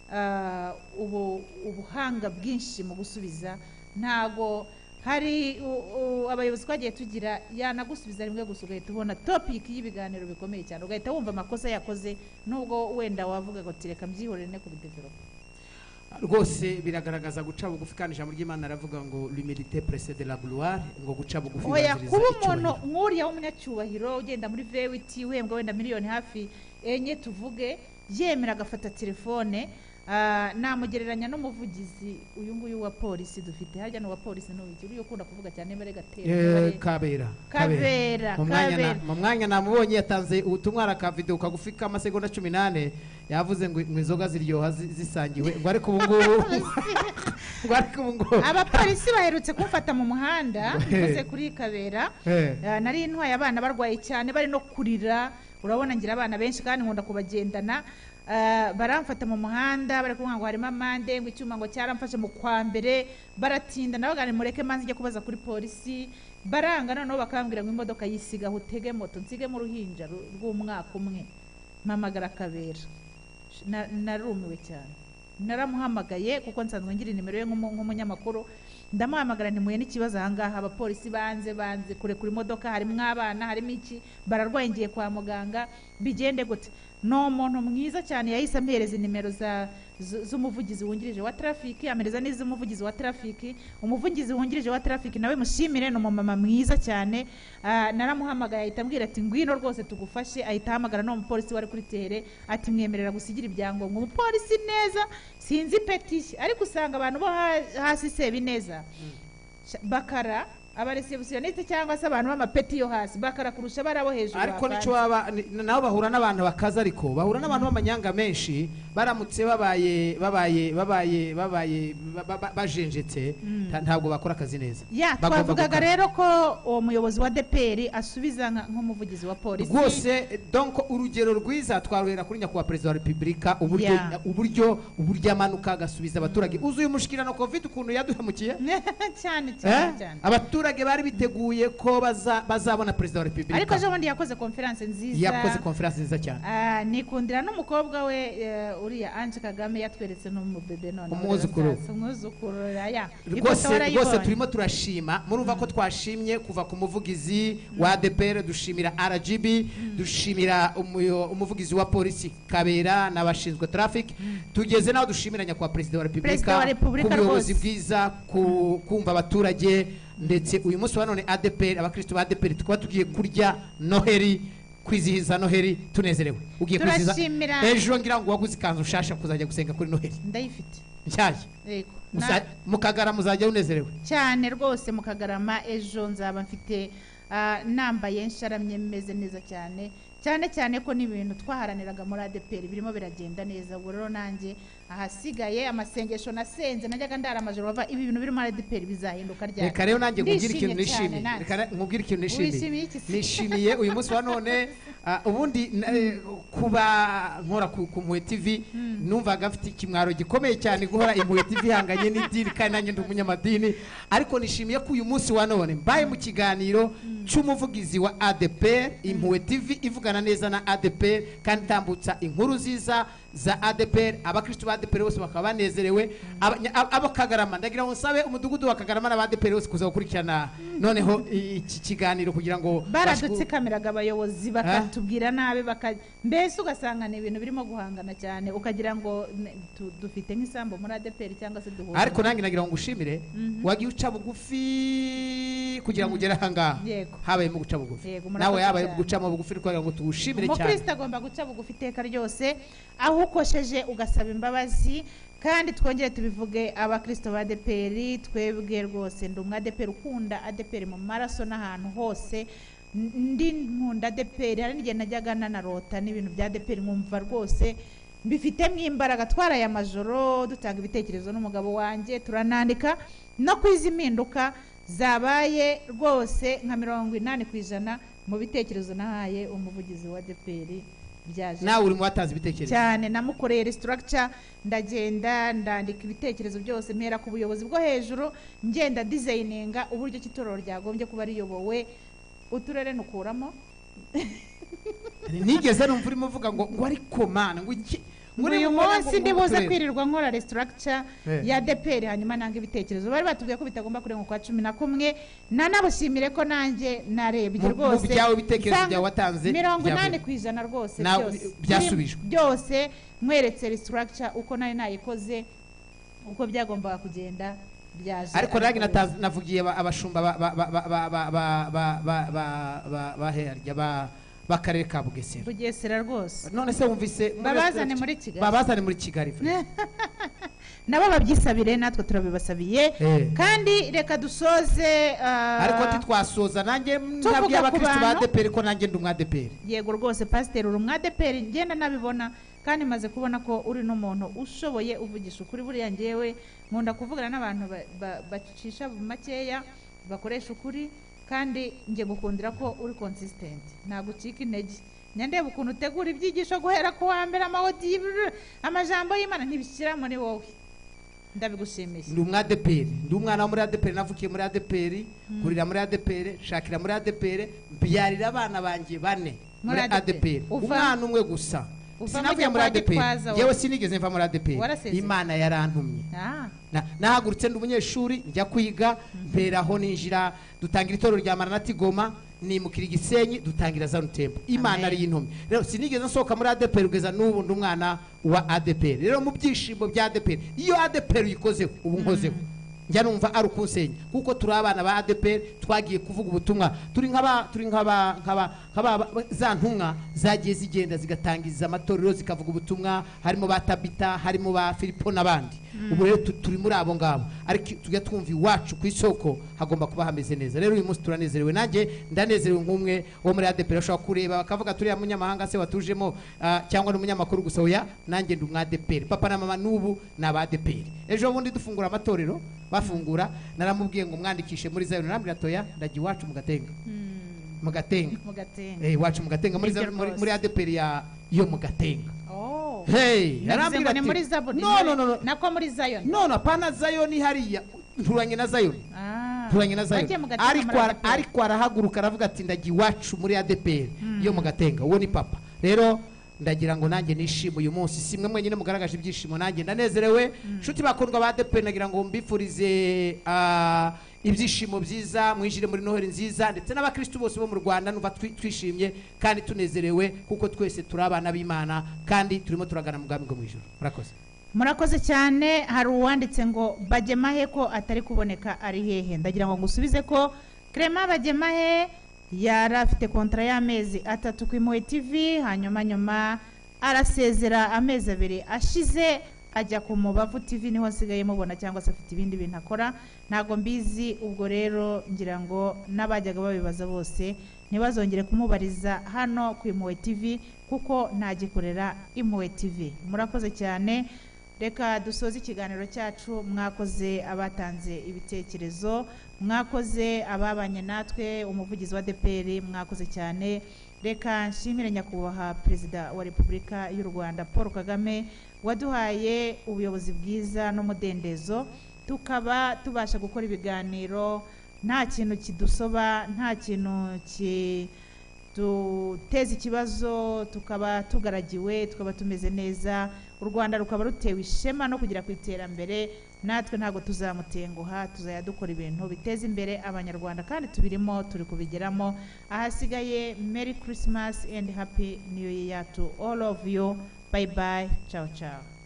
ubuhanga bwinshi mu gusubiza ntago hari abayobozi twagiye tugira yanagusubiza rimwe gusa ugahita ubona topic y'ibiganiro bikomeye cyane ugahita wumva amakosa yakoze nubwo wenda wavuga ngo tireka mbyihorere ne kubidevelopa rwose biragaragaza guca bugufi kandi ijambo ry'Imana aravuga ngo l'humilité précède la gloire ngo guca bugufi oya kuba umuntu nk'uriya w'umunyacyubahiro ugenda muri V W T uhembwa wenda miliyoni hafi enye tuvuge yemera agafata telefone namugereranya n'umuvugizi uyu nguyu wa polisi dufite harya no wa polisi no wiki uriyo ukunda kuvuga cyane bare gatera kabera kabera mu mwanya namubonye yatanze ubutumwa ka video kagufika amasegonda cumi n'ane yavuze ngo inzoga ziryoha zisangiwe ngo ariko ubu ngubu ngo ariko ubu ngubu abapolisi baherutse kumfata mu muhanda mvuze kuri kabera nari intwaye abana barwaye cyane bari no kurira urabona ngira abana benshi kandi nkunda kubagendana baramfata mu muhanda bari kuvuga ngo harimo amande ngo icyuma ngo cyaramfashe mu kwa mbere baratinda nabagane mureke manzi njye kubaza kuri polisi baranga noneho bakambwira ngo imodoka yisiga utege moto nsige mu ruhinja rw'umwaka umwe mpamagara kabera narumiwe cyane naramuhamagaye kuko nsanzwe ngira nimero ye nk'umunyamakuru ndamuhamagara ntimuye n'ikibazo ahangaha abapolisi banze banze kure kuri imodoka harimo abana harimo iki bararwaye ngiye kwa muganga bigende gute no muntu mwiza cyane yahise ampereza nimero za z'umuvugizi wungirije wa traffic amereza n'iz'umuvugizi wa traffic umuvugizi wungirije wa traffic nawe mushimire no mama mwiza cyane naramuhamagaye ahita ambwira ati ngwino rwose tugufashe ahita hamagara no umupolisi wari kuri tere ati mwemerera gusigira ibyangombwa umupolisi neza sinzi petition ariko usanga abantu bo hasi sebi neza bakara abareceptioniste cyangwa se abantu b'amapeti yo hasi bakara kurusha barabo hejuru ariko nico baba nabo bahura n'abantu bakaza ariko bahura n'abantu b'amanyanga menshi baramutse babaye babaye babaye babaye ba- ba- ba- bajenjetse nta- ntabwo bakora akazi neza ya Bagomba twavugaga gukora. rero ko uwo muyobozi wa D P R asubiza nka- nk'umuvugizi wa polisi rwose donc urugero rwiza twaruhera kuri nyakubahwa perezida wa repubulika uburyo Yeah. uburyo uburyo amanuka agasubiza abaturage uzuye umushikirano covid ukuntu yaduhemukiye cyane Eh? cyane cyane abaturage bari biteguye ko baza- bazabona perezida wa ariko repubulika ejo bundi yakoze konferanse nziza yakoze konferansi nziza cyane Ah, nikundira n'umukobwa we eh, uriya Ange Kagame yatweretse n'umubebe none Umwuzukuru. umwuzukuru ya rwose rwose turimo turashima murumva ko twashimye kuva ku muvugizi wa A D P R dushimira R G B dushimira umuyo- umuvugizi wa polisi Kabera n'abashinzwe traffic tugeze naho dushimira nyakubahwa perezida wa Perezida wa repubulika Repubulika ku buyobozi rwose. bwiza ku kumva abaturage ndetse uyu munsi wa none A D P R abakristo ba A D P R tukaba tugiye kurya noheri kwizihiza noheri tunezerewe ugiye kwizihiza Turashimira- ejo ngira ngo waguze ikanzu ushasha kuzajya gusenga kuri noheri ndayifite nshyashya yego Musa- Na- mukagara muzajya unezerewe cyane rwose mu Kagarama ejo nzaba mfite ah, nambaye nsharamye meze neza cyane cyane cyane ko n'ibintu twaharaniraga muri A D P R birimo biragenda neza ubwo rero nanjye ahasigaye amasengesho nasenze najyaga ndara amajoro bava ibi bintu biri muri A D P R bizahinduka ryari reka rero nanjye nkubwire ikintu Ndishimye cyane nishimiye nanjye. reka na- nkubwire ikintu Wishimiye nishimiye iki se? nishimiye uyu munsi wa none ah, ubundi na- eh, kuba nkora ku ku Impuhwe T V numvaga mfite ikimwaro gikomeye cyane guhora Impuhwe T V ihanganye n'idini kandi nanjye ndi umunyamadini ariko nishimiye ko uyu munsi wa none mbaye mu kiganiro cy'umuvugizi wa A D P R Impuhwe T V ivugana neza na A D P R kandi itambutsa inkuru nziza za A D P R abakristo ba A D P R bose bakaba banezerewe Abanya- ab- abo Kagarama ndagira ngo nsabe umudugudu wa Kagarama n'aba A D P R bose kuza gukurikirana noneho i- iki kiganiro kugira ngo baradutsikamiraga abayobozi bakatubwira nabi baka mbese ugasanga ni ibintu birimo guhangana cyane ukagira ngo ne- tu- dufite nk'isambu muri A D P R cyangwa se duhuza ariko nange nagira ngo ngushimire wagiye uca bugufi kugira ngo ugere ahangaha Yego. habayemo guca bugufi Yego, murakoze nawe yabaye cyane. gucamo bugufi kugira ngo tuwushimire cyane umukristo agomba guca bugufi iteka ryose aho ukosheje ugasaba imbabazi kandi twongere tubivuge abakristo ba A D P R twebwe rwose ndi umwe A D P R ukunda A D P R mu maraso n'ahantu hose N- ndi nkunda A D P R hari n'igihe najyaga nanarota n'ibintu bya A D P R nkumva rwose mbifitemo imbaraga twaraye amajoro dutanga ibitekerezo n'umugabo wanjye turanandika no kwiza impinduka zabaye rwose nka mirongo inani ku ijana mu bitekerezo nahaye umuvugizi wa A D P R byaje nawe uri mu batanze ibitekerezo cyane namukoreye restructure ndagenda ndandika ibitekerezo byose mpera ku buyobozi bwo hejuru ngenda designinga uburyo cy'itorero ryagombye kuba riyobowe uturere nukuramo nigeze numva urimo uvuga ngo ngo ariko mana ngo iki muri uyu munsi ndibuze kwirirwa nkora restructure Eh. ya D P R hanyuma nanga ibitekerezo bari batubwiye ko bitagomba kurenga kwa cumi na kumwe nanabushimire ko nanjye narebye Mu- mu rwose byawe ibitekerezo nsanga byawe watanze mirongo byavuye. inani ku ijana rwose Nawe byose byasubijwe. Biri- byose mweretse restructure uko nari nayikoze uko byagombaga kugenda byaje ariko nange ariko natazi- navugiye aba- abashumba ba- ba- ba- ba- ba- ba- ba- ba- ba- ba- ba- baherya ba- b'akarere ka Bugesera Bugesera rwose none se wumvise Babazane muri Kigali. babazane muri Kigali nabo babyisabire natwe turabibasabiye Eh. kandi reka dusoze ah, ariko ntitwasoza nanjye Tuvuga nabwiye ku abakristo ba bantu. A D P R ko nanjye ndi umu A D P R yego rwose pasiteri uri umwa A D P R ngenda nabibona kandi maze kubona ko uri n'umuntu ushoboye uvugisha ukuri buriya ngewe nkunda kuvugana n'abantu ba- ba- bacisha makeya bakoresha ukuri kandi njye gukundira ko uri consistent ntabwo ucika intege nyandeba ukuntu utegura ibyigisho guhera ku wa mbere amawodi amajambo y'Imana ntibishyira muri wowe ndabigushimiye ndi umu A D P R ndi umwana wo muri A D P R navukiye muri A D P R kurira muri A D P R shakira muri A D P R mbyarira abana banjye bane muri Muri A D P R Uva- umwana umwe gusa Uva sinavuye mujya muri kwa A D P R Gitwaza wowe. yewe sinigeze mva muri A D P R Warasezeye? Imana yarantumye ah Na- nahagurutse ndi umunyeshuri njya kwiga mperaho ninjira dutangira itorero rya Maranatha Goma nimukira Gisenyi dutangira za Rutembo Imana Amen. ari intumye rero sinigeze nsohoka muri A D P R kugeza n'ubu ndi umwana wa A D P R rero mu byishimo bya A D P R iyo A D P R uyikozeho ubu nkozeho njya numva ari ukunsenya kuko turi abana ba A D P R twagiye kuvuga ubutumwa turi nk'aba turi nk'aba nk'aba nk'aba za ntumwa zagiye zigenda zigatangiza amatorero zikavuga ubutumwa harimo ba Tabita harimo ba Filipo n'abandi ubu rero tu- turi muri abo ngabo ariko tujya twumva iwacu ku isoko hagomba kuba hameze neza rero uyu munsi turanezerewe nanjye ndanezerewe nk'umwe wo muri A D P R ashobora kureba bakavuga turiya munyamahanga se watujemo ah, cyangwa n'umunyamakuru gusa oya nanjye ndi umu A D P R papa na mama n'ubu ni aba A D P R ejo bundi dufungura amatorero bafungura naramubwiye ngo mwandikishe muri Zion narambwira toya ndajya iwacu mu Gatenga mu Gatenga mu Gatenga eh iwacu mu Gatenga muri Nibyo Zion- muri, rwose. muri A D P R ya yo mu Gatenga oh hey Navuze yarambwira ngo ni ati muri Zaburi no no no no nako muri Zion no no pana Zion hariya nturanye na Zion ah turanye na Zion Wagiye mu Gatenga ariko muri ara- A D P R. ariko arahaguruka aravuga ati ndagiye iwacu muri A D P R yo mu Gatenga uwo ni papa rero ndagira ngo nanjye nishime uyu munsi simwe mwenyine mugaragaje ibyishimo nanjye ndanezerewe nshuti bakundwa ba A D P R nagira ngo mbifurize ah, ibyishimo byiza mwinjire muri noheli nziza ndetse n'abakristo bose bo mu Rwanda numva twi- twishimye kandi tunezerewe kuko twese turi abana b'Imana kandi turimo turagana mu bwami bwo mu ijuru murakoze murakoze cyane hari uwanditse ngo Bagemahe ko atari kuboneka ari hehe ndagira ngo ngusubize ko Clement Bagemahe yari afite kontra y'amezi atatu ku Impuhwe T V hanyuma nyuma arasezera amezi abiri ashize ajya ku Mubavu T V niho nsigaye mubona cyangwa se afite ibindi bintu akora ntago mbizi ubwo rero ngira ngo n'abajyaga babibaza bose ntibazongere kumubariza hano ku Impuhwe T V kuko ntagikorera Impuhwe T V murakoze cyane reka dusoze ikiganiro cyacu mwakoze abatanze ibitekerezo mwakoze ababanye natwe umuvugizi wa D P R mwakoze cyane reka nshimire nyakubahwa perezida wa repubulika y'u Rwanda Paul Kagame waduhaye ubuyobozi bwiza n'umudendezo tukaba tubasha gukora ibiganiro nta kintu kidusoba nta kintu ki duteza ikibazo tukaba tugaragiwe tukaba tumeze neza u Rwanda rukaba rutewe ishema no kugera ku iterambere natwe ntabwo tuzamutenguha tuzajya dukora ibintu biteza imbere abanyarwanda kandi tubirimo turi kubigeramo ahasigaye Merry Christmas and Happy New Year to all of you bye bye ciao ciao